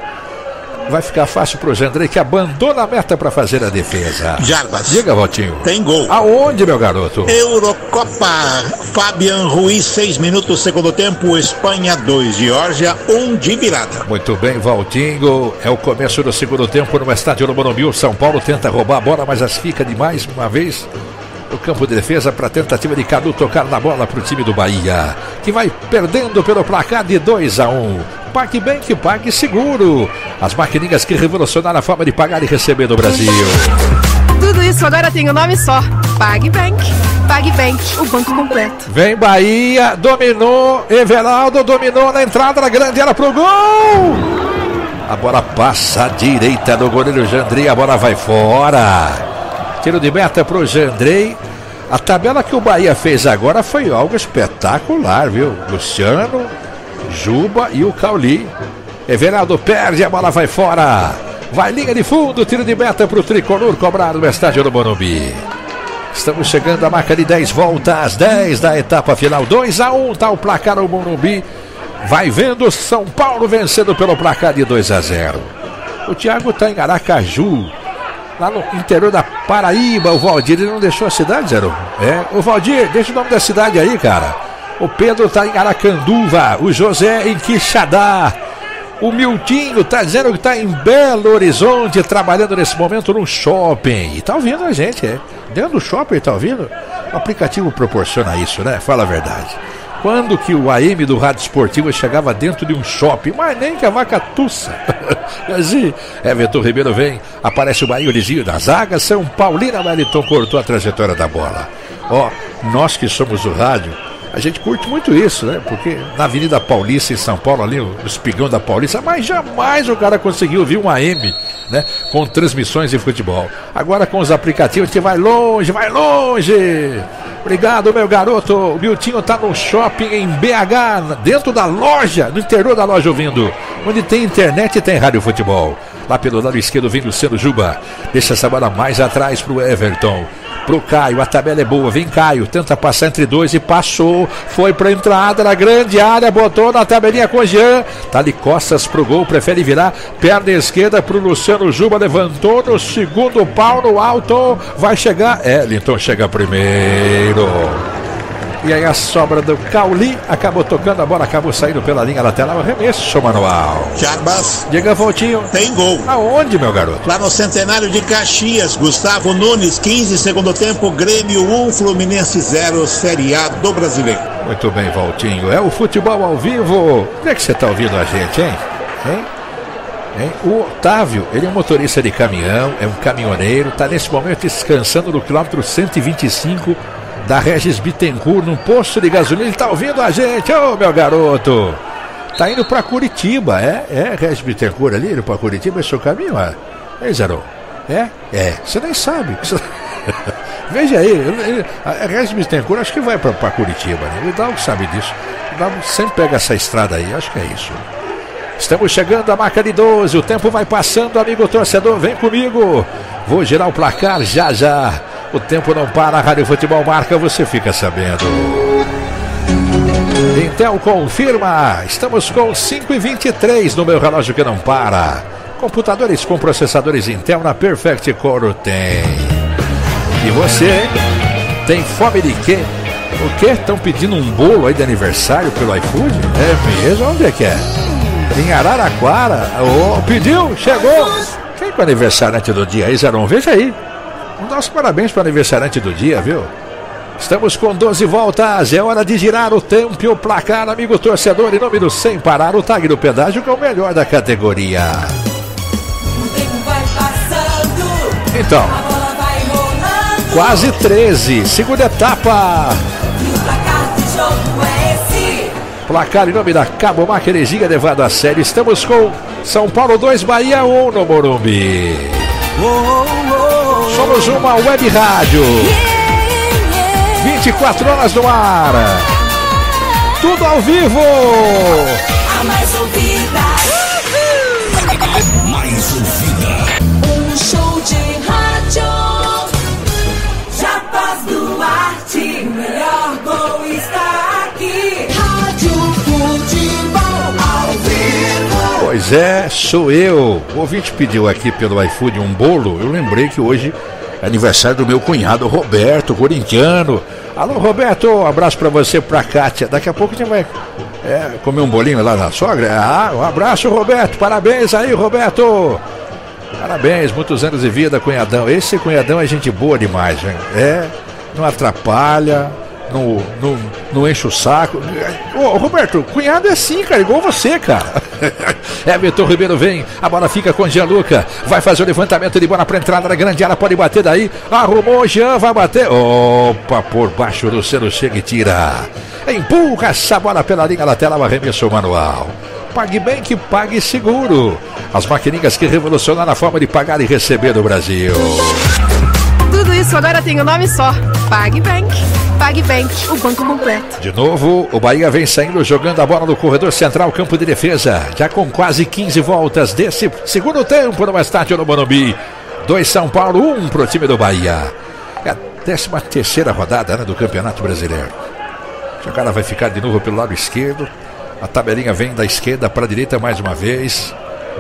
Vai ficar fácil pro Jandrei, que abandona a meta para fazer a defesa. Jarbas. Diga, Valtinho. Tem gol. Aonde, meu garoto? Eurocopa. Fabian Ruiz, seis minutos, segundo tempo. Espanha, dois. Geórgia, um de virada. Muito bem, Valtinho. É o começo do segundo tempo no estádio do Morumbi. O São Paulo tenta roubar a bola, mas as fica demais uma vez no campo de defesa para tentativa de Cadu tocar na bola para o time do Bahia, que vai perdendo pelo placar de dois a um. PagBank, pague seguro. As maquininhas que revolucionaram a forma de pagar e receber no Brasil. Tudo isso agora tem um nome só. PagBank. PagBank, o banco completo. Vem Bahia, dominou. Everaldo dominou na entrada da grande área pro gol. A bola passa à direita do goleiro Jandrei. A bola vai fora. Tiro de meta pro Jandrei. A tabela que o Bahia fez agora foi algo espetacular, viu? Luciano, Juba e o Cauli. Everaldo perde, a bola vai fora. Vai linha de fundo, tiro de meta para o tricolor cobrado no estádio do Morumbi. Estamos chegando à marca de dez voltas, dez da etapa final. dois a um, tá o placar ao Morumbi. Vai vendo São Paulo vencendo pelo placar de dois a zero. O Thiago tá em Aracaju, lá no interior da Paraíba. O Valdir, ele não deixou a cidade, Zero? É, o Valdir, deixa o nome da cidade aí, cara. O Pedro tá em Aracanduva, o José em Quixadá. O Miltinho tá dizendo que tá em Belo Horizonte, trabalhando nesse momento no shopping. E tá ouvindo a gente, é. Dentro do shopping, tá ouvindo? O aplicativo proporciona isso, né? Fala a verdade. Quando que o A M do Rádio Esportivo chegava dentro de um shopping? Mas nem que a vaca tussa. Assim, Everton Ribeiro vem, aparece o Bahia, o desvio da zaga. São Paulino, Wellington cortou a trajetória da bola. Ó, nós que somos do rádio, a gente curte muito isso, né? Porque na Avenida Paulista, em São Paulo, ali, o espigão da Paulista, mas jamais o cara conseguiu ouvir um A M, né? Com transmissões de futebol. Agora com os aplicativos, a gente vai longe, vai longe. Obrigado, meu garoto. O Miltinho tá no shopping em B H, dentro da loja, no interior da loja ouvindo. Onde tem internet e tem rádio futebol. Lá pelo lado esquerdo vem Luciano Juba. Deixa essa bola mais atrás pro Everton. Pro Caio, a tabela é boa, vem Caio, tenta passar entre dois e passou, foi pra entrada na grande área, botou na tabelinha com Jean, tá de costas pro gol, prefere virar, perna esquerda pro Luciano Juba, levantou no segundo pau no alto, vai chegar, Wellington chega primeiro. E aí a sobra do Cauli acabou tocando a bola, acabou saindo pela linha lateral, arremesso manual. Jarbas. Diga, Valtinho. Tem gol. Aonde, meu garoto? Lá no Centenário de Caxias, Gustavo Nunes, quinze, segundo tempo, Grêmio um, Fluminense zero, Série A do Brasileiro. Muito bem, Valtinho. É o futebol ao vivo. Como é que você está ouvindo a gente, hein? Hein? Hein? O Otávio, ele é um motorista de caminhão, é um caminhoneiro, está nesse momento descansando no quilômetro cento e vinte e cinco da Regis Bittencourt, num posto de gasolina. Ele tá ouvindo a gente, ô, meu garoto. Tá indo pra Curitiba, é? É, Regis Bittencourt ali, indo pra Curitiba, esse é o caminho, é? Ei, Zero? É? É, você nem sabe. Veja aí, a Regis Bittencourt acho que vai pra, pra Curitiba, né? O Hidalgo sabe disso. O Hidalgo sempre pega essa estrada aí, acho que é isso. Estamos chegando à marca de doze, o tempo vai passando, amigo torcedor, vem comigo. Vou girar o placar já já. O tempo não para, a Rádio Futebol marca, você fica sabendo. Intel confirma, estamos com cinco e vinte e três no meu relógio que não para. Computadores com processadores Intel na Perfect Core tem. E você tem fome de quê? O quê? Estão pedindo um bolo aí de aniversário pelo iFood? É mesmo? Onde é que é? Em Araraquara. Oh, pediu? Chegou? Quem que é o aniversariante do dia aí, Zarão? Veja aí. Um dos parabéns para o aniversariante do dia, viu? Estamos com doze voltas, é hora de girar o tempo e o placar, amigo torcedor, em nome do Sem Parar, o tag do pedágio, que é o melhor da categoria. O tempo vai passando, então, a bola vai rolando, quase treze, segunda etapa. E o placar do jogo é esse. Placar em nome da Cabo Maqueregia, levado a sério. Estamos com São Paulo dois, Bahia um no Morumbi. Oh, oh, oh. Somos uma web rádio. vinte e quatro horas no ar. Tudo ao vivo. A mais ouvida. Mais ouvida. Um show de rádio. Jarbas Duarte. Melhor gol está aqui. Rádio Futebol ao vivo. Pois é, sou eu. O ouvinte pediu aqui pelo iFood um bolo. Eu lembrei que hoje é aniversário do meu cunhado Roberto, corintiano. Alô, Roberto, um abraço pra você, pra Kátia. Daqui a pouco a gente vai é, comer um bolinho lá na sogra. Ah, um abraço, Roberto. Parabéns aí, Roberto. Parabéns, muitos anos de vida, cunhadão. Esse cunhadão é gente boa demais, hein? É, não atrapalha, não, não, não enche o saco. Ô, Roberto, cunhado é assim, cara, igual você, cara. Everton Ribeiro vem, a bola fica com Gianluca, vai fazer o levantamento de bola para entrada na grande área, pode bater daí, arrumou, Jean vai bater, opa, por baixo do Luciano chega e tira, empurra essa bola pela linha lateral, arremesso manual. Pague bem que pague seguro, as maquininhas que revolucionaram a forma de pagar e receber no Brasil. Tudo isso agora tem um nome só, PagBank. PagBank, o banco completo. De novo, o Bahia vem saindo, jogando a bola no corredor central, campo de defesa. Já com quase quinze voltas desse segundo tempo no estádio no Morumbi. dois São Paulo, um pro time do Bahia. É a décima terceira rodada, né, do Campeonato Brasileiro. A jogada vai ficar de novo pelo lado esquerdo. A tabelinha vem da esquerda para a direita mais uma vez.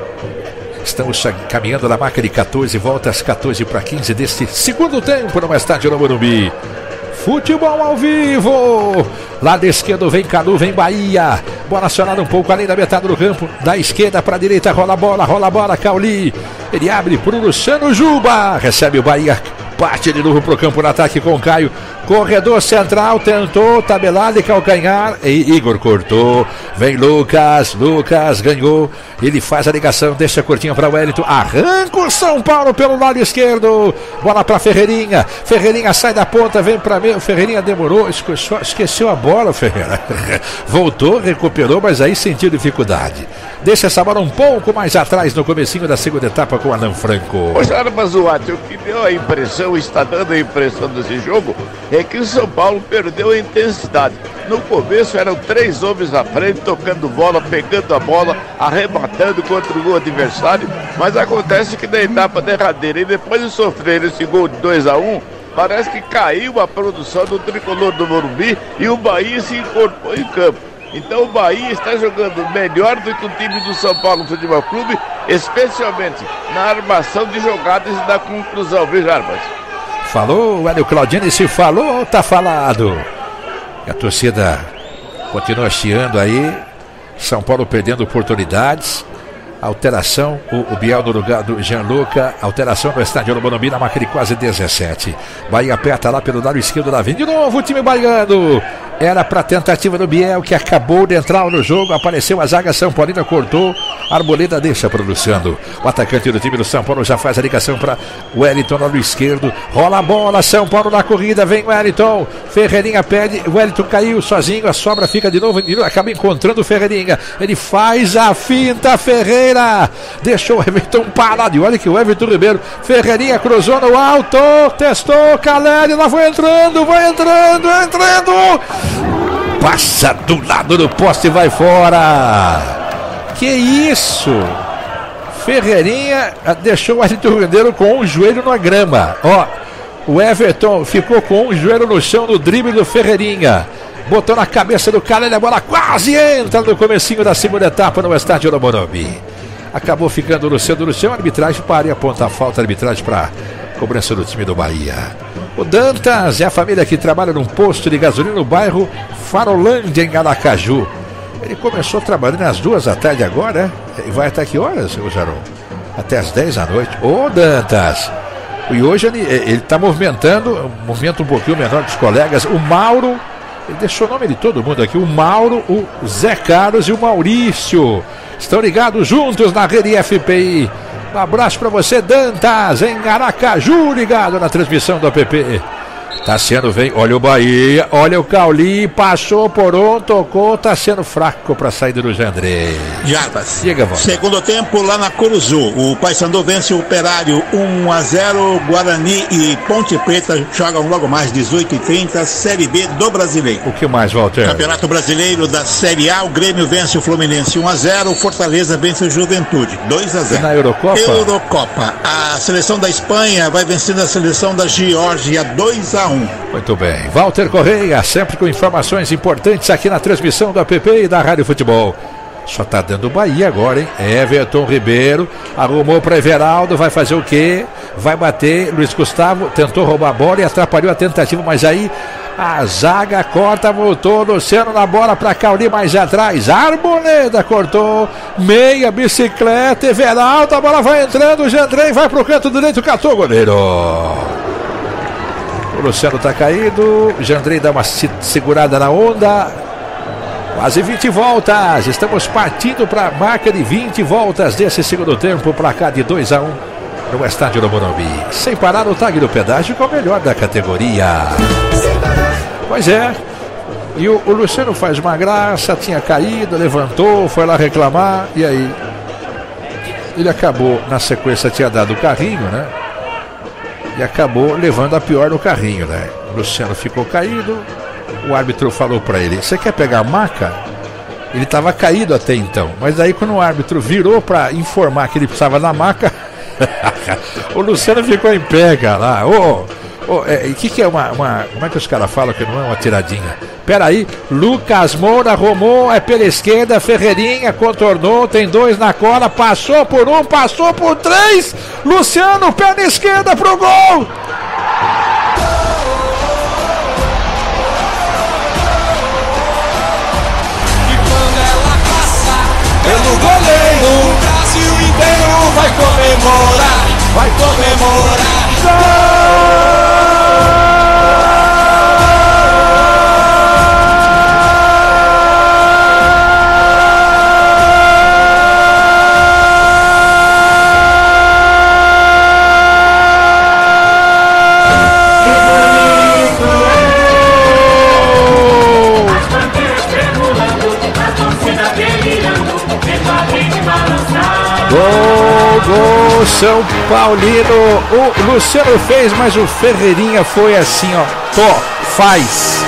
Estamos caminhando na marca de quatorze voltas, quatorze para quinze deste segundo tempo no estádio no Morumbi. Futebol ao vivo. Lado esquerdo vem Canu, vem Bahia. Bola acionada um pouco além da metade do campo. Da esquerda para a direita, rola a bola, rola a bola, Cauli. Ele abre para o Luciano Juba. Recebe o Bahia, parte de novo para o campo no ataque com o Caio. Corredor central, tentou, tabelada e calcanhar. E Igor cortou. Vem Lucas, Lucas ganhou. Ele faz a ligação, deixa curtinho para o Wellington. Arranca o São Paulo pelo lado esquerdo. Bola para Ferreirinha. Ferreirinha sai da ponta, vem para mim. O Ferreirinha demorou, esqueceu, esqueceu a bola, Ferreira. Voltou, recuperou, mas aí sentiu dificuldade. Deixa essa bola um pouco mais atrás no comecinho da segunda etapa com o Alan Franco. Ô, Jarbas Duarte, o que deu a impressão, está dando a impressão desse jogo, é que o São Paulo perdeu a intensidade. No começo eram três homens à frente, tocando bola, pegando a bola, arrebatando contra o adversário, mas acontece que na etapa derradeira, e depois de sofrer esse gol de dois a um, parece que caiu a produção do tricolor do Morumbi e o Bahia se incorporou em campo. Então o Bahia está jogando melhor do que o time do São Paulo Futebol Clube, especialmente na armação de jogadas e da conclusão, viu, Jarbas? Falou, Hélio Claudini, se falou, tá falado. E a torcida continua chiando aí. São Paulo perdendo oportunidades. Alteração, o, o Biel no lugar do Gianluca. Alteração no estádio do Morumbi na marca de quase dezessete. Bahia aperta lá pelo lado esquerdo da vinda. De novo o time baiano. Era para tentativa do Biel, que acabou de entrar no jogo. Apareceu a zaga São Paulina, cortou. Arboleda deixa para o Luciano. O atacante do time do São Paulo já faz a ligação para o Wellington no lado esquerdo. Rola a bola, São Paulo na corrida. Vem o Wellington. Ferreirinha pede. O Wellington caiu sozinho. A sobra fica de novo. Acaba encontrando o Ferreirinha. Ele faz a finta, Ferreira. Deixou o Everton parado. E olha que o Everton Ribeiro. Ferreirinha cruzou no alto. Testou. Caleri lá vai entrando. Vai entrando. Entrando. Passa do lado do poste e vai fora. Que isso? Ferreirinha deixou o Everton Ribeiro com um joelho na grama. Ó, o Everton ficou com um joelho no chão no drible do Ferreirinha. Botou na cabeça do cara e a bola quase entra no comecinho da segunda etapa no estádio do Morumbi. Acabou ficando no centro do chão. A arbitragem para e aponta a falta. A arbitragem para cobrança do time do Bahia. O Dantas é a família que trabalha num posto de gasolina no bairro Farolândia, em Aracaju. Ele começou trabalhando às duas da tarde agora. E vai até que horas, seu Jaron? Até às dez da noite. Ô, Dantas! E hoje ele está movimentando, um movimento um pouquinho menor dos colegas. O Mauro, ele deixou o nome de todo mundo aqui. O Mauro, o Zé Carlos e o Maurício. Estão ligados juntos na rede F P I. Um abraço para você, Dantas, em Aracaju, ligado na transmissão do A P P. Tassiano vem, olha o Bahia, olha o Cauli, passou por um, tocou, tá sendo fraco para a saída do Jandrei. Jarbas. Diga, vó. Segundo tempo lá na Curuzu, o Paysandu vence o Operário um a zero, Guarani e Ponte Preta jogam logo mais dezoito e trinta, Série B do Brasileiro. O que mais, Walter? Campeonato Brasileiro da Série A, o Grêmio vence o Fluminense um a zero, o Fortaleza vence o Juventude dois a zero. E na Eurocopa? Eurocopa, a seleção da Espanha vai vencendo a seleção da Geórgia dois a um. Muito bem, Walter Correia, sempre com informações importantes aqui na transmissão do A P P e da Rádio Futebol. Só tá dando Bahia agora, hein? Everton Ribeiro arrumou para Everaldo, vai fazer o quê? Vai bater, Luiz Gustavo tentou roubar a bola e atrapalhou a tentativa, mas aí a zaga corta, voltou, Luciano na bola para Cauli mais atrás, Arboleda cortou, meia bicicleta, Everaldo, a bola vai entrando, o Jandrei vai pro canto direito, catou o goleiro. O Luciano está caído, o Jandrei dá uma segurada na onda. Quase vinte voltas. Estamos partindo para a marca de vinte voltas desse segundo tempo. Placar de dois a um no estádio do Morumbi. Sem parar no tag do pedágio com o melhor da categoria. Pois é. E o, o Luciano faz uma graça, tinha caído, levantou, foi lá reclamar. E aí ele acabou, na sequência, tinha dado o carrinho, né? E acabou levando a pior no carrinho, né? O Luciano ficou caído. O árbitro falou para ele: você quer pegar a maca? Ele estava caído até então. Mas aí quando o árbitro virou para informar que ele precisava da maca, o Luciano ficou em pé, cara. Ô, ô, é, que que é uma, uma... Como é que os caras falam que não é uma tiradinha? Peraí, Lucas Moura arrumou, é pela esquerda, Ferreirinha contornou, tem dois na cola, passou por um, passou por três, Luciano, pé na esquerda pro gol! E quando ela passar pelo goleiro, o Brasil inteiro vai comemorar, vai comemorar. Gol! Gol, gol, São Paulino. O Luciano fez, mas o Ferreirinha foi assim, ó. Tó, faz.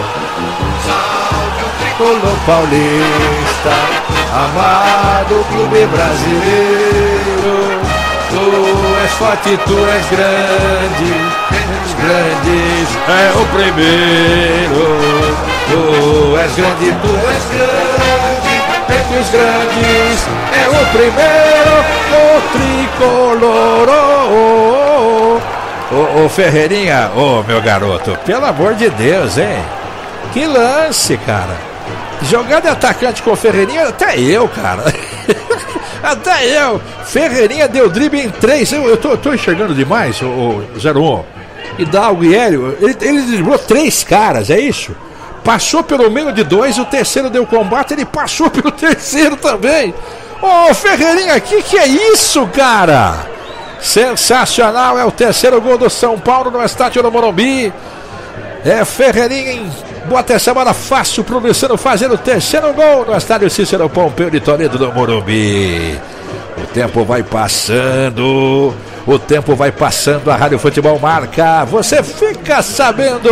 Tricolor paulista, amado clube brasileiro. Tu és forte, tu és grande, os grandes é o primeiro. Tu és grande, tu és grande, entre os grandes é o primeiro, o tricolor. Ô, oh, oh, oh, Ferreirinha, ô, oh, meu garoto, pelo amor de Deus, hein? Que lance, cara. Jogada de atacante com o Ferreirinha, até eu, cara. Até eu. Ferreirinha deu drible em três. Eu, eu tô, tô enxergando demais, o, o zero um. Hidalgo e Hélio, ele, ele driblou três caras, é isso? Passou pelo meio de dois, o terceiro deu combate, ele passou pelo terceiro também. Ô, oh, Ferreirinha, que que é isso, cara? Sensacional, é o terceiro gol do São Paulo no estádio do Morumbi. É Ferreirinha em bota essa bola fácil pro Luciano fazer o terceiro gol no estádio Cícero Pompeu de Toledo do Morumbi. O tempo vai passando, o tempo vai passando, a Rádio Futebol marca, você fica sabendo.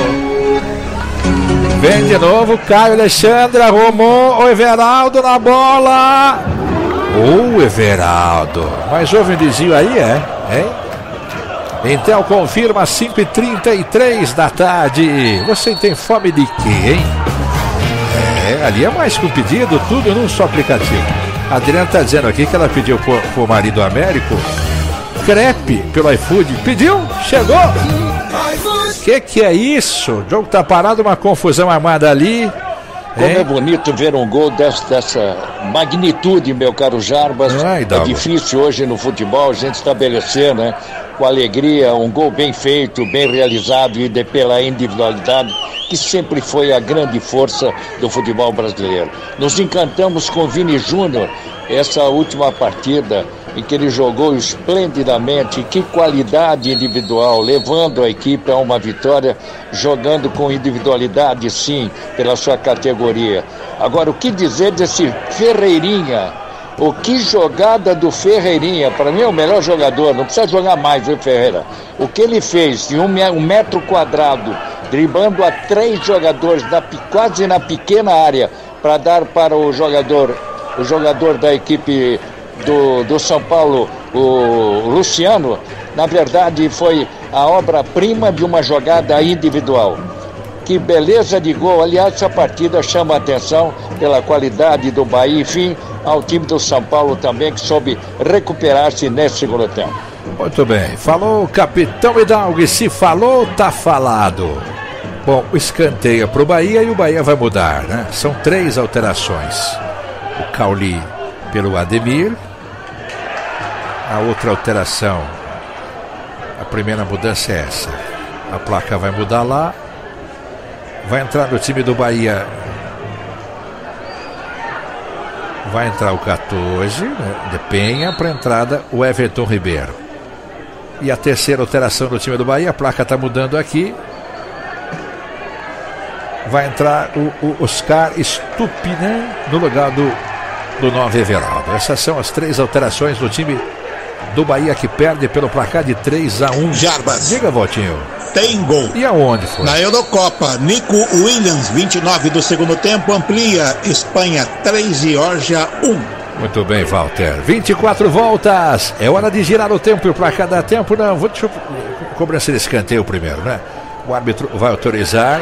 Vem de novo, Caio Alexandre arrumou o Everaldo na bola. O Everaldo, mas houve um desvio aí, é? Hein? Intel confirma cinco e trinta e três da tarde. Você tem fome de quê, hein? É, ali é mais que um pedido, tudo num só aplicativo. A Adriana tá dizendo aqui que ela pediu pro, pro marido Américo crepe pelo iFood. Pediu? Chegou? Que que é isso? O jogo tá parado, uma confusão armada ali. Como hein? é bonito ver um gol dessa, dessa magnitude, meu caro Jarbas. Ai, é difícil hoje no futebol a gente estabelecer, né? Com alegria, um gol bem feito, bem realizado e de, pela individualidade, que sempre foi a grande força do futebol brasileiro. Nos encantamos com o Vini Júnior, essa última partida em que ele jogou esplendidamente, que qualidade individual, levando a equipe a uma vitória, jogando com individualidade, sim, pela sua categoria. Agora, o que dizer desse Ferreirinha? O que jogada do Ferreirinha, para mim é o melhor jogador, não precisa jogar mais, viu, Ferreira? O que ele fez em um, um metro quadrado, driblando a três jogadores, na, quase na pequena área, para dar para o jogador, o jogador da equipe do, do São Paulo, o Luciano, na verdade foi a obra-prima de uma jogada individual. Que beleza de gol. Aliás, essa partida chama a atenção pela qualidade do Bahia, enfim, ao time do São Paulo também, que soube recuperar-se nesse segundo tempo. Muito bem, falou o capitão Hidalgo, e se falou, tá falado. Bom, o escanteio é pro Bahia e o Bahia vai mudar, né? São três alterações. O Cauli pelo Ademir. A outra alteração, a primeira mudança é essa. A placa vai mudar lá. Vai entrar no time do Bahia. Vai entrar o quatorze, né, de Penha, para entrada o Everton Ribeiro. E a terceira alteração no time do Bahia, a placa está mudando aqui. Vai entrar o, o Oscar Estupinan no lugar do, do nove Everaldo. Essas são as três alterações no time do Bahia, que perde pelo placar de três a um. Jarbas. Diga, Valtinho. Tem gol. E aonde foi? Na Eurocopa, Nico Williams, vinte e nove do segundo tempo, amplia. Espanha três, Geórgia um. Muito bem, Walter. vinte e quatro voltas. É hora de girar o tempo para cada tempo. Não, vou deixa eu cobrança de escanteio primeiro, né? O árbitro vai autorizar.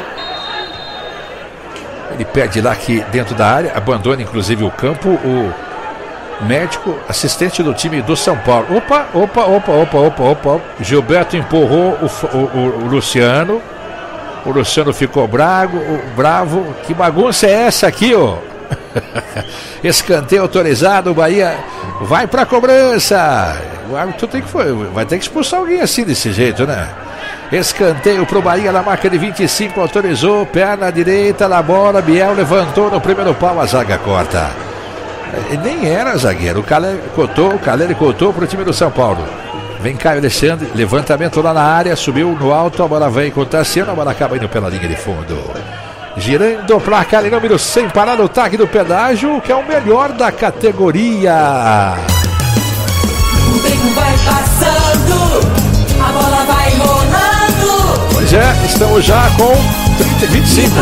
Ele pede lá que dentro da área, abandona inclusive o campo, o médico, assistente do time do São Paulo. Opa, opa, opa, opa, opa, opa. Gilberto empurrou o, o, o Luciano. O Luciano ficou bravo, bravo. Que bagunça é essa aqui, ó? Escanteio autorizado, o Bahia vai pra cobrança. O árbitro tem que, vai ter que expulsar alguém assim desse jeito, né? Escanteio pro Bahia na marca de vinte e cinco, autorizou, perna direita na bola, Biel levantou no primeiro pau, a zaga corta. Nem era zagueiro, o Caleri cotou, o Caleri cotou pro time do São Paulo. Vem Caio Alexandre, levantamento lá na área, subiu no alto, a bola vem com o Tassiano, a bola acaba indo pela linha de fundo. Girando o placar em número cem, parar no tag do pedágio, que é o melhor da categoria. O tempo vai passando, a bola vai rolando. Pois é, estamos já com trinta, vinte e cinco.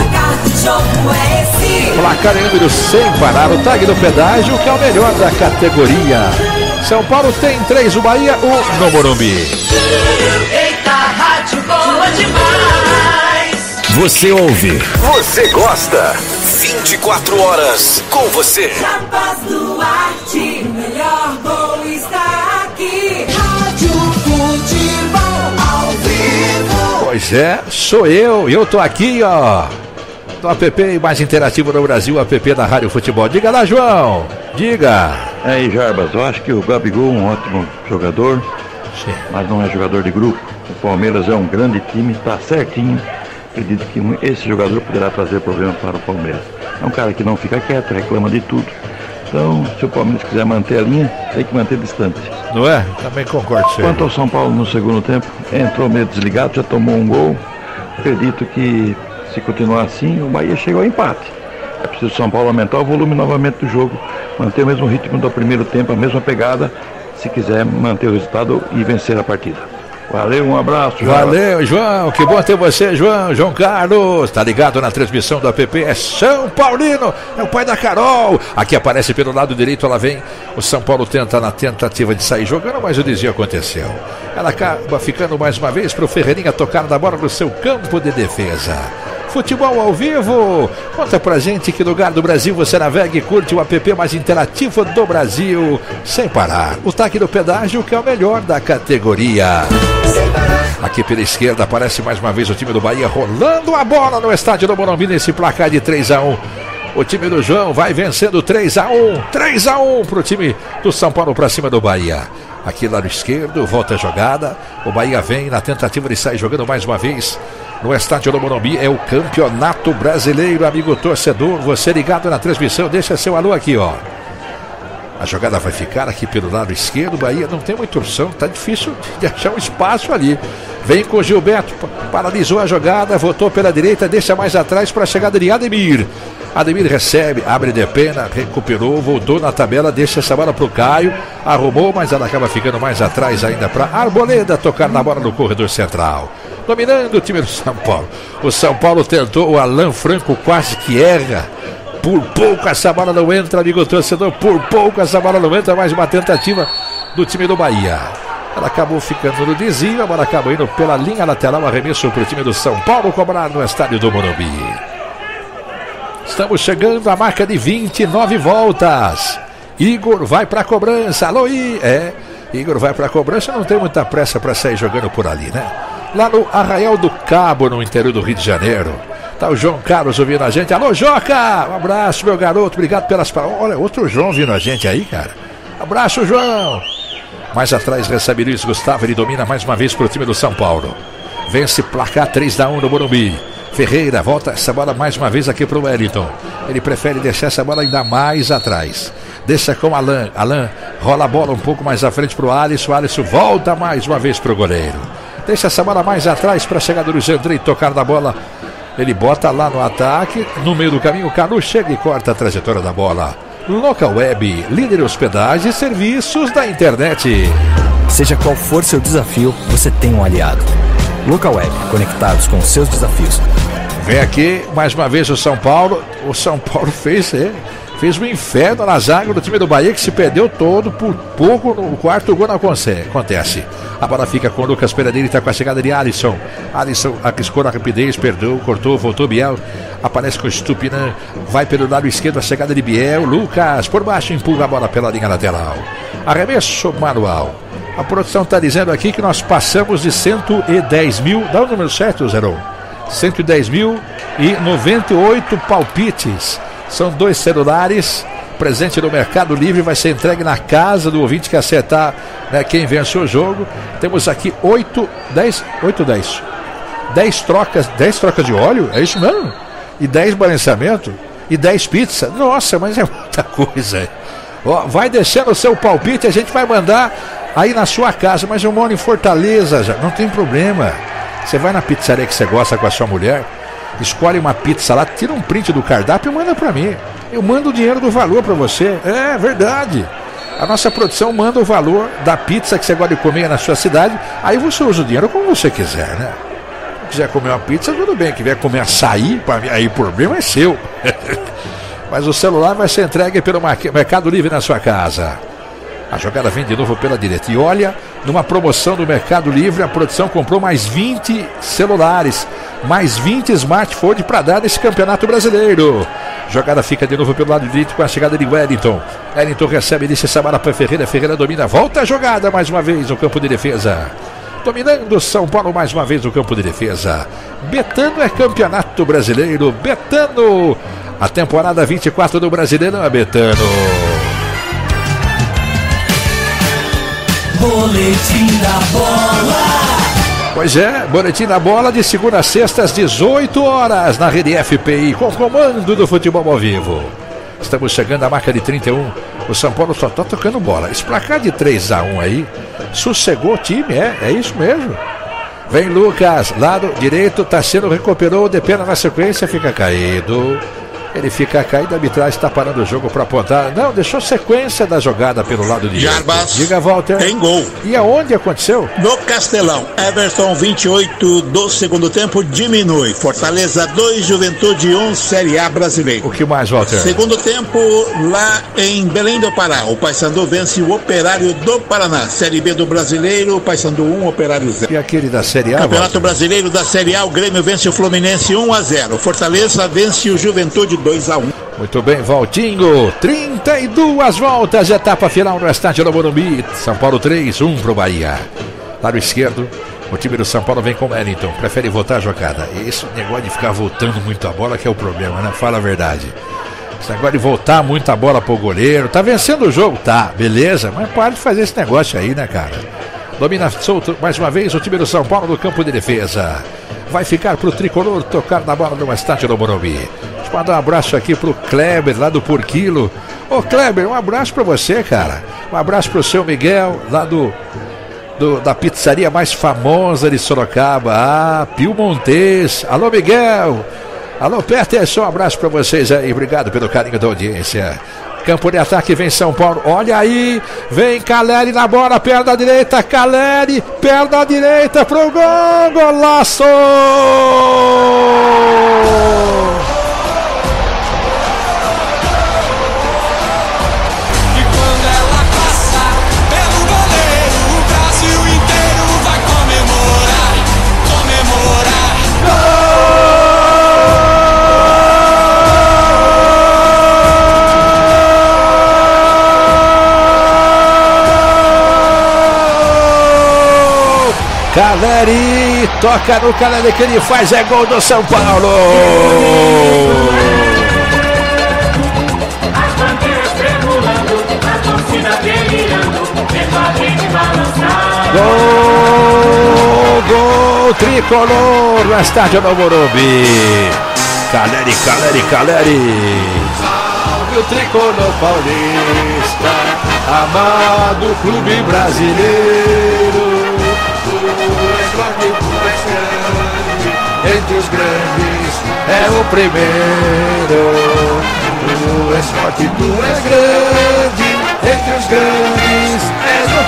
Placar em número cem, parar o tag do pedágio, que é o melhor da categoria. São Paulo tem três, o Bahia um no Morumbi. Eita, rádio boa demais. Você ouve, você gosta. vinte e quatro horas com você. Jarbas Duarte, o melhor gol está aqui. Rádio Futebol ao vivo. Pois é, sou eu, e eu tô aqui, ó, do app mais interativo no Brasil, app da Rádio Futebol. Diga lá, João, diga. É aí, Jarbas, eu acho que o Gabigol é um ótimo jogador, sim, mas não é jogador de grupo. O Palmeiras é um grande time, tá certinho. Acredito que esse jogador poderá trazer problema para o Palmeiras. É um cara que não fica quieto, reclama de tudo. Então, se o Palmeiras quiser manter a linha, tem que manter distante. Não é? Também concordo com você. Quanto ao São Paulo no segundo tempo, entrou meio desligado, já tomou um gol. Acredito que se continuar assim, o Bahia chegou ao empate. É preciso o São Paulo aumentar o volume novamente do jogo, manter o mesmo ritmo do primeiro tempo, a mesma pegada, se quiser manter o resultado e vencer a partida. Valeu, um abraço, João. Valeu, João, que bom ter você, João. João Carlos, tá ligado na transmissão do app, é São Paulino, é o pai da Carol. Aqui aparece pelo lado direito, ela vem, o São Paulo tenta na tentativa de sair jogando, mas o desvio aconteceu. Ela acaba ficando mais uma vez pro Ferreirinha tocar na bola no seu campo de defesa. futebol ao vivo. Conta pra gente que lugar do Brasil você navega e curte o app mais interativo do Brasil, sem parar. O Taque do Pedágio, que é o melhor da categoria. Aqui pela esquerda aparece mais uma vez o time do Bahia rolando a bola no estádio do Morumbi nesse placar de três a um. O time do João vai vencendo três a um. três a um pro time do São Paulo para cima do Bahia. Aqui lado esquerdo, volta a jogada. O Bahia vem na tentativa de sair jogando mais uma vez no estádio do Morumbi. É o Campeonato Brasileiro, amigo torcedor. Você ligado na transmissão, deixa seu alô aqui, ó. A jogada vai ficar aqui pelo lado esquerdo. O Bahia não tem muita opção, tá difícil de achar um espaço ali. Vem com o Gilberto, paralisou a jogada, voltou pela direita, deixa mais atrás para a chegada de Ademir. Ademir recebe, abre de pena, recuperou, voltou na tabela, deixa essa bola para o Caio, arrumou, mas ela acaba ficando mais atrás ainda para Arboleda tocar na bola no corredor central. Dominando o time do São Paulo. O São Paulo tentou, o Alan Franco quase que erra. Por pouco essa bola não entra, amigo torcedor, por pouco essa bola não entra, mais uma tentativa do time do Bahia. Ela acabou ficando no desvio, a bola acabou indo pela linha lateral, arremesso para o time do São Paulo cobrar no estádio do Morumbi. Estamos chegando à marca de vinte e nove voltas. Igor vai para a cobrança. Alô, I. É, Igor vai para a cobrança, não tem muita pressa para sair jogando por ali, né? Lá no Arraial do Cabo, no interior do Rio de Janeiro. Tá o João Carlos ouvindo a gente. Alô, Joca! Um abraço, meu garoto. Obrigado pelas palavras. Olha, outro João ouvindo a gente aí, cara. Abraço, João. Mais atrás recebe Luiz Gustavo. Ele domina mais uma vez para o time do São Paulo. Vence placar três a um no Morumbi. Ferreira volta essa bola mais uma vez aqui para o Wellington. Ele prefere deixar essa bola ainda mais atrás. Deixa com Alan. Alan rola a bola um pouco mais à frente para o Alisson. O Alisson volta mais uma vez para o goleiro. Deixa essa bola mais atrás para a chegada do Andrei tocar na bola. Ele bota lá no ataque. No meio do caminho, o Canu chega e corta a trajetória da bola. Local Web, líder em hospedagem e serviços da internet. Seja qual for seu desafio, você tem um aliado. Local Web, conectados com seus desafios. Vem aqui, mais uma vez o São Paulo. O São Paulo fez, é, fez um inferno na zaga do time do Bahia, que se perdeu todo, por pouco no quarto gol não acontece. A bola fica com o Lucas Pereira, está com a chegada de Alisson. Alisson arriscou na rapidez, perdeu, cortou, voltou Biel. Aparece com o Stupinan, vai pelo lado esquerdo a chegada de Biel. Lucas por baixo empurra a bola pela linha lateral. Arremesso manual. A produção está dizendo aqui que nós passamos de cento e dez mil. Dá o número certo, Zero? cento e dez mil e noventa e oito palpites. São dois celulares. Presente no Mercado Livre, vai ser entregue na casa do ouvinte que acertar, né, quem vence o jogo. Temos aqui oito, dez, oito, dez. dez trocas, dez trocas de óleo, é isso mesmo? E dez balanceamento, e dez pizzas. Nossa, mas é muita coisa. Ó, vai deixando o seu palpite, a gente vai mandar aí na sua casa, mas eu moro em Fortaleza, já não tem problema. Você vai na pizzaria que você gosta com a sua mulher, escolhe uma pizza lá, tira um print do cardápio e manda pra mim. Eu mando o dinheiro do valor pra você. É verdade. A nossa produção manda o valor da pizza que você gosta de comer na sua cidade. Aí você usa o dinheiro como você quiser, né? Se quiser comer uma pizza, tudo bem. Se quiser comer açaí, aí o problema é seu. Mas o celular vai ser entregue pelo Mercado Livre na sua casa. A jogada vem de novo pela direita. E olha, numa promoção do Mercado Livre, a produção comprou mais vinte celulares, mais vinte smartphones para dar nesse Campeonato Brasileiro. Jogada fica de novo pelo lado direito com a chegada de Wellington. Wellington recebe, deixa essa bola para Ferreira. Ferreira domina, volta a jogada mais uma vez no campo de defesa. Dominando São Paulo mais uma vez no campo de defesa. Betano é Campeonato Brasileiro. Betano, a temporada vinte e quatro do Brasileiro é Betano. Boletim da Bola. Pois é, Boletim da Bola de segunda a sexta às dezoito horas na Rede F P I, com o comando do futebol ao vivo. Estamos chegando à marca de trinta e um. O São Paulo só está tocando bola. Esse placar de três a um aí sossegou o time, é, é isso mesmo. Vem Lucas, lado direito, Tassiano recuperou, de pena na sequência, fica caído. Ele fica caído, a arbitragem está parando o jogo para apontar. Não, deixou sequência da jogada pelo lado direito. Jarbas. Diga, Walter. Tem gol. E aonde aconteceu? No Castelão. Everton, vinte e oito do segundo tempo, diminui. Fortaleza dois, Juventude um, Série A brasileiro. O que mais, Walter? Segundo tempo, lá em Belém do Pará. O Paysandu vence o Operário do Paraná. Série B do Brasileiro, o Paysandu um, Operário zero. E aquele da Série A, Campeonato Walter? Brasileiro da Série A, o Grêmio vence o Fluminense um a zero. Fortaleza vence o Juventude dois a um. Muito bem, Valtinho, trinta e duas voltas, etapa final no estádio do Morumbi. São Paulo três, um pro Bahia. Lado esquerdo, o time do São Paulo vem com o Wellington, prefere voltar a jogada. Esse negócio de ficar voltando muito a bola que é o problema, né? Fala a verdade. Esse negócio de voltar muito a bola pro goleiro. Tá vencendo o jogo? Tá, beleza, mas para de fazer esse negócio aí, né, cara? Domina solto mais uma vez o time do São Paulo no campo de defesa. Vai ficar pro tricolor tocar na bola no estádio do Morumbi. Deixa eu mandar um abraço aqui pro Kleber, lá do Porquilo. Ô Kleber, um abraço pra você, cara. Um abraço pro seu Miguel, lá do, do da pizzaria mais famosa de Sorocaba. Ah, Pio Montes. Alô, Miguel. Alô, Peterson, um abraço pra vocês aí. Obrigado pelo carinho da audiência. Campo de ataque vem São Paulo. Olha aí, vem Caleri na bola, perna direita, Caleri, perna direita pro gol, golaço! Caleri, toca no Caleri que ele faz, é gol do São Paulo. As bandeiras tremulando, a torcida delirando, vendo a gente balançar. Gol, gol tricolor no estádio do Morumbi. Caleri, Caleri, Caleri. Salve o tricolor paulista, amado clube brasileiro. Entre os grandes é o primeiro. Tu és forte, tu és grande. Entre os grandes és o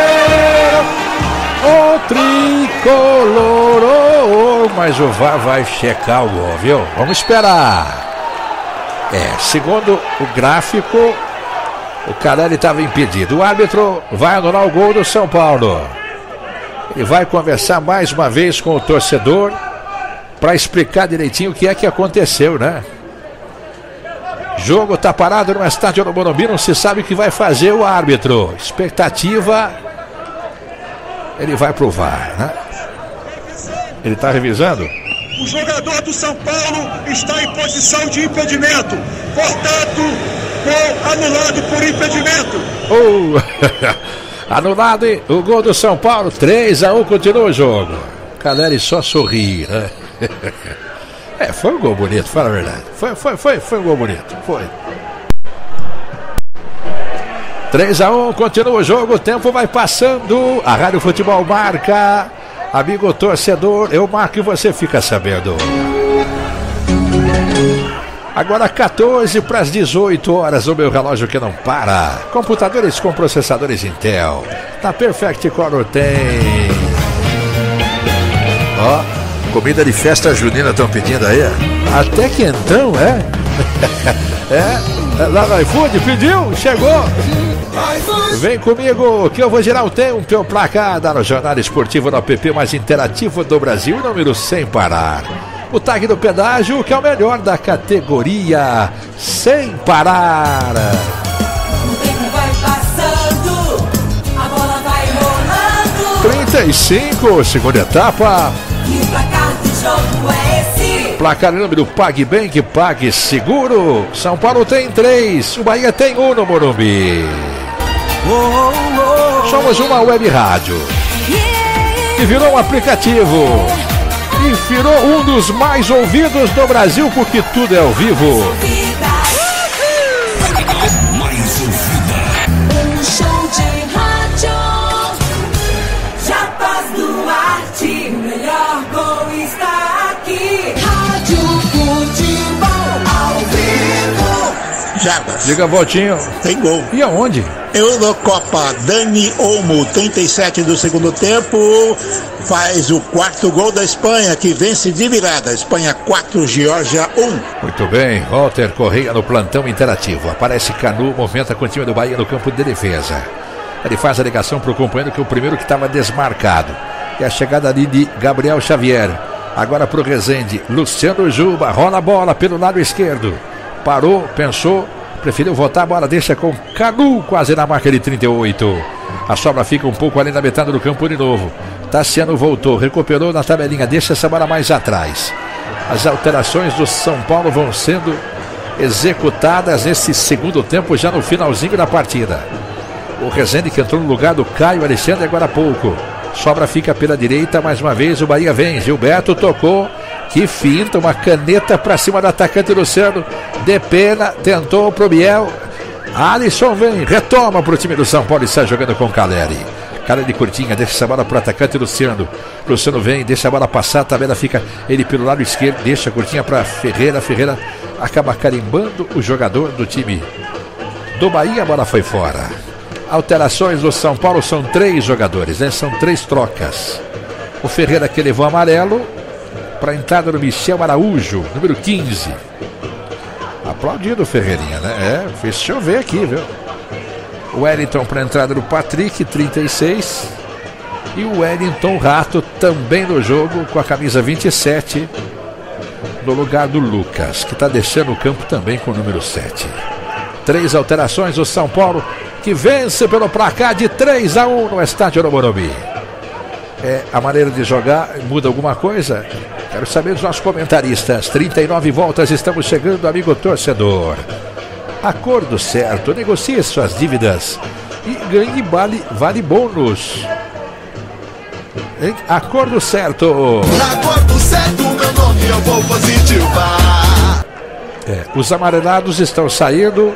primeiro. O tricolor, oh, oh, mas o V A R vai checar o gol, viu? Vamos esperar. É, segundo o gráfico, o Caleri estava impedido. O árbitro vai anular o gol do São Paulo. Ele vai conversar mais uma vez com o torcedor para explicar direitinho o que é que aconteceu, né? Jogo tá parado no estádio do Morumbi, não se sabe o que vai fazer o árbitro. Expectativa, ele vai pro V A R, né? Ele tá revisando? O jogador do São Paulo está em posição de impedimento. Portanto, gol anulado por impedimento. Oh. Anulado, hein? O gol do São Paulo, três a um, continua o jogo. Caleri só sorri, né? É, foi um gol bonito, fala a verdade. Foi, foi, foi, foi um gol bonito, foi. três a um, continua o jogo, o tempo vai passando. A Rádio Futebol marca. Amigo torcedor, eu marco e você fica sabendo. Agora quatorze para as dezoito horas, o meu relógio que não para. Computadores com processadores Intel. Na Perfect Color tem. Ó, oh, comida de festa junina estão pedindo aí. Até que então, é? É, lá no iFood, pediu, chegou. Vem comigo que eu vou girar o tempo pelo placar da no Jornal Esportivo no app mais interativo do Brasil, número sem parar. O tag do pedágio, que é o melhor da categoria, sem parar. O tempo vai passando, a bola vai rolando. trinta e cinco, segunda etapa. E o placar do jogo é esse. Placar em nome do PagBank, Pague Seguro. São Paulo tem três, o Bahia tem um no Morumbi. Somos uma web rádio que virou um aplicativo. E virou um dos mais ouvidos do Brasil, porque tudo é ao vivo. Mais ouvida. Um show de rádio. Jarbas Duarte, o melhor gol está aqui. Rádio Futebol ao vivo. Jarbas. Diga, Valtinho. Tem gol. E aonde? Eurocopa, Dani Olmo, trinta e sete do segundo tempo, faz o quarto gol da Espanha, que vence de virada. Espanha quatro, Geórgia um. Muito bem, Walter Correia no plantão interativo. Aparece Canu, movimenta com o time do Bahia no campo de defesa. Ele faz a ligação para o companheiro, que é o primeiro que estava desmarcado. E a chegada ali de Gabriel Xavier. Agora para o Rezende, Luciano Juba, rola a bola pelo lado esquerdo. Parou, pensou, preferiu voltar a bola, deixa com Canu, quase na marca de trinta e oito. A sobra fica um pouco além da metade do campo de novo. Tassiano voltou, recuperou na tabelinha, deixa essa bola mais atrás. As alterações do São Paulo vão sendo executadas nesse segundo tempo, já no finalzinho da partida. O Rezende, que entrou no lugar do Caio Alexandre agora há pouco. Sobra fica pela direita, mais uma vez o Bahia vem. Gilberto tocou, que finta, uma caneta para cima do atacante Luciano. De pena, tentou pro Biel. Alisson vem, retoma pro time do São Paulo e sai jogando com Caleri. Caleri curtinha, deixa essa bola pro atacante Luciano. Luciano vem, deixa a bola passar, a tabela fica ele pelo lado esquerdo, deixa a curtinha para Ferreira. Ferreira acaba carimbando o jogador do time do Bahia, a bola foi fora. Alterações do São Paulo, são três jogadores, né? São três trocas. O Ferreira, que levou amarelo, para a entrada do Michel Araújo, número quinze. Aplaudido o Ferreirinha, né? É, fez chover aqui, viu? O Wellington para a entrada do Patrick, trinta e seis. E o Wellington Rato também no jogo, com a camisa vinte e sete, no lugar do Lucas, que está deixando o campo também com o número sete. Três alterações do São Paulo, que vence pelo placar de três a um no estádio do Morumbi. É, a maneira de jogar muda alguma coisa? Quero saber dos nossos comentaristas. trinta e nove voltas, estamos chegando, amigo torcedor. Acordo certo, negocie suas dívidas e ganhe vale, vale bônus. Hein? Acordo certo. Acordo certo, meu nome eu vou positivar. É, os amarelados estão saindo.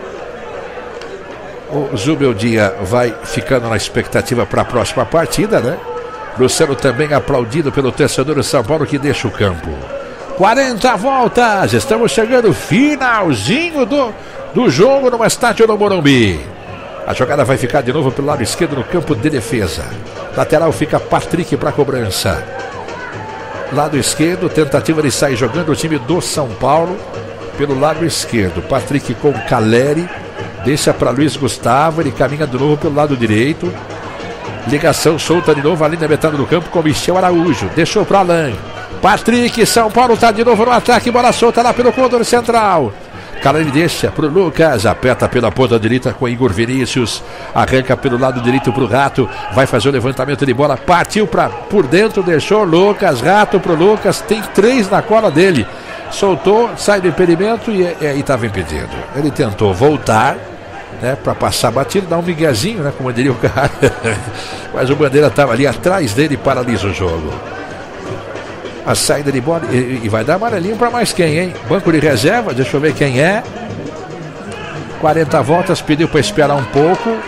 O Zubeldia vai ficando na expectativa para a próxima partida, né? Luciano também aplaudido pelo torcedor do São Paulo, que deixa o campo. quarenta voltas, estamos chegando finalzinho do, do jogo no estádio do Morumbi. A jogada vai ficar de novo pelo lado esquerdo no campo de defesa. Lateral fica Patrick para cobrança. Lado esquerdo, tentativa de sair jogando o time do São Paulo pelo lado esquerdo. Patrick com Caleri. Deixa para Luiz Gustavo, ele caminha de novo pelo lado direito. Ligação solta de novo ali na metade do campo com Michel Araújo. Deixou para Alain. Patrick, São Paulo está de novo no ataque. Bola solta lá pelo corredor central. Caleri deixa para o Lucas. Aperta pela ponta direita com Igor Vinícius. Arranca pelo lado direito para o Rato. Vai fazer o levantamento de bola. Partiu para por dentro. Deixou Lucas. Rato para o Lucas. Tem três na cola dele. Soltou, sai do impedimento e, e aí estava impedido. Ele tentou voltar, né, para passar batido, dar um miguezinho, né, como diria o cara. Mas o Bandeira estava ali atrás dele e paralisa o jogo. A saída de bola e, e vai dar amarelinho para mais quem, hein? Banco de reserva, deixa eu ver quem é. quarenta voltas, pediu para esperar um pouco.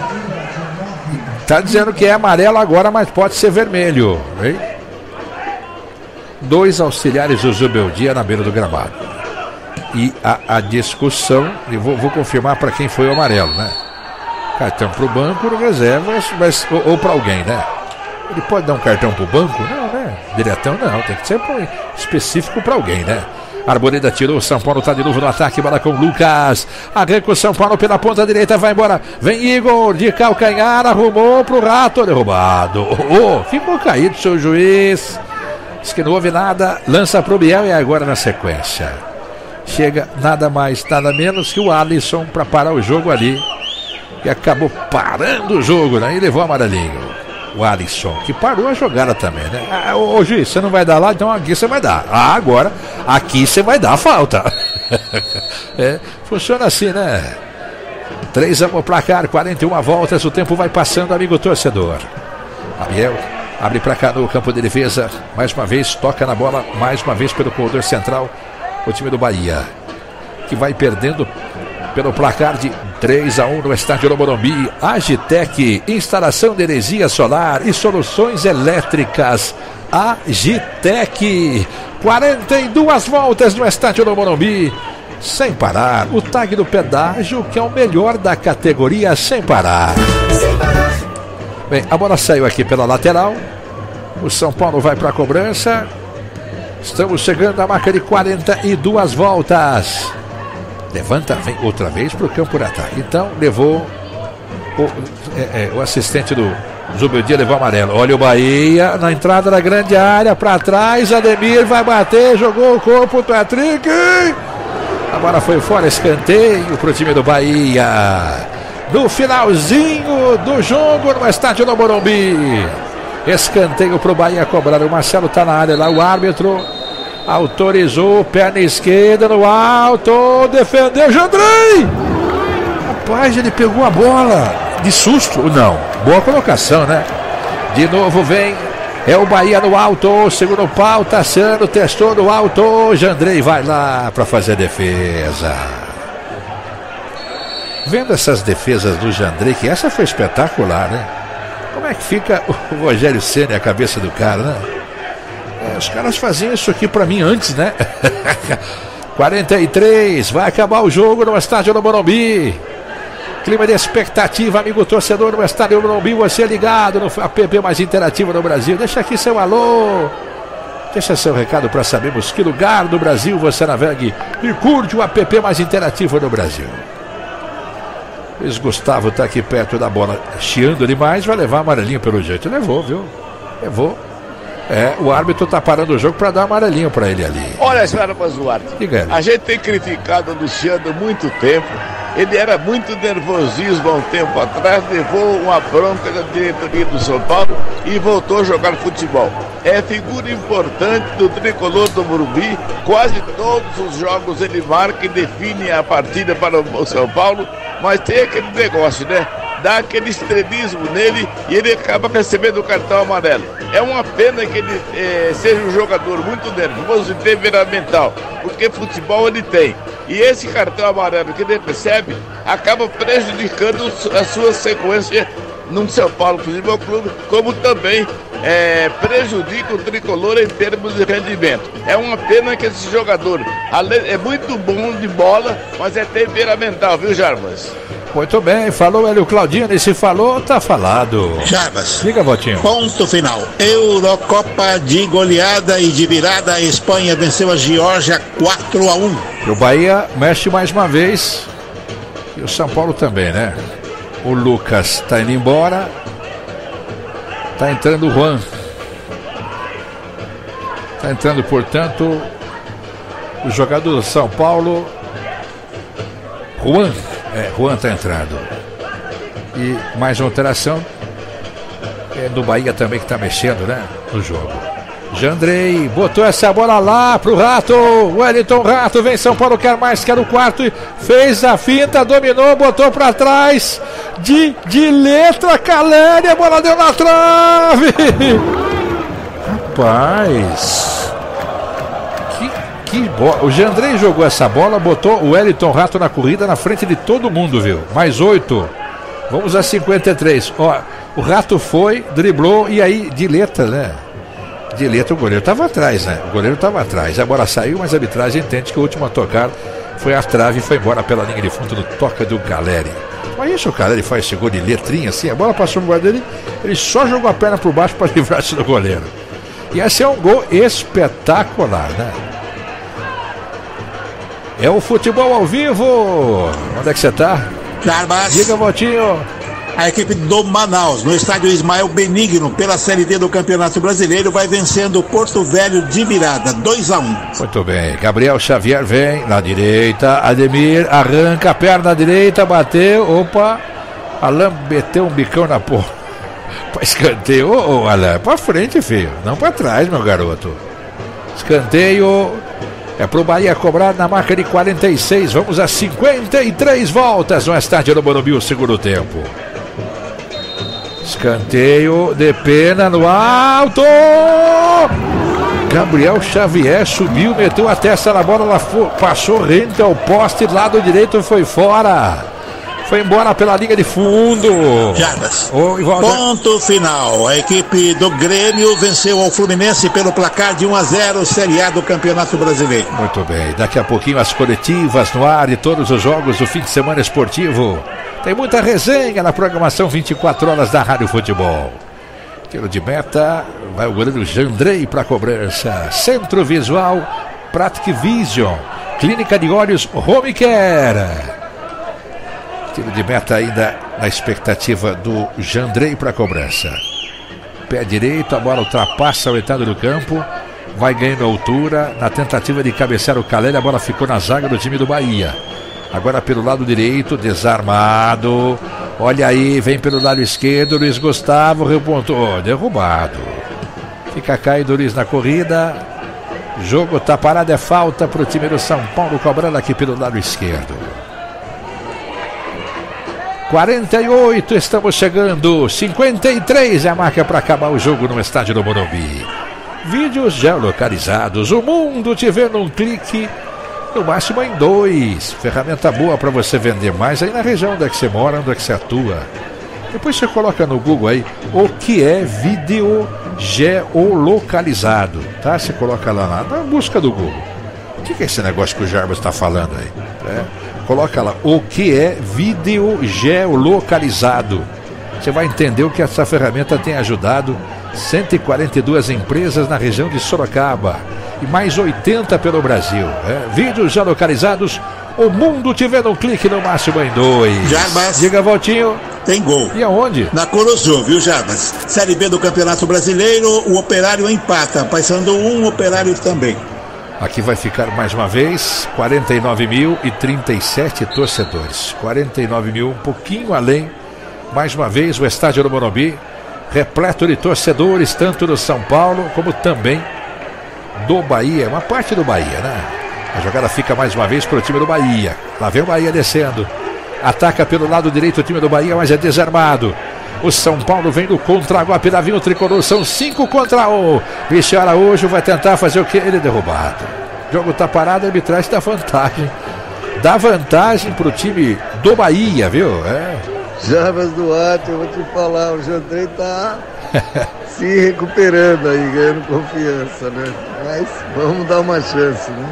Tá dizendo que é amarelo agora, mas pode ser vermelho, hein? Dois auxiliares do Zubeldia na beira do gramado. E a, a discussão, eu vou, vou confirmar para quem foi o amarelo, né? Cartão para o banco, reservas, mas, ou, ou para alguém, né? Ele pode dar um cartão para o banco? Não, né? Diretão não, tem que ser pra, específico para alguém, né? Arboleda tirou, São Paulo está de novo no ataque, bola com Lucas. Arranca o São Paulo pela ponta direita, vai embora. Vem Igor, de calcanhar, arrumou pro Rato, derrubado. Oh, oh, ficou caído seu juiz. Diz que não houve nada, lança pro Biel e agora na sequência. Chega nada mais, nada menos que o Alisson para parar o jogo ali. E acabou parando o jogo, né? E levou amarelinho. O Alisson, que parou a jogada também, né? Ah, ô, ô juiz, você não vai dar lá, então aqui você vai dar. Ah, agora, aqui você vai dar a falta. É, funciona assim, né? três a um placar, quarenta e uma voltas, o tempo vai passando, amigo torcedor. Abiel abre para cá no campo de defesa, mais uma vez, toca na bola, mais uma vez pelo corredor central, o time do Bahia, que vai perdendo pelo placar de três a um no estádio do Morumbi. Agitec, instalação de energia solar e soluções elétricas. Agitec, quarenta e duas voltas no estádio do Morumbi. Sem parar. O tag do pedágio, que é o melhor da categoria Sem Parar. Bem, a bola saiu aqui pela lateral. O São Paulo vai para a cobrança. Estamos chegando à marca de quarenta e duas voltas. Levanta, vem outra vez para o campo de ataque. Então, levou o, é, é, o assistente do Zubeldia, levou amarelo. Olha o Bahia na entrada da grande área, para trás. Ademir vai bater, jogou o corpo, Patrick. A bola foi fora, escanteio para o time do Bahia. No finalzinho do jogo no estádio do Morumbi. Escanteio para o Bahia cobrar. O Marcelo está na área lá, o árbitro autorizou, perna esquerda no alto, defendeu Jandrei. Rapaz, ele pegou a bola de susto. Não, boa colocação, né? De novo vem, é o Bahia no alto, segundo pau, Tassiano testou no alto, Jandrei vai lá para fazer a defesa. Vendo essas defesas do Jandrei, que essa foi espetacular, né? Como é que fica o Rogério Ceni, a cabeça do cara, né? É, os caras faziam isso aqui pra mim antes, né? quarenta e três, vai acabar o jogo no estádio do Morumbi. Clima de expectativa, amigo torcedor no estádio do Morumbi. Você ligado no app mais interativo no Brasil. Deixa aqui seu alô. Deixa seu recado para sabermos que lugar do Brasil você navegue e curte o app mais interativo no Brasil. Luiz Gustavo está aqui perto da bola, chiando demais, vai levar amarelinho pelo jeito. Levou, viu? Levou. É, o árbitro está parando o jogo para dar amarelinho para ele ali. Olha, senhora Duarte, Diga. A gente tem criticado o Luciano há muito tempo. Ele era muito nervosismo há um tempo atrás, levou uma bronca da diretoria do São Paulo e voltou a jogar futebol. É figura importante do tricolor do Morumbi. Quase todos os jogos ele marca e define a partida para o São Paulo, mas tem aquele negócio, né? Dá aquele estrelismo nele e ele acaba recebendo o cartão amarelo. É uma pena que ele eh, seja um jogador muito nervoso e temperamental, porque futebol ele tem. E esse cartão amarelo que ele recebe acaba prejudicando a sua sequência no São Paulo Futebol Clube, como também é, prejudica o tricolor em termos de rendimento. É uma pena que esse jogador é muito bom de bola, mas é temperamental, viu, Jarbas? Muito bem, falou Hélio Claudino, se falou, tá falado. Jarbas. Liga, Botinho. Ponto final. Eurocopa de goleada e de virada, a Espanha venceu a Geórgia quatro a um. O Bahia mexe mais uma vez. E o São Paulo também, né? O Lucas tá indo embora. Tá entrando o Juan. Tá entrando, portanto, o jogador do São Paulo, Juan. É, Juan tá entrando. E mais uma alteração é do Bahia também, que tá mexendo, né? No jogo. Jandrei botou essa bola lá pro Rato. Wellington Rato vem, São Paulo quer mais, quer o quarto. Fez a finta, dominou, botou pra trás. De, de letra, Caleri, a bola deu na trave. Rapaz, que, que bola. O Jandrei jogou essa bola, botou o Wellington Rato na corrida na frente de todo mundo, viu? Mais oito. Vamos a cinquenta e três. Ó, o Rato foi, driblou e aí de letra, né? De letra o goleiro estava atrás, né? O goleiro estava atrás. A bola saiu, mas a arbitragem entende que o último a tocar foi a trave e foi embora pela linha de fundo no toca do Caleri. Mas isso o Caleri faz esse gol de letrinha assim, a bola passou no guarda dele, ele só jogou a perna por baixo para livrar-se do goleiro. E esse é um gol espetacular, né? É o futebol ao vivo. Onde é que você tá? Jarbas. Diga, Botinho. A equipe do Manaus, no estádio Ismael Benigno, pela Série D do Campeonato Brasileiro, vai vencendo o Porto Velho de virada, dois a um. Muito bem, Gabriel Xavier vem na direita, Ademir arranca a perna direita, bateu, opa, Alain meteu um bicão na porra, para escanteio, ô, ô Alain, para frente, filho, não para trás, meu garoto. Escanteio, é pro Bahia cobrar na marca de quarenta e seis, vamos a cinquenta e três voltas no estádio do Morumbi, o segundo tempo. Escanteio de pena no alto. Gabriel Xavier subiu, meteu a testa na bola, ela foi, passou rente ao poste, lado direito foi fora. Foi embora pela linha de fundo. Jarbas. Oi, ponto final. A equipe do Grêmio venceu ao Fluminense pelo placar de um a zero, Série A do Campeonato Brasileiro. Muito bem. Daqui a pouquinho as coletivas no ar e todos os jogos do fim de semana esportivo. Tem muita resenha na programação vinte e quatro horas da Rádio Futebol. Tiro de meta, vai o goleiro Jandrei para a cobrança. Centro Visual, Pratic Vision, Clínica de Olhos Home Care. Tiro de meta ainda na expectativa do Jandrei para a cobrança. Pé direito, a bola ultrapassa o entrado do campo, vai ganhando altura, na tentativa de cabecear o Caleri, a bola ficou na zaga do time do Bahia. Agora pelo lado direito, desarmado. Olha aí, vem pelo lado esquerdo, Luiz Gustavo repontou, derrubado. Fica caído Luiz na corrida. Jogo tá parado, é falta para o time do São Paulo, cobrando aqui pelo lado esquerdo. quarenta e oito, estamos chegando. cinquenta e três é a marca para acabar o jogo no estádio do Morumbi. Vídeos geolocalizados, o mundo te vê num clique, no máximo em dois. Ferramenta boa para você vender mais aí na região onde é que você mora, onde é que você atua. Depois você coloca no Google aí o que é vídeo geolocalizado, tá? Você coloca lá na busca do Google. O que é esse negócio que o Jarbas está falando aí? É, coloca lá o que é vídeo geolocalizado. Você vai entender o que essa ferramenta tem ajudado cento e quarenta e duas empresas na região de Sorocaba e mais oitenta pelo Brasil. É, vídeos geolocalizados, o mundo te vê num clique, no máximo em dois. Jarbas. Diga, Valtinho. Tem gol. E aonde? Na Corozu, viu, Jarbas? Série B do Campeonato Brasileiro, o Operário empata. Passando um, Operário também. Aqui vai ficar mais uma vez quarenta e nove mil e trinta e sete torcedores. quarenta e nove mil, um pouquinho além. Mais uma vez o estádio do Morumbi, repleto de torcedores, tanto do São Paulo como também do Bahia. Uma parte do Bahia, né? A jogada fica mais uma vez para o time do Bahia. Lá vem o Bahia descendo. Ataca pelo lado direito o time do Bahia, mas é desarmado. O São Paulo vem do contra-golpe da Vinho Tricolor. São cinco contra um. Michel Araújo vai tentar fazer o que? Ele é derrubado. O jogo está parado, a arbitragem dá vantagem. Dá vantagem para o time do Bahia, viu? É. Jarbas Duarte, eu vou te falar, o Jandrei tá se recuperando aí, ganhando confiança, né? Mas vamos dar uma chance, né?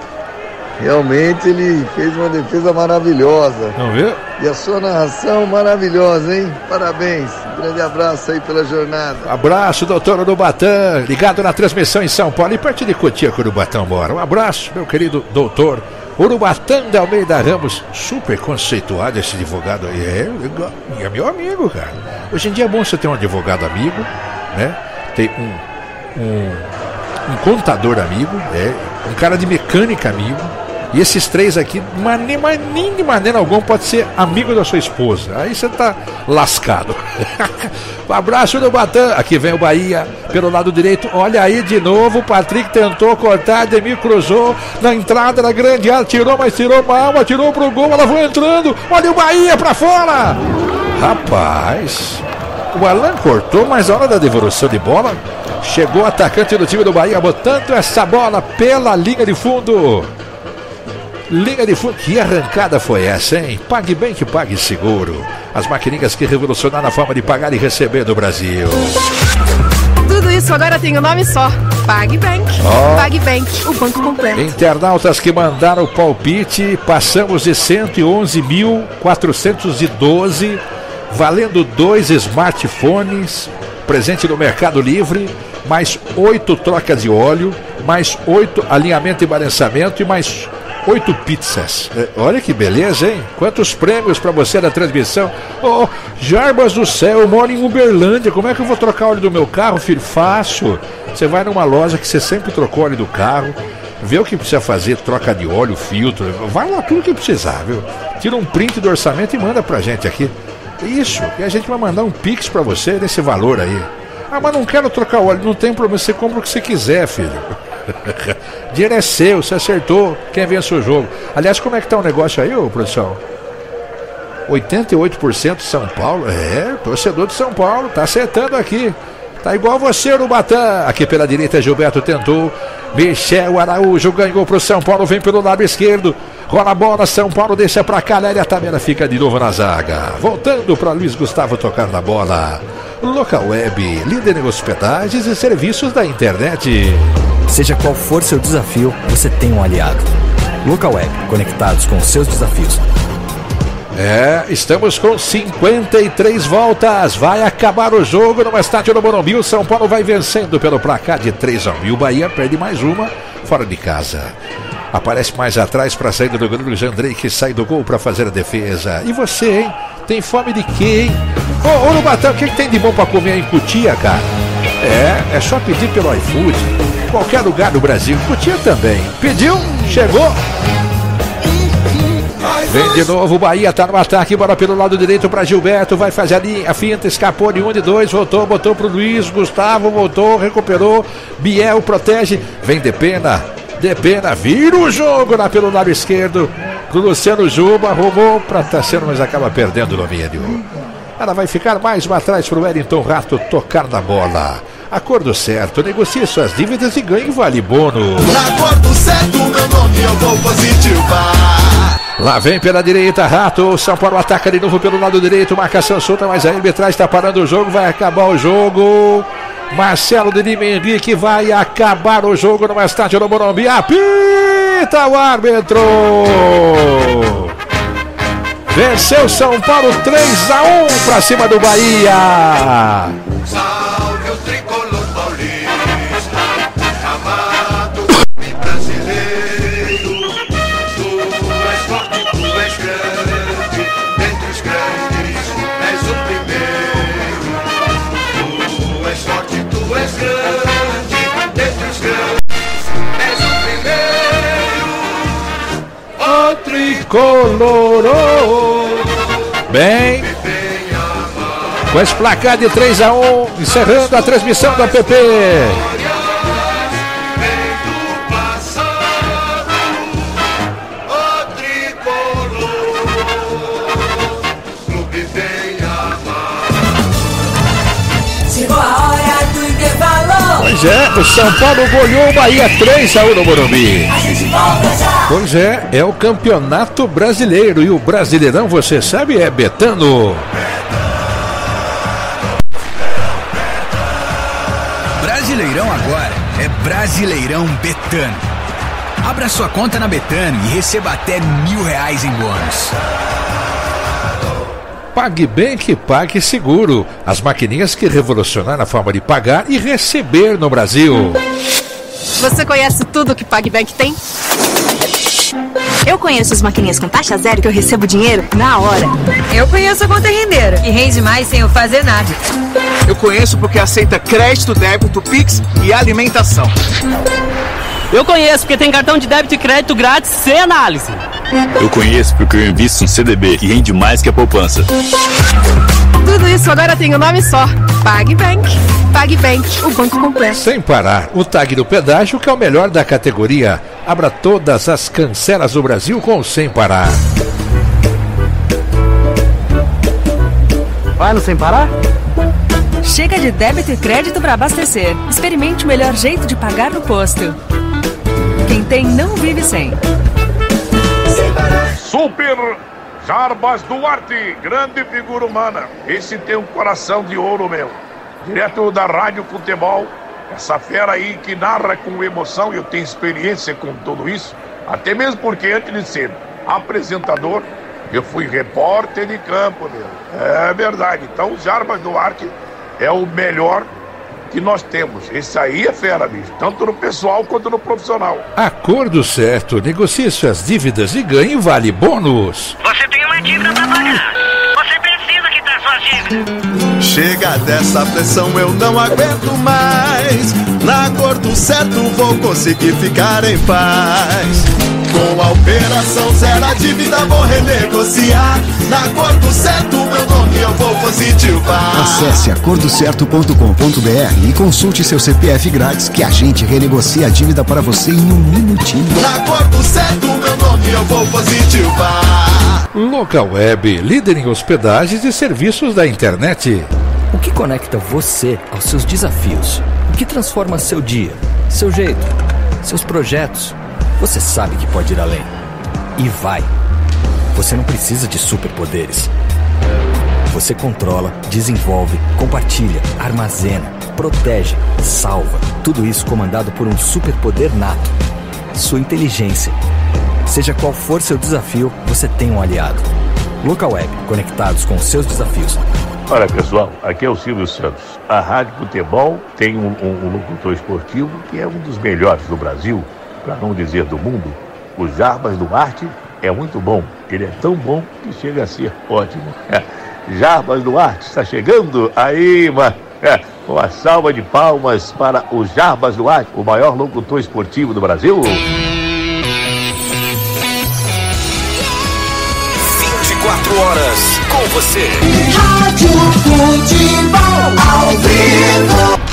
Realmente ele fez uma defesa maravilhosa. Não viu? E a sua narração maravilhosa, hein? Parabéns. Um grande abraço aí pela jornada. Abraço, doutor Urubatã, ligado na transmissão em São Paulo e perto de Cotia que o Urubatã mora. Um abraço, meu querido doutor Urubatã de Almeida Ramos, super conceituado esse advogado aí. É, é meu amigo, cara. Hoje em dia é bom você ter um advogado amigo, né? Ter um, um, um contador amigo, é, um cara de mecânica amigo. E esses três aqui, nem, nem de maneira alguma pode ser amigo da sua esposa. Aí você tá lascado. Um abraço do Batã. Aqui vem o Bahia pelo lado direito. Olha aí de novo. O Patrick tentou cortar. Ademir cruzou na entrada da grande área. Tirou, mas tirou mal. Atirou pro gol. Ela foi entrando. Olha o Bahia pra fora. Rapaz, o Alan cortou, mas na hora da devolução de bola, chegou o atacante do time do Bahia botando essa bola pela linha de fundo. Linha de fundo, que arrancada foi essa, hein? Pague bem que pague seguro. As maquininhas que revolucionaram a forma de pagar e receber do Brasil. Tudo isso agora tem um nome só: PagBank. Oh. PagBank, o banco completo. Internautas que mandaram o palpite, passamos de cento e onze mil quatrocentos e doze, valendo dois smartphones, presente no Mercado Livre, mais oito trocas de óleo, mais oito alinhamento e balançamento e mais oito pizzas. É, olha que beleza, hein? Quantos prêmios para você na transmissão. Oh, Jarbas do céu, eu moro em Uberlândia. Como é que eu vou trocar óleo do meu carro, filho? Fácil. Você vai numa loja que você sempre trocou óleo do carro, vê o que precisa fazer, troca de óleo, filtro, vai lá tudo que precisar, viu? Tira um print do orçamento e manda pra gente aqui. Isso, e a gente vai mandar um pix pra você nesse valor aí. Ah, mas não quero trocar óleo. Não tem problema, você compra o que você quiser, filho. Dinheiro é seu, você acertou. Quem vence o jogo. Aliás, como é que tá o negócio aí, ô produção? oitenta e oito por cento São Paulo. É, torcedor de São Paulo, tá acertando aqui. Tá igual você, Urubatã. Aqui pela direita, Gilberto tentou. Michel Araújo ganhou pro São Paulo, vem pelo lado esquerdo. Rola a bola, São Paulo deixa pra cá. Lélia Tabela fica de novo na zaga. Voltando para Luiz Gustavo tocar na bola. Local Web, líder em hospedagens e serviços da internet. Seja qual for seu desafio, você tem um aliado. Local Web, conectados com os seus desafios. É, estamos com cinquenta e três voltas. Vai acabar o jogo no estádio do Morumbi. O São Paulo vai vencendo pelo placar de três a um. E o Bahia perde mais uma fora de casa. Aparece mais atrás para a saída do goleiro Jandrei, que sai do gol para fazer a defesa. E você, hein? Tem fome de quê, hein? Ô, ô Urubatã, o que, que tem de bom para comer em Cotia, cara? É, é só pedir pelo iFood. Qualquer lugar do Brasil. Cotia também. Pediu? Chegou? Vem de novo, o Bahia tá no ataque, bola pelo lado direito para Gilberto, vai fazer ali a finta, escapou de um, de dois, voltou, botou pro Luiz Gustavo, voltou, recuperou, Biel protege, vem de pena, de pena, vira o jogo lá pelo lado esquerdo, pro Luciano Juba, arrumou pra Tassiano, mas acaba perdendo o domínio. Ela vai ficar mais uma atrás pro Wellington Rato tocar na bola. Acordo certo, negocie suas dívidas e ganhe vale bônus. Acordo certo, meu nome eu vou positivar. Lá vem pela direita, Rato, o São Paulo ataca de novo pelo lado direito, marcação solta, mas a arbitragem está parando o jogo, vai acabar o jogo. Marcelo de Lima Henrique vai acabar o jogo no estádio do Morumbi, apita o árbitro. Venceu São Paulo três a um para cima do Bahia. Salve o tricolor paulista, amado e brasileiro. Tu és forte, tu és grande, dentre os grandes és o primeiro. Tu és forte, tu és grande, dentre os grandes és o primeiro. O tricolor. Bem, com esse placar de três a um, encerrando a transmissão da P P. Chegou a hora do intervalo. Pois é, o São Paulo goleou o Bahia três a um no Morumbi. Pois é, é o Campeonato Brasileiro. E o Brasileirão, você sabe, é Betano. Brasileirão agora é Brasileirão Betano. Abra sua conta na Betano e receba até mil reais em bônus. Pague bem que pague seguro. As maquininhas que revolucionaram a forma de pagar e receber no Brasil. Você conhece tudo que PagBank tem? Eu conheço as maquininhas com taxa zero que eu recebo dinheiro na hora. Eu conheço a conta rendeira, que rende mais sem eu fazer nada. Eu conheço porque aceita crédito, débito, Pix e alimentação. Eu conheço porque tem cartão de débito e crédito grátis sem análise. Eu conheço porque eu invisto no C D B e rende mais que a poupança. Tudo isso agora tem um nome só: PagBank. PagBank, o banco completo. Sem parar, o tag do pedágio, que é o melhor da categoria. Abra todas as cancelas do Brasil com o Sem Parar. Vai no Sem Parar? Chega de débito e crédito para abastecer. Experimente o melhor jeito de pagar no posto. Quem tem não vive sem. Super Jarbas Duarte, grande figura humana. Esse tem um coração de ouro, meu. Direto da Rádio Futebol. Essa fera aí que narra com emoção, eu tenho experiência com tudo isso. Até mesmo porque antes de ser apresentador, eu fui repórter de campo, meu. É verdade. Então o Jarbas Duarte é o melhor que nós temos. Esse aí é fera, bicho. Tanto no pessoal quanto no profissional. Acordo certo. Negocie suas dívidas e ganhe vale bônus. Você tem uma dívida pra pagar. Você precisa quitar suas dívidas. Chega dessa pressão, eu não aguento mais. Na cor do certo vou conseguir ficar em paz. Com a operação zero a dívida vou renegociar. Na cor do certo, meu nome eu vou positivar. Acesse acordo certo ponto com ponto b r e consulte seu C P F grátis, que a gente renegocia a dívida para você em um minutinho. Na cor do certo, meu nome eu vou positivar. Local Web, líder em hospedagens e serviços da internet. O que conecta você aos seus desafios? O que transforma seu dia, seu jeito, seus projetos? Você sabe que pode ir além. E vai. Você não precisa de superpoderes. Você controla, desenvolve, compartilha, armazena, protege, salva. Tudo isso comandado por um superpoder nato. Sua inteligência. Seja qual for seu desafio, você tem um aliado. Localweb, conectados com os seus desafios. Olha, pessoal, aqui é o Silvio Santos. A Rádio Futebol tem um, um, um locutor esportivo que é um dos melhores do Brasil, para não dizer do mundo. O Jarbas Duarte é muito bom. Ele é tão bom que chega a ser ótimo. Jarbas Duarte está chegando aí, mano. Uma salva de palmas para o Jarbas Duarte, o maior locutor esportivo do Brasil. vinte e quatro horas com você. Rádio Futebol ao vivo.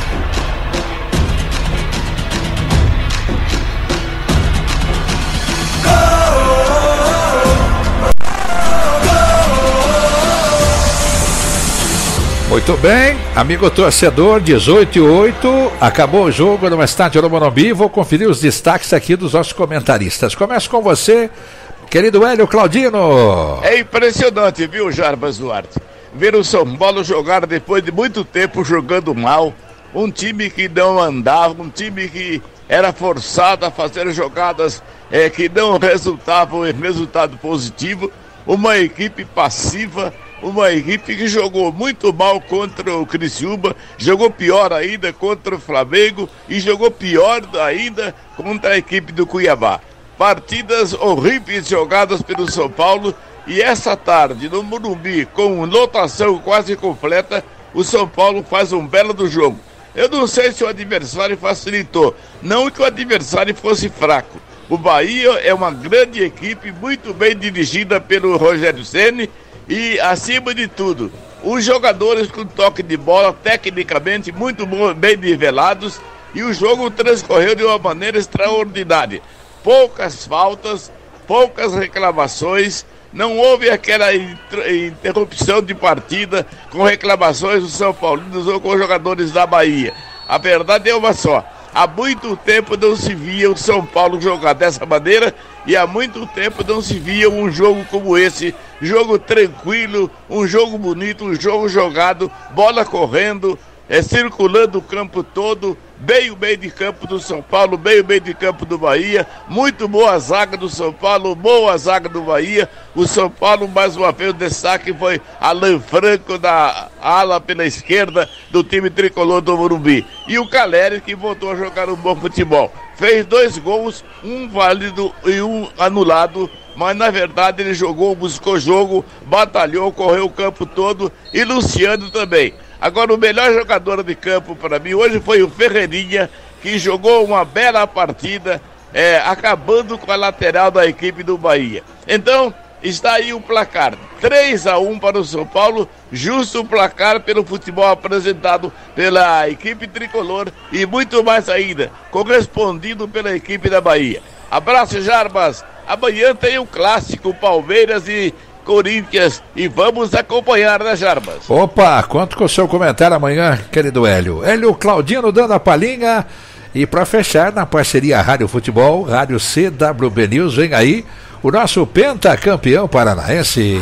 Muito bem, amigo torcedor, dezoito e oito, acabou o jogo no estádio do Morumbi. Vou conferir os destaques aqui dos nossos comentaristas. Começo com você, querido Hélio Claudino. É impressionante, viu, Jarbas Duarte? Ver o São Paulo jogar depois de muito tempo jogando mal. Um time que não andava, um time que era forçado a fazer jogadas é, que não resultavam em resultado positivo. Uma equipe passiva. Uma equipe que jogou muito mal contra o Criciúma, jogou pior ainda contra o Flamengo e jogou pior ainda contra a equipe do Cuiabá. Partidas horríveis jogadas pelo São Paulo e essa tarde no Morumbi, com lotação quase completa, o São Paulo faz um belo do jogo. Eu não sei se o adversário facilitou, não que o adversário fosse fraco. O Bahia é uma grande equipe, muito bem dirigida pelo Rogério Ceni. E, acima de tudo, os jogadores com toque de bola, tecnicamente muito bem nivelados, e o jogo transcorreu de uma maneira extraordinária. Poucas faltas, poucas reclamações, não houve aquela interrupção de partida com reclamações dos São Paulinos ou com os jogadores da Bahia. A verdade é uma só. Há muito tempo não se via o São Paulo jogar dessa maneira e há muito tempo não se via um jogo como esse, jogo tranquilo, um jogo bonito, um jogo jogado, bola correndo, é, circulando o campo todo, bem o meio de campo do São Paulo, bem o meio de campo do Bahia, muito boa a zaga do São Paulo, boa a zaga do Bahia. O São Paulo, mais uma vez, o destaque foi Alan Franco da ala pela esquerda do time tricolor do Morumbi. E o Caleri, que voltou a jogar um bom futebol. Fez dois gols, um válido e um anulado, mas na verdade ele jogou, buscou jogo, batalhou, correu o campo todo, e Luciano também. Agora, o melhor jogador de campo para mim hoje foi o Ferreirinha, que jogou uma bela partida, é, acabando com a lateral da equipe do Bahia. Então, está aí o placar, três a um para o São Paulo, justo o placar pelo futebol apresentado pela equipe tricolor e muito mais ainda, correspondido pela equipe da Bahia. Abraço, Jarbas. Amanhã tem o clássico Palmeiras e Corinthians e vamos acompanhar, né, Jarbas? Opa, conto com o seu comentário amanhã, querido Hélio. Hélio Claudino dando a palhinha. E para fechar, na parceria Rádio Futebol, Rádio C W B News, vem aí o nosso pentacampeão paranaense.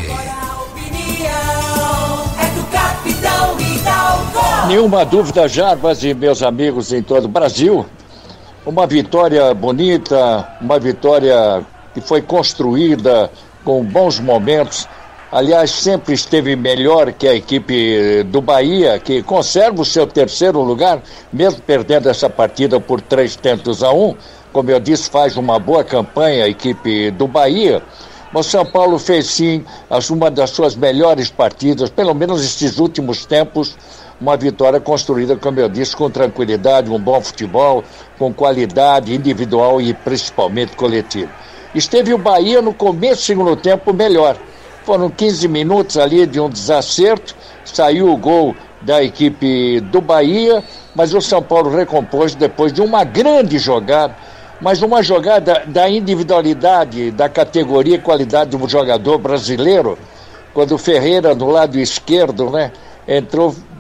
Nenhuma dúvida, Jarbas e meus amigos em todo o Brasil. Uma vitória bonita, uma vitória que foi construída com bons momentos. Aliás, sempre esteve melhor que a equipe do Bahia, que conserva o seu terceiro lugar, mesmo perdendo essa partida por três tentos a um. Como eu disse, faz uma boa campanha a equipe do Bahia. Mas São Paulo fez sim uma das suas melhores partidas, pelo menos estes últimos tempos, uma vitória construída, como eu disse, com tranquilidade, um bom futebol, com qualidade individual e principalmente coletiva. Esteve o Bahia no começo do segundo tempo melhor. Foram quinze minutos ali de um desacerto, saiu o gol da equipe do Bahia, mas o São Paulo recompôs depois de uma grande jogada, mas uma jogada da individualidade, da categoria e qualidade do jogador brasileiro, quando o Ferreira, no lado esquerdo, né, entrou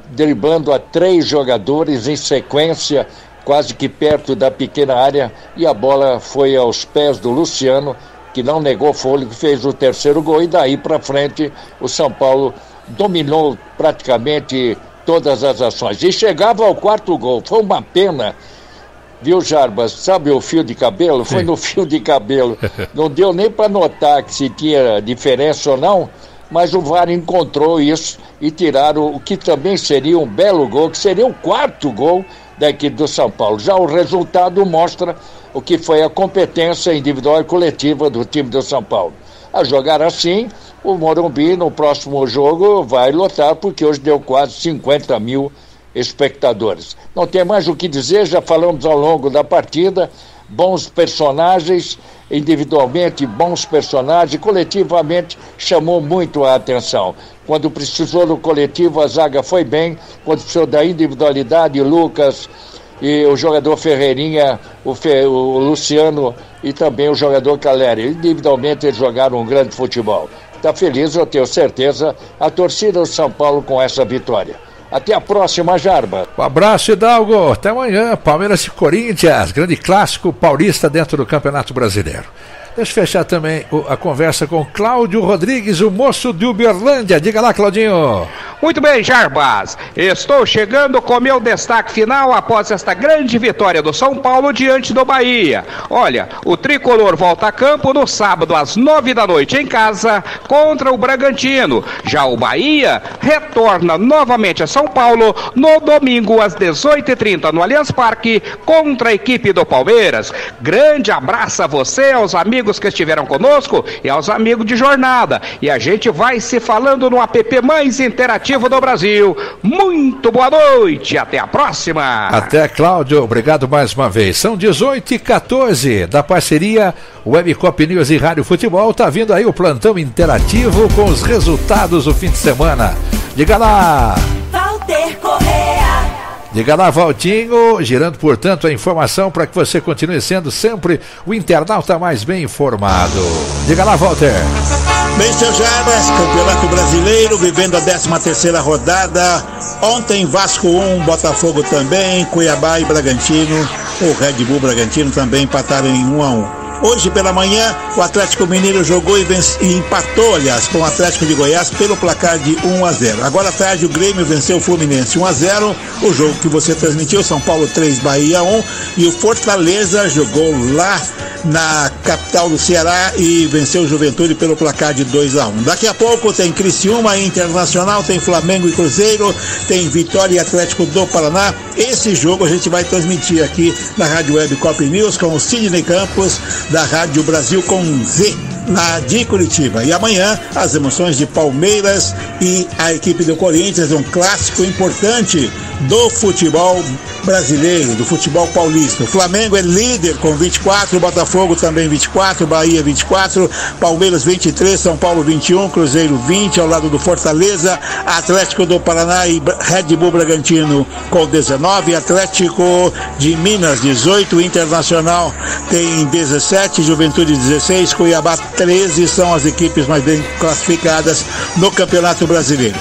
driblando a três jogadores em sequência, quase que perto da pequena área, e a bola foi aos pés do Luciano, que não negou fôlego, fez o terceiro gol, e daí para frente o São Paulo dominou praticamente todas as ações. E chegava ao quarto gol. Foi uma pena, viu, Jarbas? Sabe o fio de cabelo? Foi no fio de cabelo. Não deu nem para notar que se tinha diferença ou não, mas o V A R encontrou isso e tiraram o que também seria um belo gol, que seria o quarto gol da equipe do São Paulo. Já o resultado mostra o que foi a competência individual e coletiva do time do São Paulo. A jogar assim, o Morumbi no próximo jogo vai lotar, porque hoje deu quase cinquenta mil espectadores. Não tem mais o que dizer, já falamos ao longo da partida, bons personagens, individualmente bons personagens, coletivamente chamou muito a atenção. Quando precisou do coletivo, a zaga foi bem, quando precisou da individualidade, Lucas e o jogador Ferreirinha, o, Fe, o Luciano e também o jogador Caleri. Individualmente eles jogaram um grande futebol. Está feliz, eu tenho certeza, a torcida do São Paulo com essa vitória. Até a próxima, Jarba. Um abraço, Hidalgo. Até amanhã. Palmeiras e Corinthians, grande clássico paulista dentro do Campeonato Brasileiro. Deixa eu fechar também a conversa com Cláudio Rodrigues, o moço de Uberlândia. Diga lá, Claudinho. Muito bem, Jarbas. Estou chegando com meu destaque final após esta grande vitória do São Paulo diante do Bahia. Olha, o tricolor volta a campo no sábado às nove da noite em casa contra o Bragantino. Já o Bahia retorna novamente a São Paulo no domingo às dezoito e trinta no Allianz Parque contra a equipe do Palmeiras. Grande abraço a você, aos amigos que estiveram conosco e aos amigos de jornada. E a gente vai se falando no app mais interativo do Brasil. Muito boa noite, até a próxima. Até, Cláudio, obrigado mais uma vez. São dezoito e quatorze da parceria Webcop News e Rádio Futebol. Tá vindo aí o plantão interativo com os resultados do fim de semana. Diga lá. Walter Correa. Diga lá, Valtinho, girando, portanto, a informação para que você continue sendo sempre o internauta mais bem informado. Diga lá, Walter. Bem, seu Jarbas, Campeonato Brasileiro, vivendo a décima terceira rodada. Ontem, Vasco um, Botafogo também, Cuiabá e Bragantino, o Red Bull Bragantino também empataram em um a um. Hoje pela manhã, o Atlético Mineiro jogou e, vence, e empatou, aliás, com o Atlético de Goiás pelo placar de um a zero. Agora à tarde o Grêmio venceu o Fluminense um a zero, o jogo que você transmitiu, São Paulo três, Bahia um, e o Fortaleza jogou lá na capital do Ceará e venceu o Juventude pelo placar de dois a um. Daqui a pouco tem Criciúma Internacional, tem Flamengo e Cruzeiro, tem Vitória e Atlético do Paraná. Esse jogo a gente vai transmitir aqui na Rádio Web Cop News com o Sidney Campos, da Rádio Brasil com Z, lá de Curitiba. E amanhã, as emoções de Palmeiras e a equipe do Corinthians, um clássico importante do futebol brasileiro, do futebol paulista. O Flamengo é líder com vinte e quatro, Botafogo também vinte e quatro, Bahia vinte e quatro, Palmeiras vinte e três, São Paulo vinte e um, Cruzeiro vinte, ao lado do Fortaleza, Atlético do Paraná e Red Bull Bragantino com dezenove, Atlético de Minas dezoito, Internacional tem dezessete, Juventude dezesseis, Cuiabá treze, são as equipes mais bem classificadas no Campeonato Brasileiro.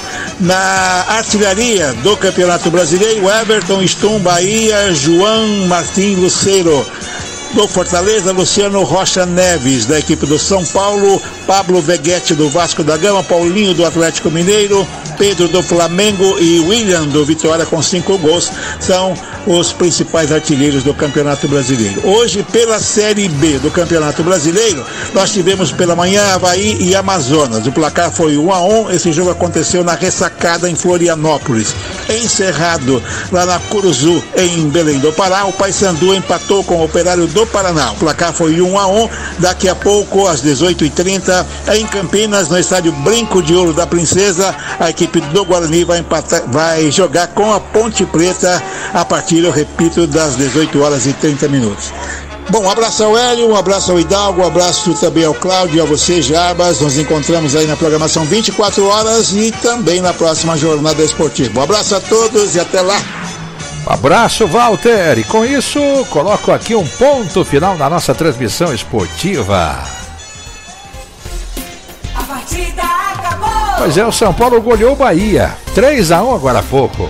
Na artilharia do Campeonato Brasileiro, Everton, Stum, Bahia, João Martim Luceiro. Do Fortaleza, Luciano Rocha Neves, da equipe do São Paulo, Pablo Veguete do Vasco da Gama, Paulinho do Atlético Mineiro, Pedro do Flamengo e William do Vitória com cinco gols, são os principais artilheiros do Campeonato Brasileiro. Hoje, pela Série B do Campeonato Brasileiro, nós tivemos pela manhã Avaí e Amazonas. O placar foi um a um, esse jogo aconteceu na Ressacada em Florianópolis. Encerrado lá na Curuzu, em Belém do Pará, o Paysandu empatou com o Operário do Paraná. O placar foi um a um. Daqui a pouco, às dezoito e trinta, em Campinas, no estádio Brinco de Ouro da Princesa, a equipe do Guarani vai, empatar, vai jogar com a Ponte Preta a partir, eu repito, das dezoito horas e trinta minutos. Bom, um abraço ao Hélio, um abraço ao Hidalgo, um abraço também ao Cláudio e a você, Jarbas. Nos encontramos aí na programação vinte e quatro horas e também na próxima jornada esportiva. Um abraço a todos e até lá. Um abraço, Walter. E com isso, coloco aqui um ponto final na nossa transmissão esportiva. A partida acabou! Pois é, o São Paulo goleou o Bahia. três a um agora há pouco.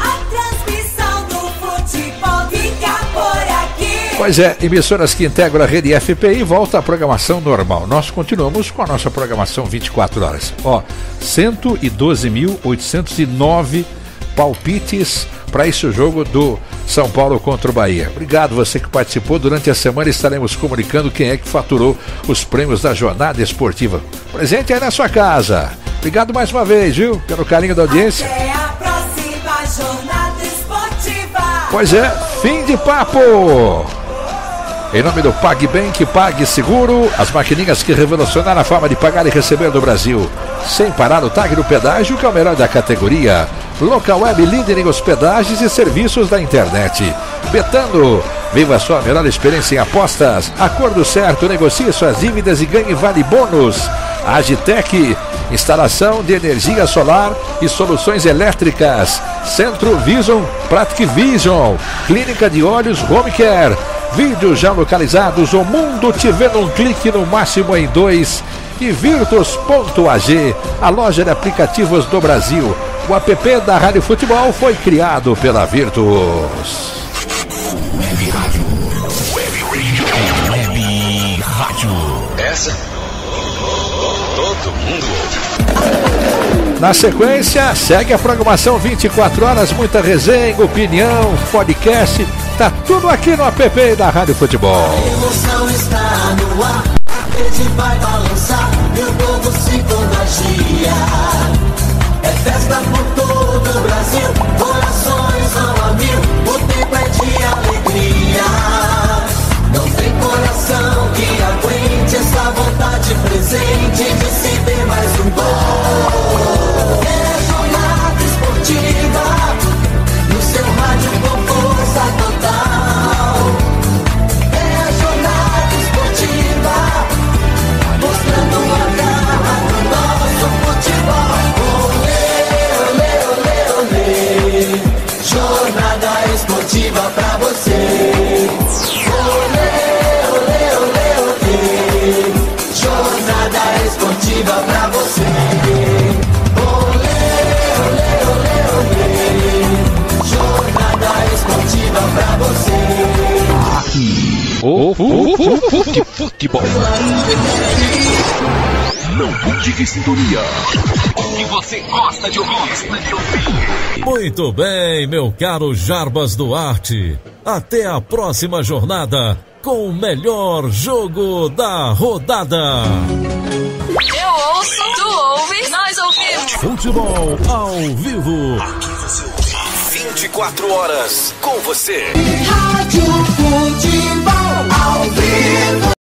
Pois é, emissoras que integram a rede F P I, volta à programação normal. Nós continuamos com a nossa programação vinte e quatro horas. Ó, cento e doze mil oitocentos e nove palpites para esse jogo do São Paulo contra o Bahia. Obrigado você que participou. Durante a semana estaremos comunicando quem é que faturou os prêmios da jornada esportiva. Presente aí na sua casa. Obrigado mais uma vez, viu? Pelo carinho da audiência. Até a próxima jornada esportiva. Pois é, fim de papo. Em nome do PagBank, PagSeguro, as maquininhas que revolucionaram a forma de pagar e receber do Brasil. Sem parar o tag do pedágio, que é o melhor da categoria. Local Web, líder em hospedagens e serviços da internet. Betano, viva a sua melhor experiência em apostas. Acordo certo, negocie suas dívidas e ganhe vale bônus. Agitec, instalação de energia solar e soluções elétricas. Centro Vision, Pratic Vision, Clínica de Olhos Home Care. Vídeos já localizados, o mundo te vê num clique, no máximo em dois. E Virtus ponto A G, a loja de aplicativos do Brasil. O app da Rádio Futebol foi criado pela Virtus. Web Rádio. Web Radio. Web Rádio. Essa todo mundo ouve. Na sequência, segue a programação vinte e quatro horas, muita resenha, opinião, podcast, tá tudo aqui no app da Rádio Futebol. A emoção está no ar, a rede vai balançar e o povo se contagia. É festa por todo o Brasil, corações vão a mil, o tempo é de alegria. Não tem coração que aguente essa vontade presente de se ter mais um gol. É jornada esportiva, no seu rádio com força total. É a jornada esportiva, mostrando a garra do nosso futebol. Olê, olê, olê, olê, jornada esportiva pra você. Olê, olê, olê, olê, jornada esportiva pra você. Olê, olê, olê, olê, jornada esportiva pra você. O futebol. Não mude de sintonia. O que você gosta de ouvir? Muito bem, meu caro Jarbas Duarte. Até a próxima jornada com o melhor jogo da rodada. Eu ouço, tu ouve, nós ouvimos. Futebol ao vivo. Aqui você ouve vinte e quatro horas com você. Rádio Futebol ao vivo.